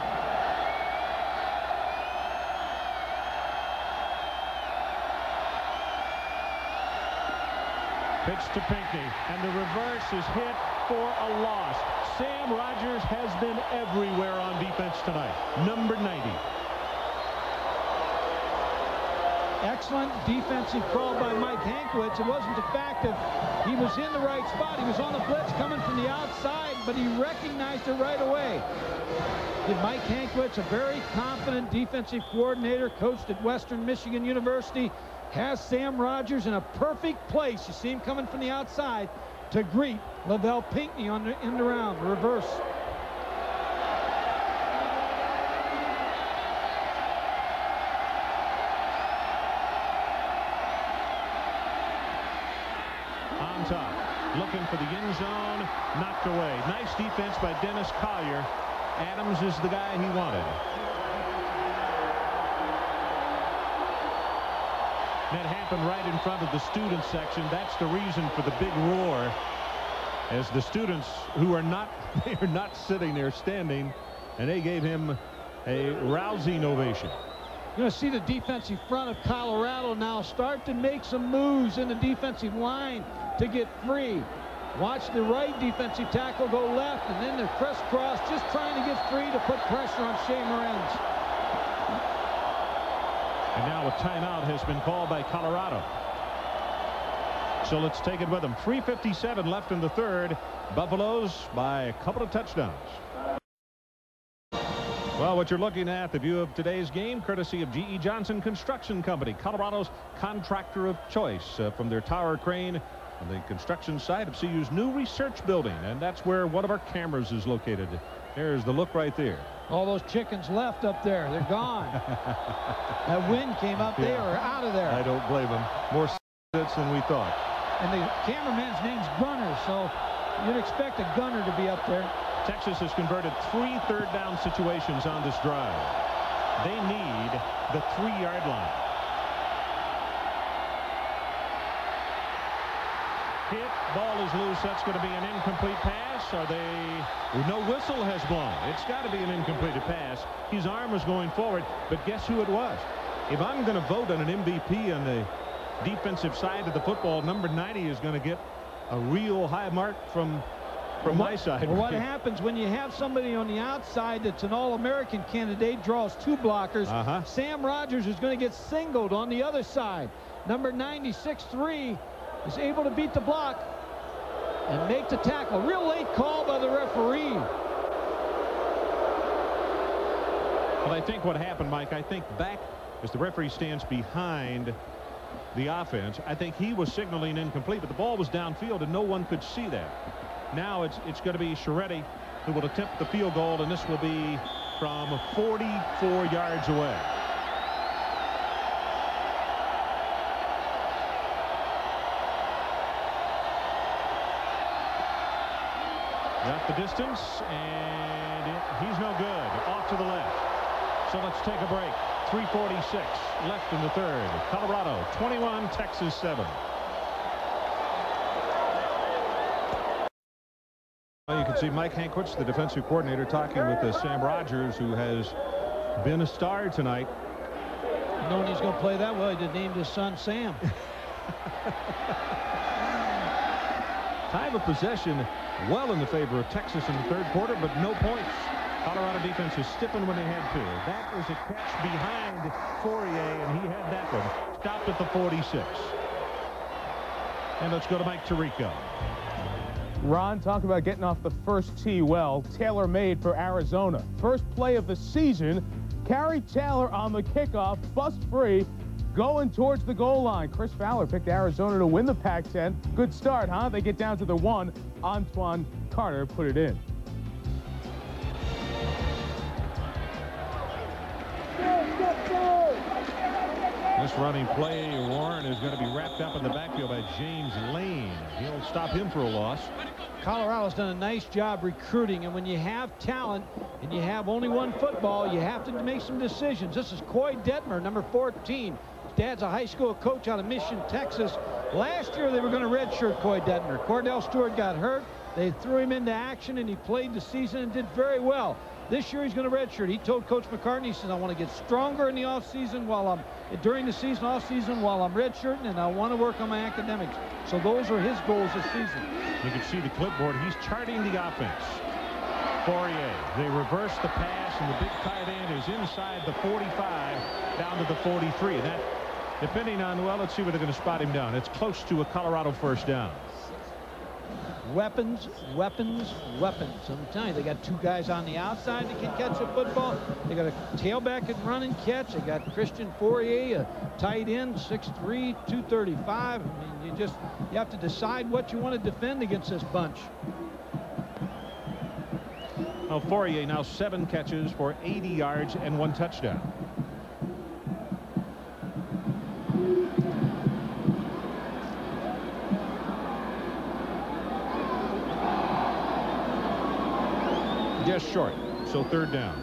Pitch to Pinckney, and the reverse is hit for a loss. Sam Rogers has been everywhere on defense tonight. Number ninety. Excellent defensive call by Mike Hankwitz. It wasn't the fact that he was in the right spot. He was on the blitz coming from the outside, but he recognized it right away. Did Mike Hankwitz, a very confident defensive coordinator, coached at Western Michigan University, has Sam Rogers in a perfect place. You see him coming from the outside to greet Lavelle Pinckney on the end around, the reverse. On top, looking for the end zone, knocked away. Nice defense by Dennis Collier. Adams is the guy he wanted. That happened right in front of the student section. That's the reason for the big roar, as the students who are not they are not sitting there standing, and they gave him a rousing ovation. You're going to see the defensive front of Colorado now start to make some moves in the defensive line to get free. Watch the right defensive tackle go left, and then the crisscross just trying to get free to put pressure on Shea Moran's. And now a timeout has been called by Colorado. So let's take it with them. three fifty-seven left in the third. Buffaloes by a couple of touchdowns. Well, what you're looking at, the view of today's game, courtesy of G E Johnson Construction Company, Colorado's contractor of choice, uh, from their tower crane on the construction site of C U's new research building. And that's where one of our cameras is located. There's the look right there. All those chickens left up there. They're gone. That wind came up. They Yeah. are out of there. I don't blame them. More sits than we thought. And the cameraman's name's Gunner, so you'd expect a gunner to be up there. Texas has converted three third down situations on this drive. They need the three-yard line. Hit, ball is loose. That's going to be an incomplete pass. Are they? No whistle has blown. It's got to be an incompleted pass. His arm was going forward, but guess who it was? If I'm going to vote on an M V P on the defensive side of the football, number ninety is going to get a real high mark from from Well, my side. Well, what happens when you have somebody on the outside that's an All-American candidate, draws two blockers? Uh-huh. Sam Rogers is going to get singled on the other side. Number ninety, six three, is able to beat the block and make the tackle. Real late call by the referee. Well, I think what happened, Mike, I think back as the referee stands behind the offense, I think he was signaling incomplete, but the ball was downfield and no one could see that. Now it's it's going to be Scheretti who will attempt the field goal, and this will be from forty-four yards away. Got the distance, and it, he's no good. Off to the left. So let's take a break. three forty-six left in the third. Colorado twenty-one, Texas seven. Well, you can see Mike Hankwitz, the defensive coordinator, talking with uh, Sam Rogers, who has been a star tonight. Knowing he's going to play that well, he named his son Sam. Time of possession well in the favor of Texas in the third quarter, but no points. Colorado defense is stiffened when they had to. That was a catch behind Fourier, and he had that one. Stopped at the forty-six. And let's go to Mike Tirico. Ron, talk about getting off the first tee well. Tailor-made for Arizona. First play of the season. Carey Taylor on the kickoff, bust free, going towards the goal line. Chris Fowler picked Arizona to win the Pac ten. Good start, huh? They get down to the one. Antoine Carter put it in. This running play, Warren, is going to be wrapped up in the backfield by James Lane. He'll stop him for a loss. Colorado's done a nice job recruiting, and when you have talent and you have only one football, you have to make some decisions. This is Coy Detmer, number fourteen. His dad's a high school coach out of Mission, Texas. Last year they were going to redshirt Coy Detmer. Kordell Stewart got hurt. They threw him into action, and he played the season and did very well. This year he's going to redshirt. He told Coach McCartney, he said, I want to get stronger in the offseason while I'm during the season, off-season, while I'm redshirting, and I want to work on my academics. So those are his goals this season. You can see the clipboard. He's charting the offense. Fourier, they reverse the pass, and the big tight end is inside the forty-five down to the forty-three. And that, depending on, well, let's see where they're going to spot him down. It's close to a Colorado first down. Weapons, weapons, weapons. I'm telling you, they got two guys on the outside that can catch a football. They got a tailback and run and catch. They got Christian Fourier, a tight end, six three, two thirty-five. I mean, you just you have to decide what you want to defend against this bunch. Well, Fourier now seven catches for eighty yards and one touchdown. Just short, so third down.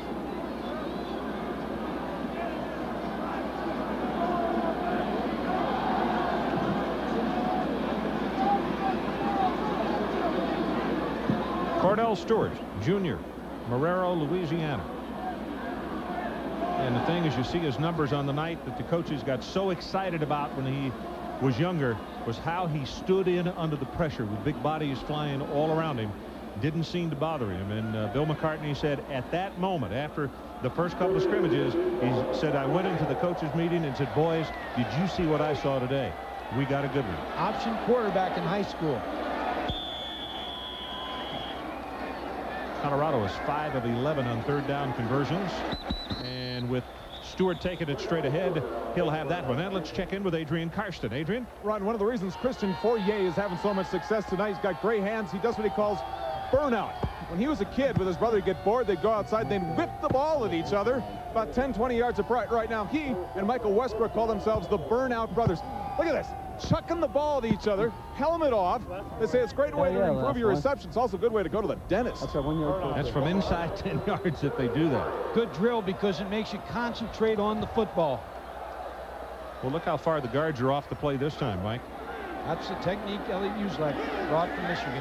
Kordell Stewart, Junior, Marrero, Louisiana. And the thing is, you see his numbers on the night that the coaches got so excited about when he was younger was how he stood in under the pressure with big bodies flying all around him. Didn't seem to bother him. And uh, Bill McCartney said at that moment, after the first couple of scrimmages, he said, I went into the coaches meeting and said, boys, did you see what I saw today? We got a good one. Option quarterback in high school. Colorado is five of eleven on third down conversions. And with Stewart taking it straight ahead, he'll have that one. And let's check in with Adrian Karsten. Adrian? Ron, one of the reasons Christian Fourier is having so much success tonight, he's got great hands. He does what he calls burnout. When he was a kid with his brother, he'd get bored, they'd go outside, they'd whip the ball at each other about ten, twenty yards apart. Right now, he and Michael Westbrook call themselves the Burnout Brothers. Look at this, chucking the ball at each other, helmet off. They say it's a great way yeah, to improve yeah, your one. reception. It's also a good way to go to the dentist. That's, one yard That's from inside ten yards that they do that. Good drill because it makes you concentrate on the football. Well, look how far the guards are off the play this time, Mike. That's the technique Elliot Uselak brought from Michigan.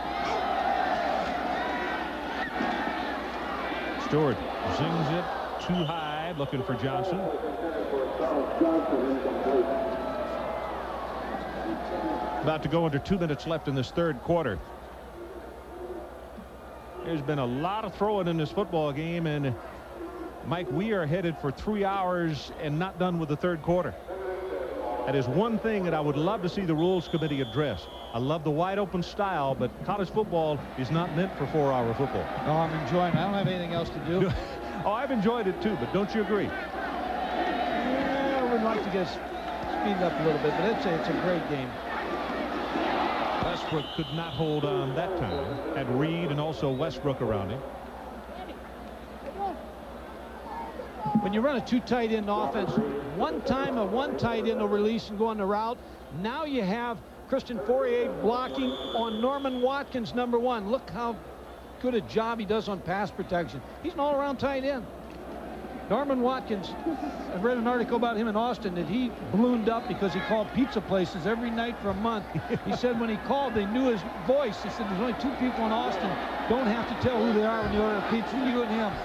Stewart zings it too high, looking for Johnson. About to go under two minutes left in this third quarter. There's been a lot of throwing in this football game, and Mike, we are headed for three hours and not done with the third quarter. That is one thing that I would love to see the Rules Committee address. I love the wide open style, but college football is not meant for four hour football. No, I'm enjoying it. I don't have anything else to do. Oh, I've enjoyed it too, but don't you agree? Yeah, I would like to get speed up a little bit, but it's a, it's a great game. Westbrook could not hold on that time. Had Reed and also Westbrook around him. When you run a two tight end offense, one time a one tight end will release and go on the route. Now you have Christian Fourier blocking on Norman Watkins, number one. Look how good a job he does on pass protection. He's an all-around tight end. Norman Watkins, I read an article about him in Austin that he ballooned up because he called pizza places every night for a month. He said when he called, they knew his voice. He said there's only two people in Austin don't have to tell who they are when you order a pizza, you and him.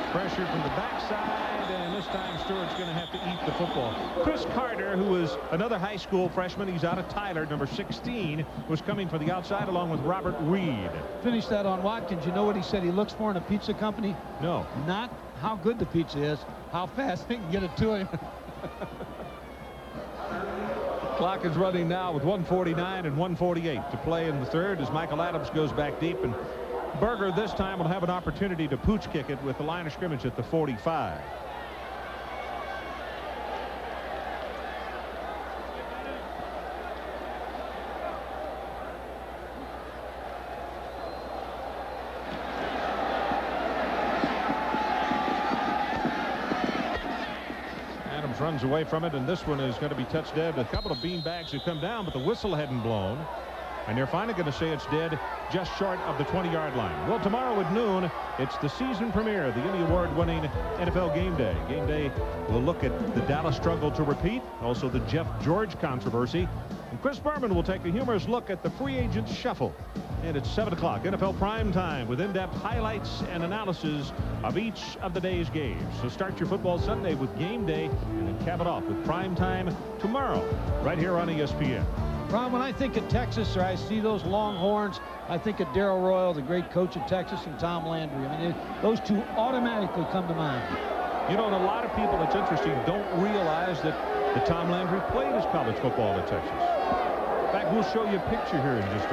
Pressure from the backside, and this time Stewart's going to have to eat the football. Chris Carter, who was another high school freshman, he's out of Tyler, number sixteen, was coming for the outside along with Robert Reed. Finish that on Watkins. You know what he said he looks for in a pizza company? No. Not how good the pizza is, how fast they can get it to him. Clock is running now with one forty-nine and one forty-eight to play in the third as Michael Adams goes back deep, and Berger this time will have an opportunity to pooch kick it with the line of scrimmage at the forty-five. Adams runs away from it, and this one is going to be touched dead. A couple of bean bags have come down, but the whistle hadn't blown. And they're finally going to say it's dead just short of the twenty yard line. Well, tomorrow at noon, it's the season premiere of the Emmy Award-winning N F L Game Day. Game Day will look at the Dallas struggle to repeat, also the Jeff George controversy. And Chris Berman will take a humorous look at the free agent shuffle. And it's seven o'clock, N F L Prime Time, with in-depth highlights and analysis of each of the day's games. So start your football Sunday with Game Day, and then cap it off with Prime Time tomorrow, right here on E S P N. Ron, when I think of Texas or I see those Longhorns, I think of Darrell Royal, the great coach of Texas, and Tom Landry. I mean, they, those two automatically come to mind. You know, and a lot of people, it's interesting, don't realize that, that Tom Landry played his college football at Texas. In fact, we'll show you a picture here in just a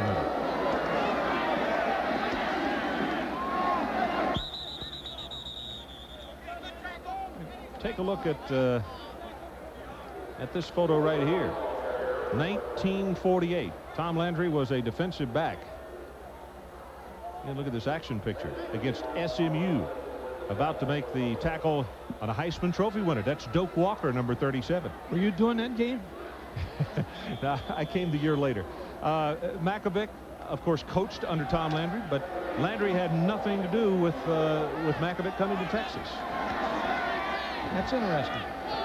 minute. Take a look at uh, at this photo right here. nineteen forty-eight. Tom Landry was a defensive back. And look at this action picture against S M U. About to make the tackle on a Heisman Trophy winner. That's Doak Walker, number thirty-seven. Were you doing that game? No, I came the year later. Uh, Makovic, of course, coached under Tom Landry, but Landry had nothing to do with, uh, with Makovic coming to Texas. That's interesting.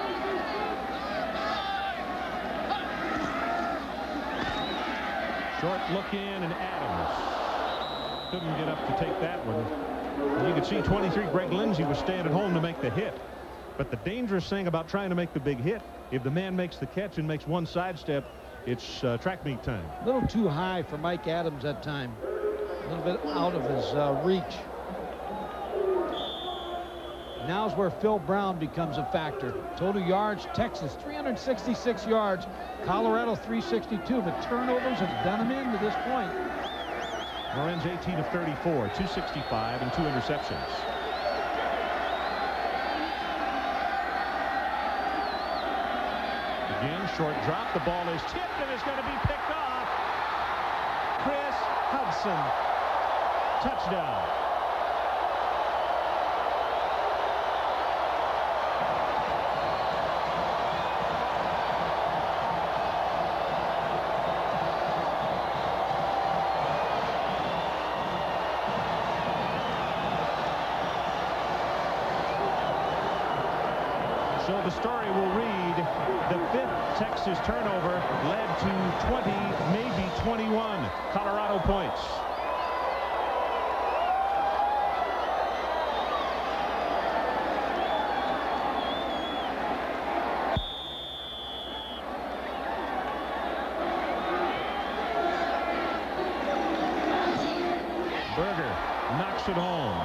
Short look in, and Adams couldn't get up to take that one. And you can see twenty-three, Greg Lindsey was staying at home to make the hit. But the dangerous thing about trying to make the big hit, if the man makes the catch and makes one sidestep, it's uh, track meet time. A little too high for Mike Adams that time. A little bit out of his uh, reach. Now's where Phil Brown becomes a factor. Total yards, Texas three hundred sixty-six yards, Colorado three sixty-two, but turnovers have done him in to this point. Moran's eighteen of thirty-four, two sixty-five, and two interceptions. Again, short drop. The ball is tipped and is going to be picked off. Chris Hudson. Touchdown. So the story will read, the fifth Texas turnover led to twenty, maybe twenty-one Colorado points. Berger knocks it home.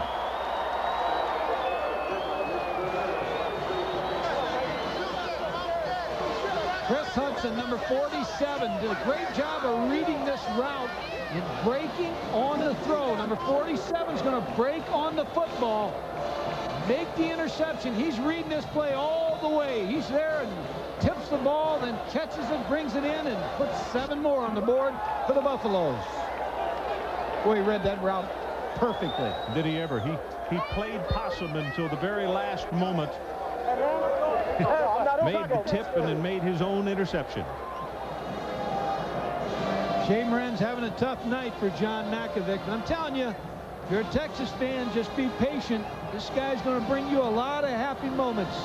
Chris Hudson, number forty-seven, did a great job of reading this route and breaking on the throw. Number forty-seven is going to break on the football, make the interception. He's reading this play all the way. He's there and tips the ball, then catches it, brings it in, and puts seven more on the board for the Buffaloes. Boy, he read that route perfectly. Did he ever? He, he played possum until the very last moment. Made the tip and then made his own interception. Shea Moran's having a tough night for John Makovic. And I'm telling you, if you're a Texas fan, just be patient. This guy's going to bring you a lot of happy moments.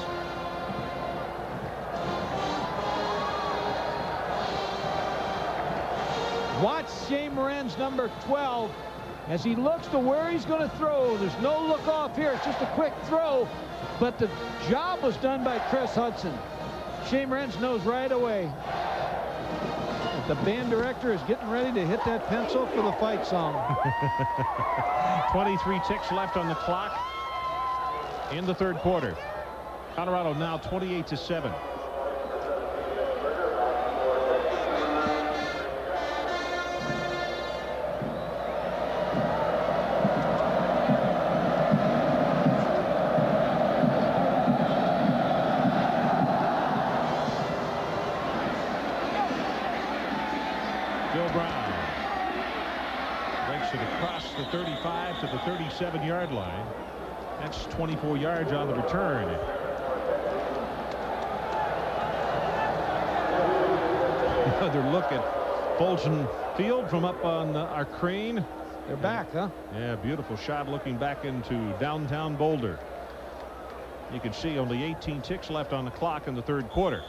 Watch Shea Moran's number twelve as he looks to where he's going to throw. There's no look off here. It's just a quick throw, but the job was done by Chris Hudson. Shane Morenz knows right away. The band director is getting ready to hit that pencil for the fight song. twenty-three ticks left on the clock in the third quarter. Colorado now twenty-eight to seven. thirty-five to the thirty-seven yard line. That's twenty-four yards on the return. Another look at Folsom Field from up on uh, our crane. They're back, huh? Yeah, beautiful shot looking back into downtown Boulder. You can see only eighteen ticks left on the clock in the third quarter.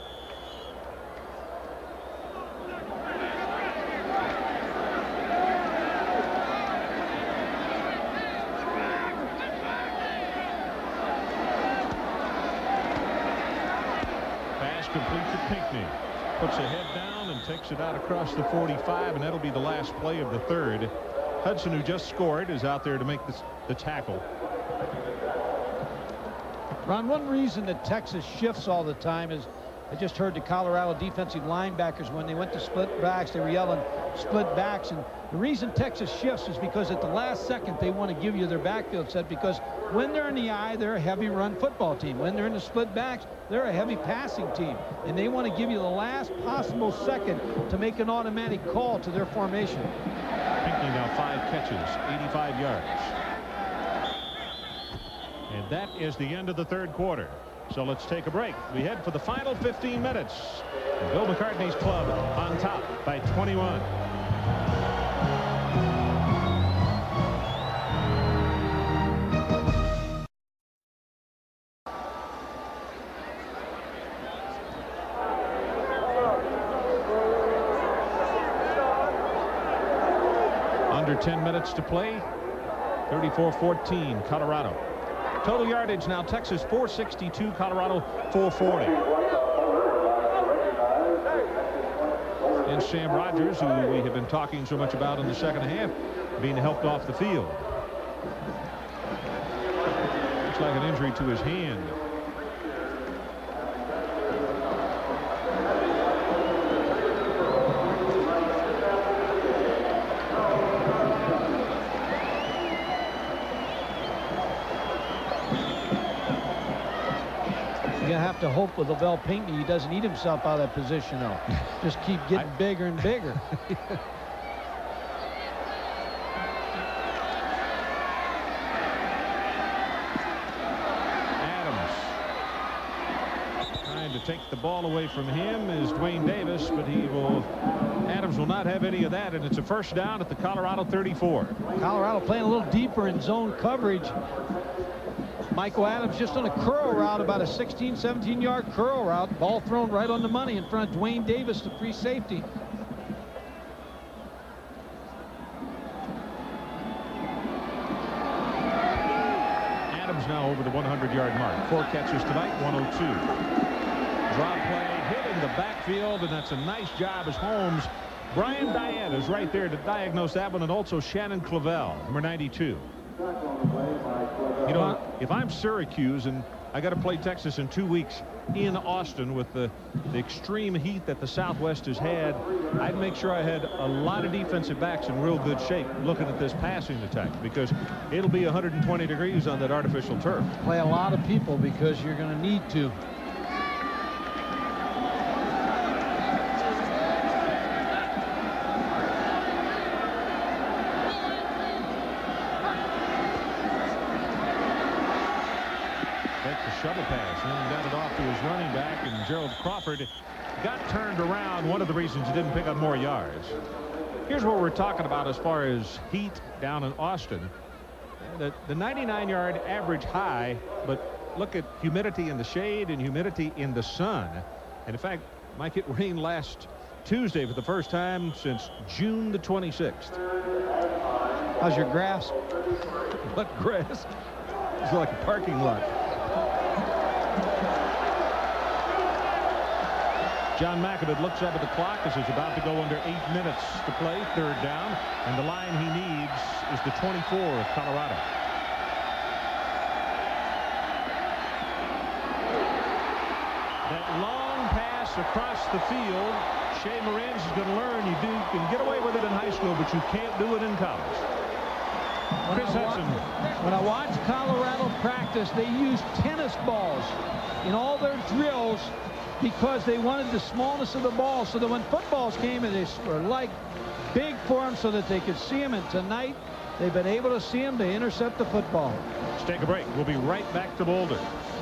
Complete to Pinckney. Puts the head down and takes it out across the forty-five, and that'll be the last play of the third. Hudson, who just scored, is out there to make this, the tackle. Ron, one reason that Texas shifts all the time is I just heard the Colorado defensive linebackers, when they went to split backs, they were yelling split backs. And the reason Texas shifts is because at the last second they want to give you their backfield set, because when they're in the eye, they're a heavy run football team. When they're in the split backs, they're a heavy passing team. And they want to give you the last possible second to make an automatic call to their formation. Pinckney now five catches, eighty-five yards. And that is the end of the third quarter. So let's take a break. We head for the final fifteen minutes. Bill McCartney's club on top by twenty-one. Under ten minutes to play. thirty-four fourteen Colorado. Total yardage now, Texas four sixty-two, Colorado four forty. And Sam Rogers, who we have been talking so much about in the second half, being helped off the field. Looks like an injury to his hand. You have to hope with Lavelle Pinckney he doesn't eat himself out of that position, though. Just keep getting I, bigger and bigger. Adams trying to take the ball away from him is Dwayne Davis, but he will Adams will not have any of that, and it's a first down at the Colorado thirty-four. Colorado playing a little deeper in zone coverage. Michael Adams just on a curl route, about a sixteen, seventeen yard curl route. Ball thrown right on the money in front of Dwayne Davis, the free safety. Adams now over the one hundred yard mark. Four catches tonight, one oh two. Drop play, hit in the backfield, and that's a nice job as Holmes. Brian Diane is right there to diagnose that one, and also Shannon Clavel, number ninety-two. You know, if I'm Syracuse and I got to play Texas in two weeks in Austin with the, the extreme heat that the Southwest has had, I'd make sure I had a lot of defensive backs in real good shape looking at this passing attack, because it'll be one hundred twenty degrees on that artificial turf. Play a lot of people because you're going to need to. Shovel pass, and then got it off to his running back, and Gerald Crawford got turned around. One of the reasons he didn't pick up more yards. Here's what we're talking about as far as heat down in Austin. The, the ninety-nine yard average high, but look at humidity in the shade and humidity in the sun. And in fact, might get rain last Tuesday for the first time since June the twenty-sixth. How's your grasp? What grasp? It's like a parking lot. John McAbid looks up at the clock as it's about to go under eight minutes to play, third down, and the line he needs is the twenty-four of Colorado. That long pass across the field, Shea Moranz is going to learn you do you can get away with it in high school, but you can't do it in college. Chris Hudson. When I watch Colorado practice, they use tennis balls in all their drills because they wanted the smallness of the ball, so that when footballs came in, they were like big for them so that they could see them. And tonight, they've been able to see them to intercept the football. Let's take a break. We'll be right back to Boulder.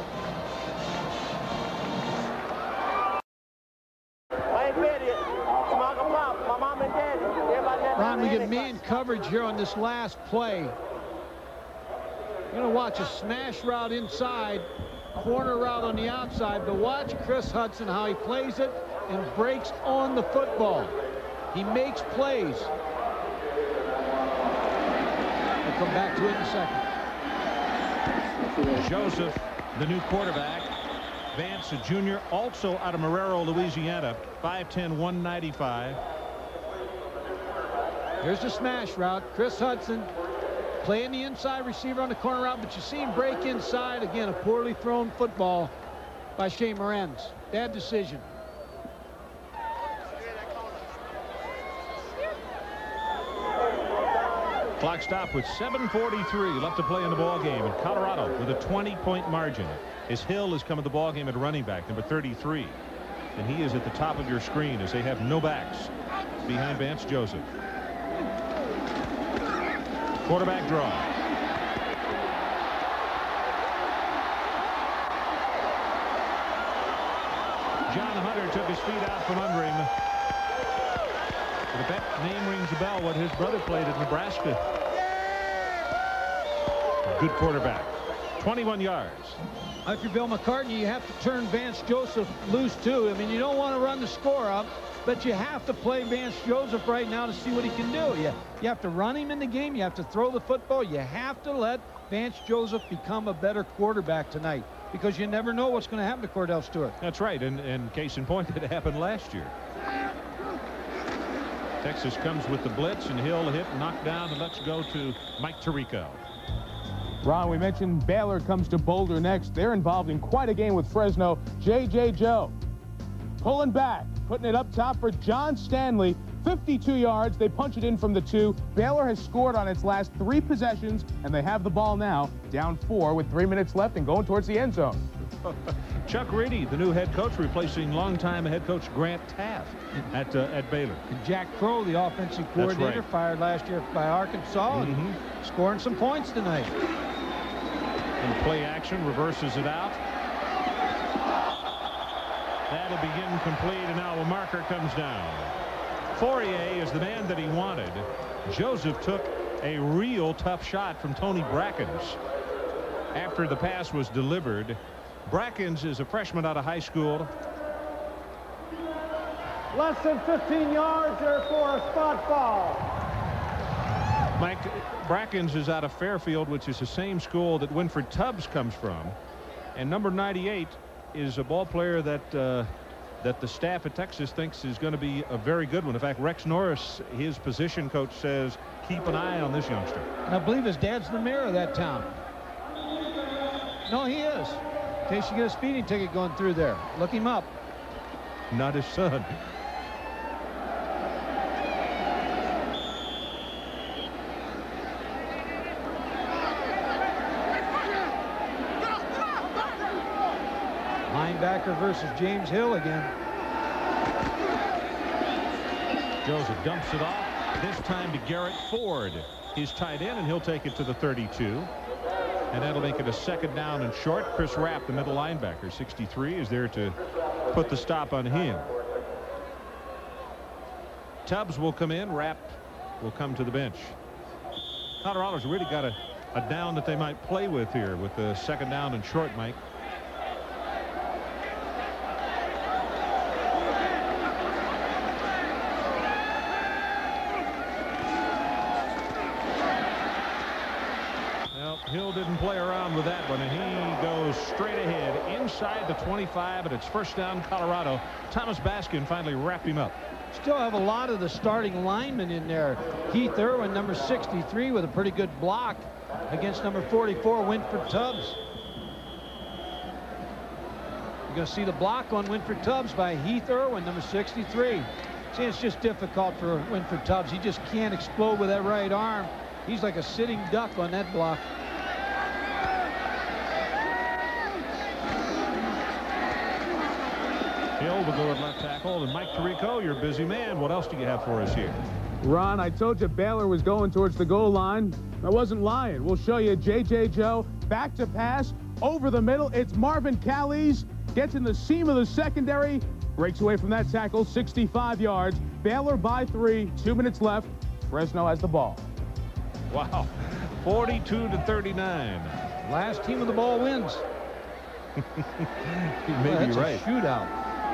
Ron, we get man coverage here on this last play. You're going to watch a smash route inside, corner route on the outside, but watch Chris Hudson, how he plays it and breaks on the football. He makes plays. We'll come back to it in a second. Joseph, the new quarterback. Vance, a junior, also out of Marrero, Louisiana, five ten, one ninety-five. Here's the smash route. Chris Hudson playing the inside receiver on the corner route, but you see him break inside. Again, a poorly thrown football by Shea Moranz. Bad decision. Clock stop with seven forty-three left to play in the ball game, and Colorado with a twenty point margin. As Hill has come to the ball game at running back, number thirty-three, and he is at the top of your screen as they have no backs behind Vance Joseph. Quarterback draw. John Hunter took his feet out from under him. But if that name rings a bell, what his brother played at Nebraska. Good quarterback. twenty-one yards. If you're Bill McCartney, you have to turn Vance Joseph loose too. I mean, you don't want to run the score up, but you have to play Vance Joseph right now to see what he can do. You, you have to run him in the game. You have to throw the football. You have to let Vance Joseph become a better quarterback tonight, because you never know what's going to happen to Kordell Stewart. That's right, and, and case in point, it happened last year. Texas comes with the blitz, and Hill hit, knocked down, and let's go to Mike Tirico. Ron, we mentioned Baylor comes to Boulder next. They're involved in quite a game with Fresno. J J Joe pulling back, putting it up top for John Stanley. fifty-two yards. They punch it in from the two. Baylor has scored on its last three possessions, and they have the ball now, down four with three minutes left and going towards the end zone. Chuck Reedy, the new head coach, replacing longtime head coach Grant Taft at uh, at Baylor. And Jack Crow, the offensive coordinator, right. fired last year by Arkansas, Mm-hmm. and scoring some points tonight. And play action, reverses it out. That'll be incomplete, and now a marker comes down. Fourier is the man that he wanted. Joseph took a real tough shot from Tony Brackens after the pass was delivered. Brackens is a freshman out of high school. Less than fifteen yards there for a spot foul. Mike, Brackens is out of Fairfield, which is the same school that Winford Tubbs comes from. And number ninety-eight is a ball player that uh, that the staff at Texas thinks is going to be a very good one. In fact, Rex Norris, his position coach, says keep an eye on this youngster. And I believe his dad's the mayor of that town. No, he is. In case you get a speeding ticket going through there, look him up. Not his son. Linebacker versus James Hill again. Joseph dumps it off, this time to Garrett Ford. He's tight end, and he'll take it to the thirty-two. And that'll make it a second down and short. Chris Rapp, the middle linebacker, sixty-three, is there to put the stop on him. Tubbs will come in. Rapp will come to the bench. Colorado's really got a, a down that they might play with here with the second down and short, Mike. play around with that one, and he goes straight ahead inside the twenty-five, and it's first down Colorado. Thomas Baskin finally wrapped him up. Still have a lot of the starting linemen in there. Keith Irwin, number sixty-three, with a pretty good block against number forty-four, Winford Tubbs. You're going to see the block on Winford Tubbs by Heath Irwin, number sixty-three. See, it's just difficult for Winford Tubbs. He just can't explode with that right arm. He's like a sitting duck on that block. Hill will go at left tackle, and Mike Tirico, you're a busy man. What else do you have for us here? Ron, I told you Baylor was going towards the goal line. I wasn't lying. We'll show you J J Joe back to pass over the middle. It's Marvin Callies, gets in the seam of the secondary, breaks away from that tackle, sixty-five yards. Baylor by three, two minutes left. Fresno has the ball. Wow, forty-two to thirty-nine. Last team of the ball wins. You may well, be that's right. A shootout.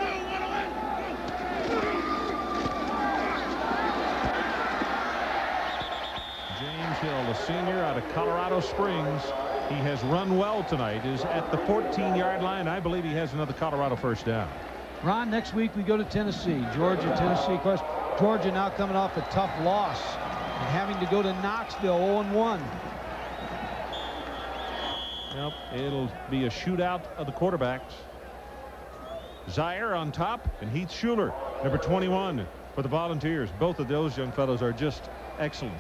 James Hill, a senior out of Colorado Springs. He has run well tonight, is at the fourteen yard line. I believe he has another Colorado first down. Ron, next week we go to Tennessee. Georgia, Tennessee. Of course, Georgia now coming off a tough loss and having to go to Knoxville oh and one. Yep, it'll be a shootout of the quarterbacks. Zaire on top, and Heath Schuler, number twenty-one, for the Volunteers. Both of those young fellows are just excellent.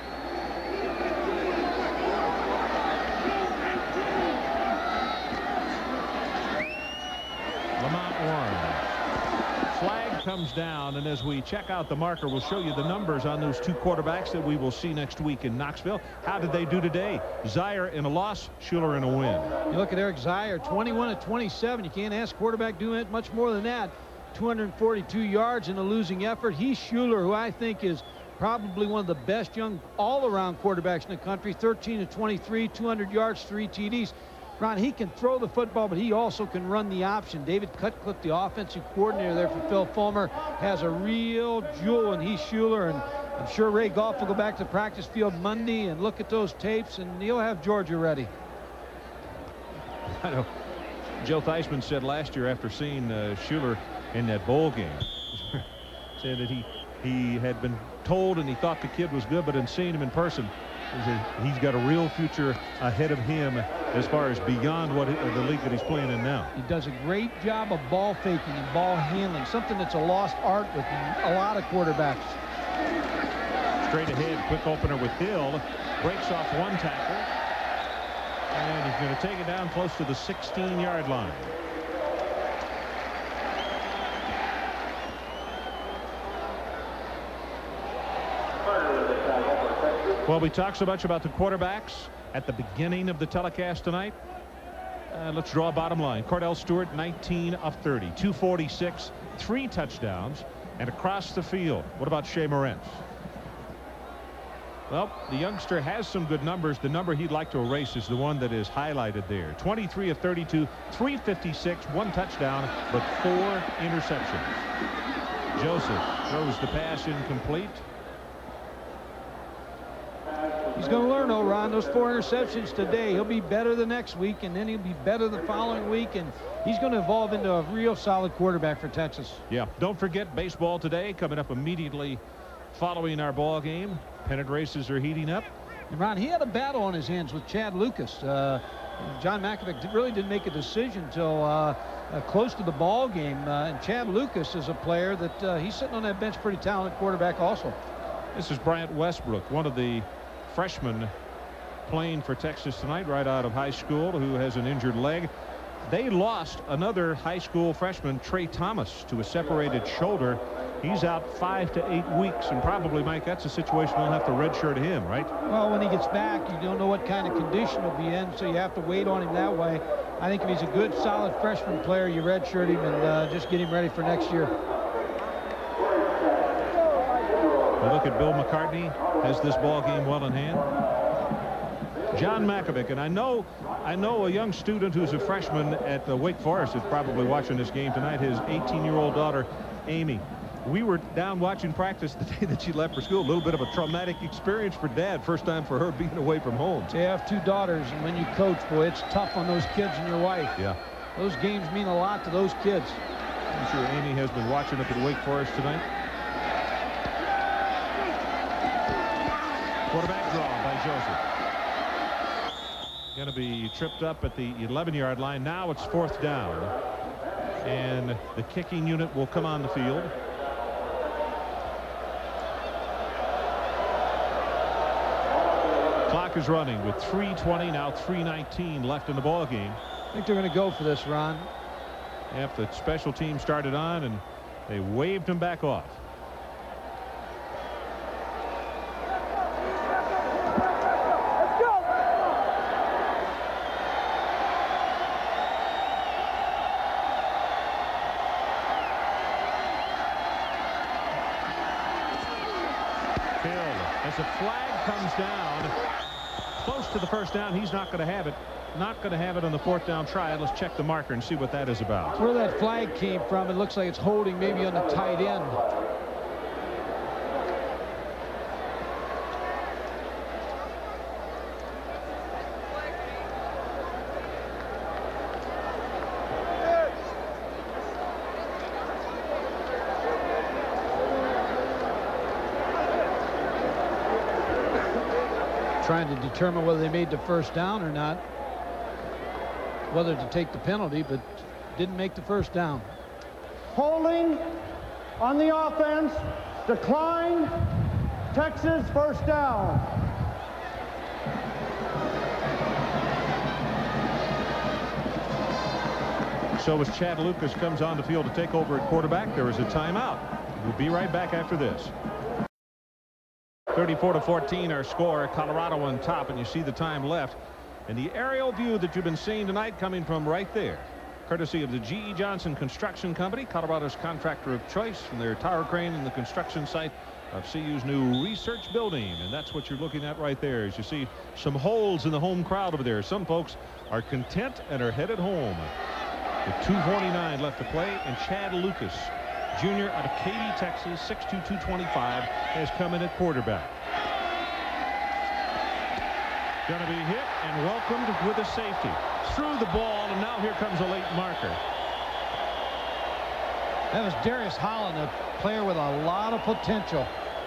Lamont Warren. Flag comes down, and as we check out the marker, we'll show you the numbers on those two quarterbacks that we will see next week in Knoxville. How did they do today? Zaire in a loss, Schuler in a win. You look at Eric Zaire, twenty-one of twenty-seven. You can't ask quarterback doing it much more than that. two hundred forty-two yards in a losing effort. Heath Schuler, who I think is probably one of the best young all-around quarterbacks in the country, thirteen of twenty-three, two hundred yards, three T Ds. Ron, he can throw the football, but he also can run the option. David Cutcliffe, the offensive coordinator there for Phil Fulmer, has a real jewel in Heath Schuler, and I'm sure Ray Goff will go back to the practice field Monday and look at those tapes, and he'll have Georgia ready. I know. Joe Theismann said last year after seeing uh, Schuler in that bowl game, said that he he had been told and he thought the kid was good, but in seeing him in person, he's got a real future ahead of him as far as beyond what the league that he's playing in now. He does a great job of ball faking and ball handling, something that's a lost art with a lot of quarterbacks. Straight ahead, quick opener with Hill, breaks off one tackle, and he's going to take it down close to the sixteen yard line. Well, we talked so much about the quarterbacks at the beginning of the telecast tonight. Uh, let's draw a bottom line. Kordell Stewart, nineteen of thirty, two forty-six, three touchdowns, and across the field. What about Shea Morantz? Well, the youngster has some good numbers. The number he'd like to erase is the one that is highlighted there. twenty-three of thirty-two, three fifty-six, one touchdown, but four interceptions. Joseph throws the pass incomplete. He's going to learn, oh, Ron, those four interceptions today. He'll be better the next week, and then he'll be better the following week, and he's going to evolve into a real solid quarterback for Texas. Yeah, don't forget baseball today coming up immediately following our ball game. Pennant races are heating up. And Ron, he had a battle on his hands with Chad Lucas. Uh, John Makovic really didn't make a decision until uh, uh, close to the ball game, uh, and Chad Lucas is a player that uh, he's sitting on that bench, pretty talented quarterback also. This is Bryant Westbrook, one of the freshman playing for Texas tonight, right out of high school, who has an injured leg. They lost another high school freshman, Trey Thomas, to a separated shoulder. He's out five to eight weeks, and probably, Mike, that's a situation they'll have to redshirt him, right? Well, when he gets back, you don't know what kind of condition he'll be in, so you have to wait on him that way. I think if he's a good, solid freshman player, you redshirt him and uh, just get him ready for next year. We look at Bill McCartney, has this ball game well in hand. John Makovic, and I know I know a young student who's a freshman at uh, Wake Forest is probably watching this game tonight. His eighteen year old daughter Amy We were down watching practice the day that she left for school. A little bit of a traumatic experience for Dad. First time for her being away from home. So you have two daughters, and when you coach, boy, it's tough on those kids and your wife. Yeah. Those games mean a lot to those kids. I'm sure Amy has been watching up at Wake Forest tonight. Quarterback draw by Joseph. Going to be tripped up at the eleven yard line. Now it's fourth down. And the kicking unit will come on the field. Clock is running with three twenty, now three nineteen left in the ball game. I think they're going to go for this, Ron. After the special team started on, and they waved him back off. Let's go. Filled. As the flag comes down close to the first down, he's not going to have it. Not going to have it on the fourth down try. Let's check the marker and see what that is about. Where that flag came from, it looks like it's holding maybe on the tight end. Trying to determine whether they made the first down or not. Whether to take the penalty, but didn't make the first down. Holding on the offense. Decline. Texas first down. So as Chad Lucas comes on the field to take over at quarterback, there is a timeout. We'll be right back after this. thirty-four to fourteen our score. Colorado on top, and you see the time left. And the aerial view that you've been seeing tonight coming from right there, courtesy of the G E Johnson Construction Company, Colorado's contractor of choice, from their tower crane and the construction site of C U's new research building. And that's what you're looking at right there, as you see some holes in the home crowd over there. Some folks are content and are headed home. With two forty-nine left to play, and Chad Lucas, junior out of Katy, Texas, six two, two twenty-five, has come in at quarterback. Going to be hit and welcomed with a safety. Threw the ball, and now here comes a late marker. That was Darius Holland, a player with a lot of potential.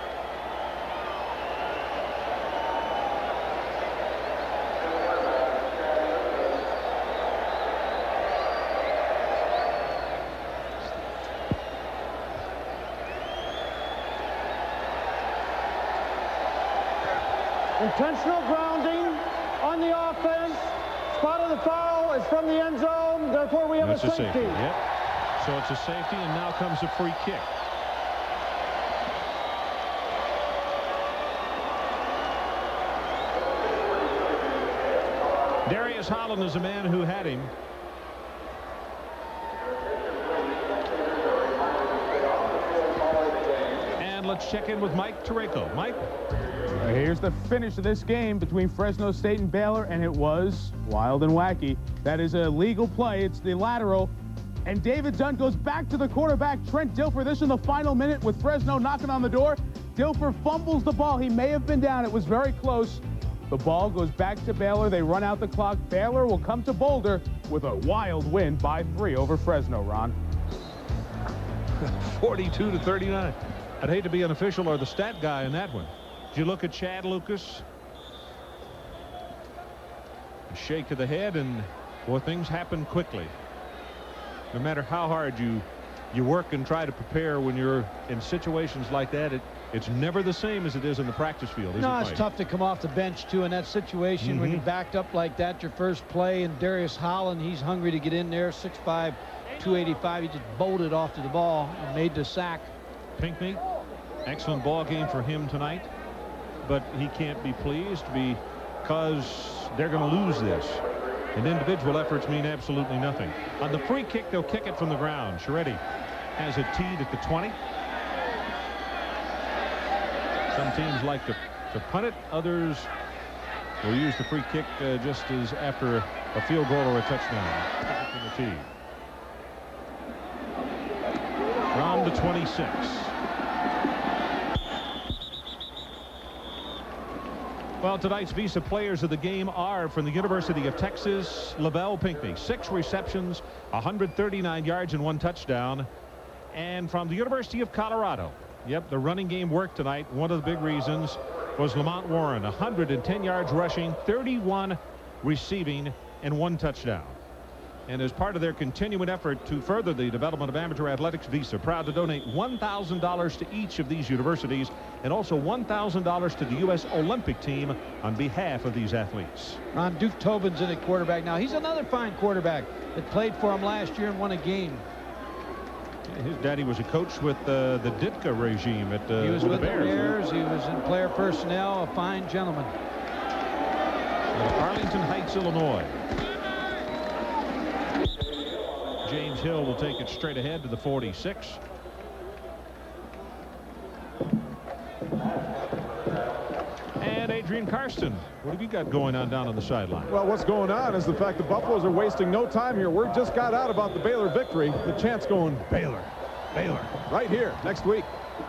Intentional grounding on the offense. Spot of the foul is from the end zone. Therefore, we have That's a safety. a safety. Yep. So it's a safety, and now comes a free kick. Darius Holland is a man who had him. And let's check in with Mike Tirico. Mike? Here's the finish of this game between Fresno State and Baylor, and it was wild and wacky. That is a legal play. It's the lateral. And David Dunn goes back to the quarterback, Trent Dilfer. This in the final minute with Fresno knocking on the door. Dilfer fumbles the ball. He may have been down. It was very close. The ball goes back to Baylor. They run out the clock. Baylor will come to Boulder with a wild win by three over Fresno, Ron. forty-two to thirty-nine. I'd hate to be an official or the stat guy in that one. Did you look at Chad Lucas? A shake of the head, and boy, things happen quickly. No matter how hard you you work and try to prepare, when you're in situations like that, it it's never the same as it is in the practice field, is no, it, it's Mike? tough to come off the bench too in that situation. Mm-hmm. When you're backed up like that, your first play, and Darius Holland, he's hungry to get in there. six five, two eighty-five. He just bolted off to the ball and made the sack. Pinckney, excellent ball game for him tonight, but he can't be pleased because they're going to lose this. And individual efforts mean absolutely nothing. On the free kick, they'll kick it from the ground. Scheretti has it teed at the twenty. Some teams like to, to punt it. Others will use the free kick uh, just as after a field goal or a touchdown. Kick it from the tee. From thirty-one to twenty-six. Well, tonight's Visa players of the game are from the University of Texas, Lavelle Pinkney, six receptions, one hundred thirty-nine yards and one touchdown. And from the University of Colorado, yep, the running game worked tonight. One of the big reasons was Lamont Warren, one hundred ten yards rushing, thirty-one receiving, and one touchdown. And as part of their continuing effort to further the development of amateur athletics, Visa proud to donate one thousand dollars to each of these universities and also one thousand dollars to the U S Olympic team on behalf of these athletes. Ron, Duke Tobin's in at quarterback now. He's another fine quarterback that played for him last year and won a game. His daddy was a coach with uh, the Ditka regime at uh, he was with, with the Bears. the Bears. He was in player personnel, a fine gentleman. Out of Arlington Heights, Illinois. James Hill will take it straight ahead to the forty-six. And Adrian Karsten, what have you got going on down on the sideline? Well, what's going on is the fact the Buffaloes are wasting no time here. Word just got out about the Baylor victory. The chant's going, Baylor, Baylor, right here next week.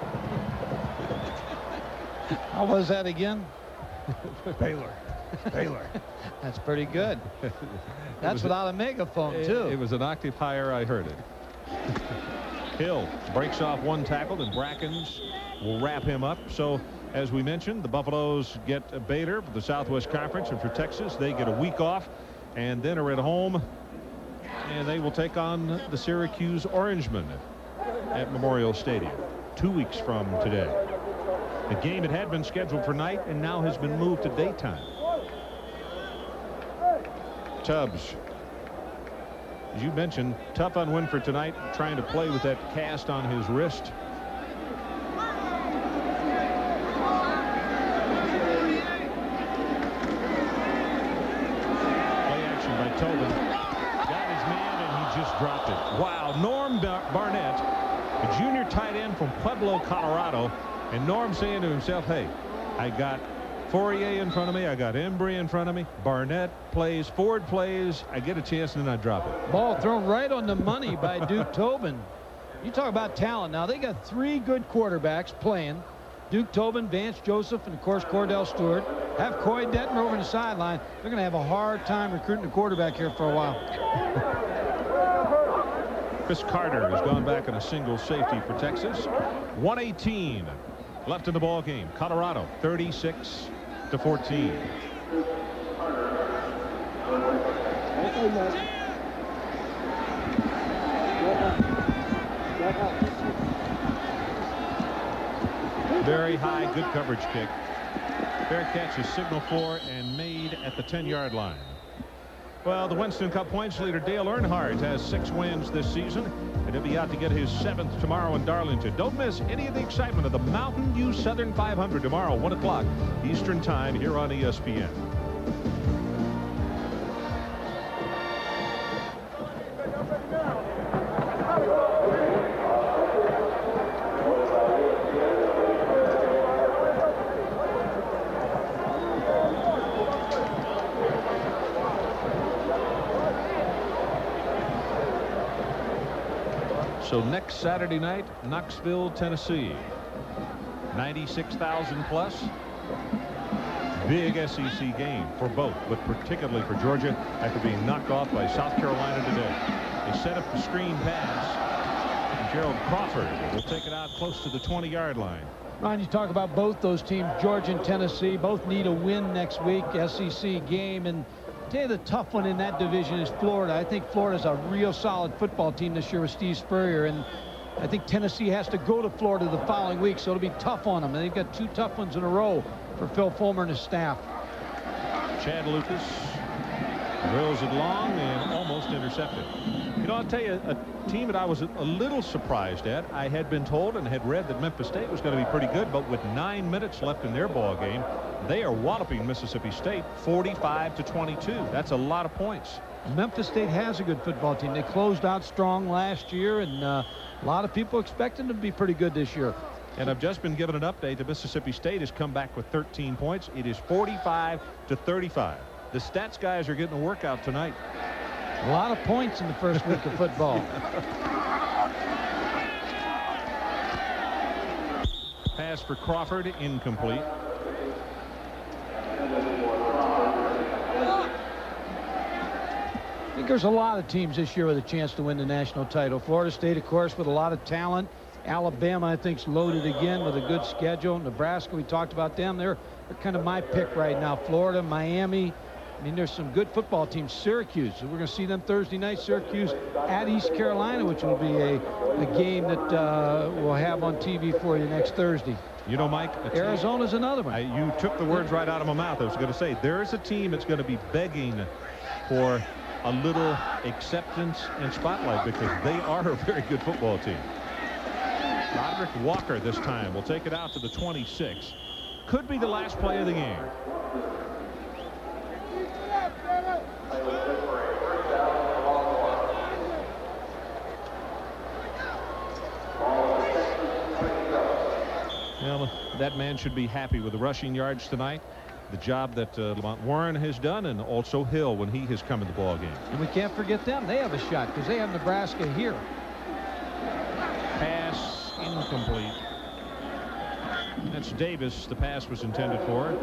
How was that again? Baylor, Baylor. That's pretty good. That's without a megaphone, it, too. It was an octave higher. I heard it. Hill breaks off one tackle, and Brackens will wrap him up. So, as we mentioned, the Buffaloes get Baylor for the Southwest Conference, and for Texas, they get a week off and then are at home, and they will take on the Syracuse Orangemen at Memorial Stadium two weeks from today. The game, it had been scheduled for night and now has been moved to daytime. Tubbs, as you mentioned, tough on Winford tonight, trying to play with that cast on his wrist. Play action by Tobin. Got his man and he just dropped it. Wow, Norm Barnett, a junior tight end from Pueblo, Colorado, and Norm saying to himself, hey, I got Fourier in front of me, I got Embry in front of me, Barnett plays, Ford plays, I get a chance and then I drop it. Ball thrown right on the money by Duke Tobin. You talk about talent. Now they got three good quarterbacks playing. Duke Tobin, Vance Joseph, and of course Kordell Stewart. Have Coy Detmer over the sideline. They're going to have a hard time recruiting a quarterback here for a while. Chris Carter has gone back on a single safety for Texas. one eighteen left in the ball game. Colorado thirty-six to fourteen. Very high, good coverage kick. Fair catch is signaled for and made at the ten yard line. Well, the Winston Cup points leader Dale Earnhardt has six wins this season, and he'll be out to get his seventh tomorrow in Darlington. Don't miss any of the excitement of the Mountain View Southern five hundred tomorrow, one o'clock Eastern Time here on E S P N. So next Saturday night, Knoxville, Tennessee. ninety-six thousand plus. Big S E C game for both, but particularly for Georgia after being knocked off by South Carolina today. They set up the screen pass, and Gerald Crawford will take it out close to the twenty yard line. Ron, you talk about both those teams, Georgia and Tennessee, both need a win next week, S E C game. And I tell you, the tough one in that division is Florida. I think Florida's a real solid football team this year with Steve Spurrier, and I think Tennessee has to go to Florida the following week, so it'll be tough on them. And they've got two tough ones in a row for Phil Fulmer and his staff. Chad Lucas drills it long and almost intercepted. You know, I'll tell you, a team that I was a little surprised at. I had been told and had read that Memphis State was going to be pretty good, but with nine minutes left in their ball game, they are walloping Mississippi State forty-five to twenty-two. That's a lot of points. Memphis State has a good football team. They closed out strong last year, and uh, a lot of people expecting them to be pretty good this year. And I've just been given an update that Mississippi State has come back with thirteen points. It is forty-five to thirty-five. The stats guys are getting a workout tonight. A lot of points in the first week of football. pass for Crawford, incomplete. I think there's a lot of teams this year with a chance to win the national title. Florida State, of course, with a lot of talent. Alabama, I think, is loaded again with a good schedule. Nebraska, we talked about them. They're, they're kind of my pick right now. Florida, Miami. I mean, there's some good football teams. Syracuse, we're going to see them Thursday night. Syracuse at East Carolina, which will be a, a game that uh, we'll have on T V for you next Thursday. You know, Mike, Arizona's another one. I, you took the words right out of my mouth. I was going to say, there is a team that's going to be begging for a little acceptance and spotlight because they are a very good football team. Roderick Walker this time will take it out to the twenty-six. Could be the last play of the game. Well, that man should be happy with the rushing yards tonight. The job that uh, Lamont Warren has done, and also Hill when he has come in the ball game. And we can't forget them. They have a shot because they have Nebraska here. Pass incomplete. That's Davis. The pass was intended for.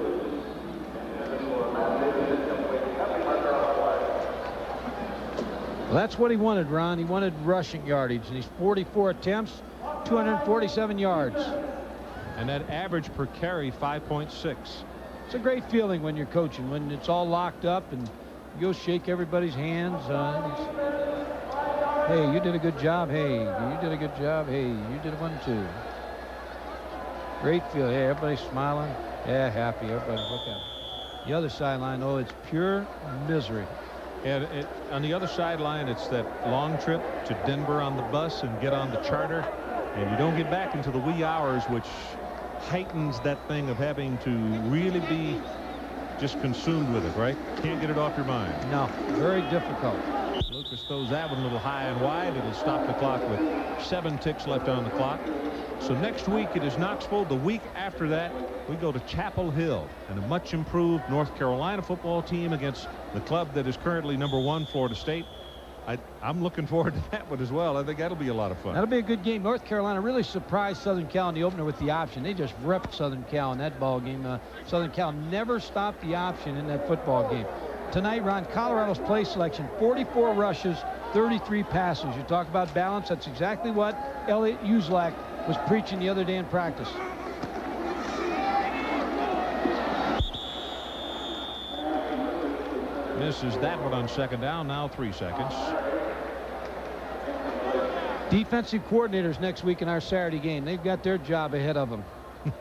Well, that's what he wanted, Ron. He wanted rushing yardage, and he's forty-four attempts, two hundred forty-seven yards. And that average per carry, five point six. It's a great feeling when you're coaching, when it's all locked up and you go shake everybody's hands. Uh, hey, you did a good job. Hey, you did a good job. Hey, you did one too. Great feeling. Hey, everybody's smiling. Yeah, happy. Everybody, look at it. The other sideline, oh, it's pure misery. And it, on the other sideline, it's that long trip to Denver on the bus and get on the charter. And you don't get back into the wee hours, which heightens that thing of having to really be just consumed with it, right? Can't get it off your mind. No, very difficult. Lucas throws that one a little high and wide. It'll stop the clock with seven ticks left on the clock. So next week it is Knoxville. The week after that we go to Chapel Hill and a much improved North Carolina football team against the club that is currently number one, Florida State. I, I'm looking forward to that one as well. I think that'll be a lot of fun. That'll be a good game. North Carolina really surprised Southern Cal in the opener with the option. They just ripped Southern Cal in that ball game. Uh, Southern Cal never stopped the option in that football game. Tonight, Ron, Colorado's play selection, forty-four rushes, thirty-three passes. You talk about balance. That's exactly what Elliot Uselak was preaching the other day in practice. Misses that one on second down. Now three seconds. Defensive coordinators next week in our Saturday game. They've got their job ahead of them.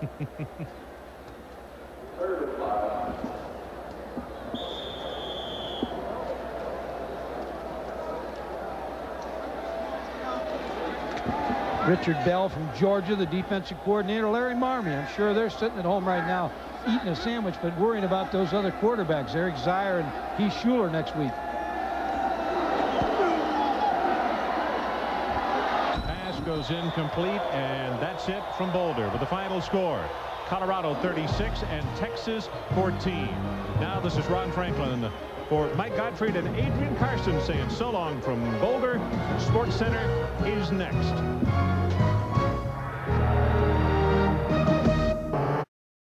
Richard Bell from Georgia, the defensive coordinator. Larry Marmie, I'm sure they're sitting at home right now eating a sandwich, but worrying about those other quarterbacks, Eric Zier and Heath Schuler next week. Pass goes incomplete, and that's it from Boulder with the final score. Colorado thirty-six and Texas fourteen. Now this is Ron Franklin for Mike Gottfried and Adrian Carson saying so long from Boulder. Sports Center is next.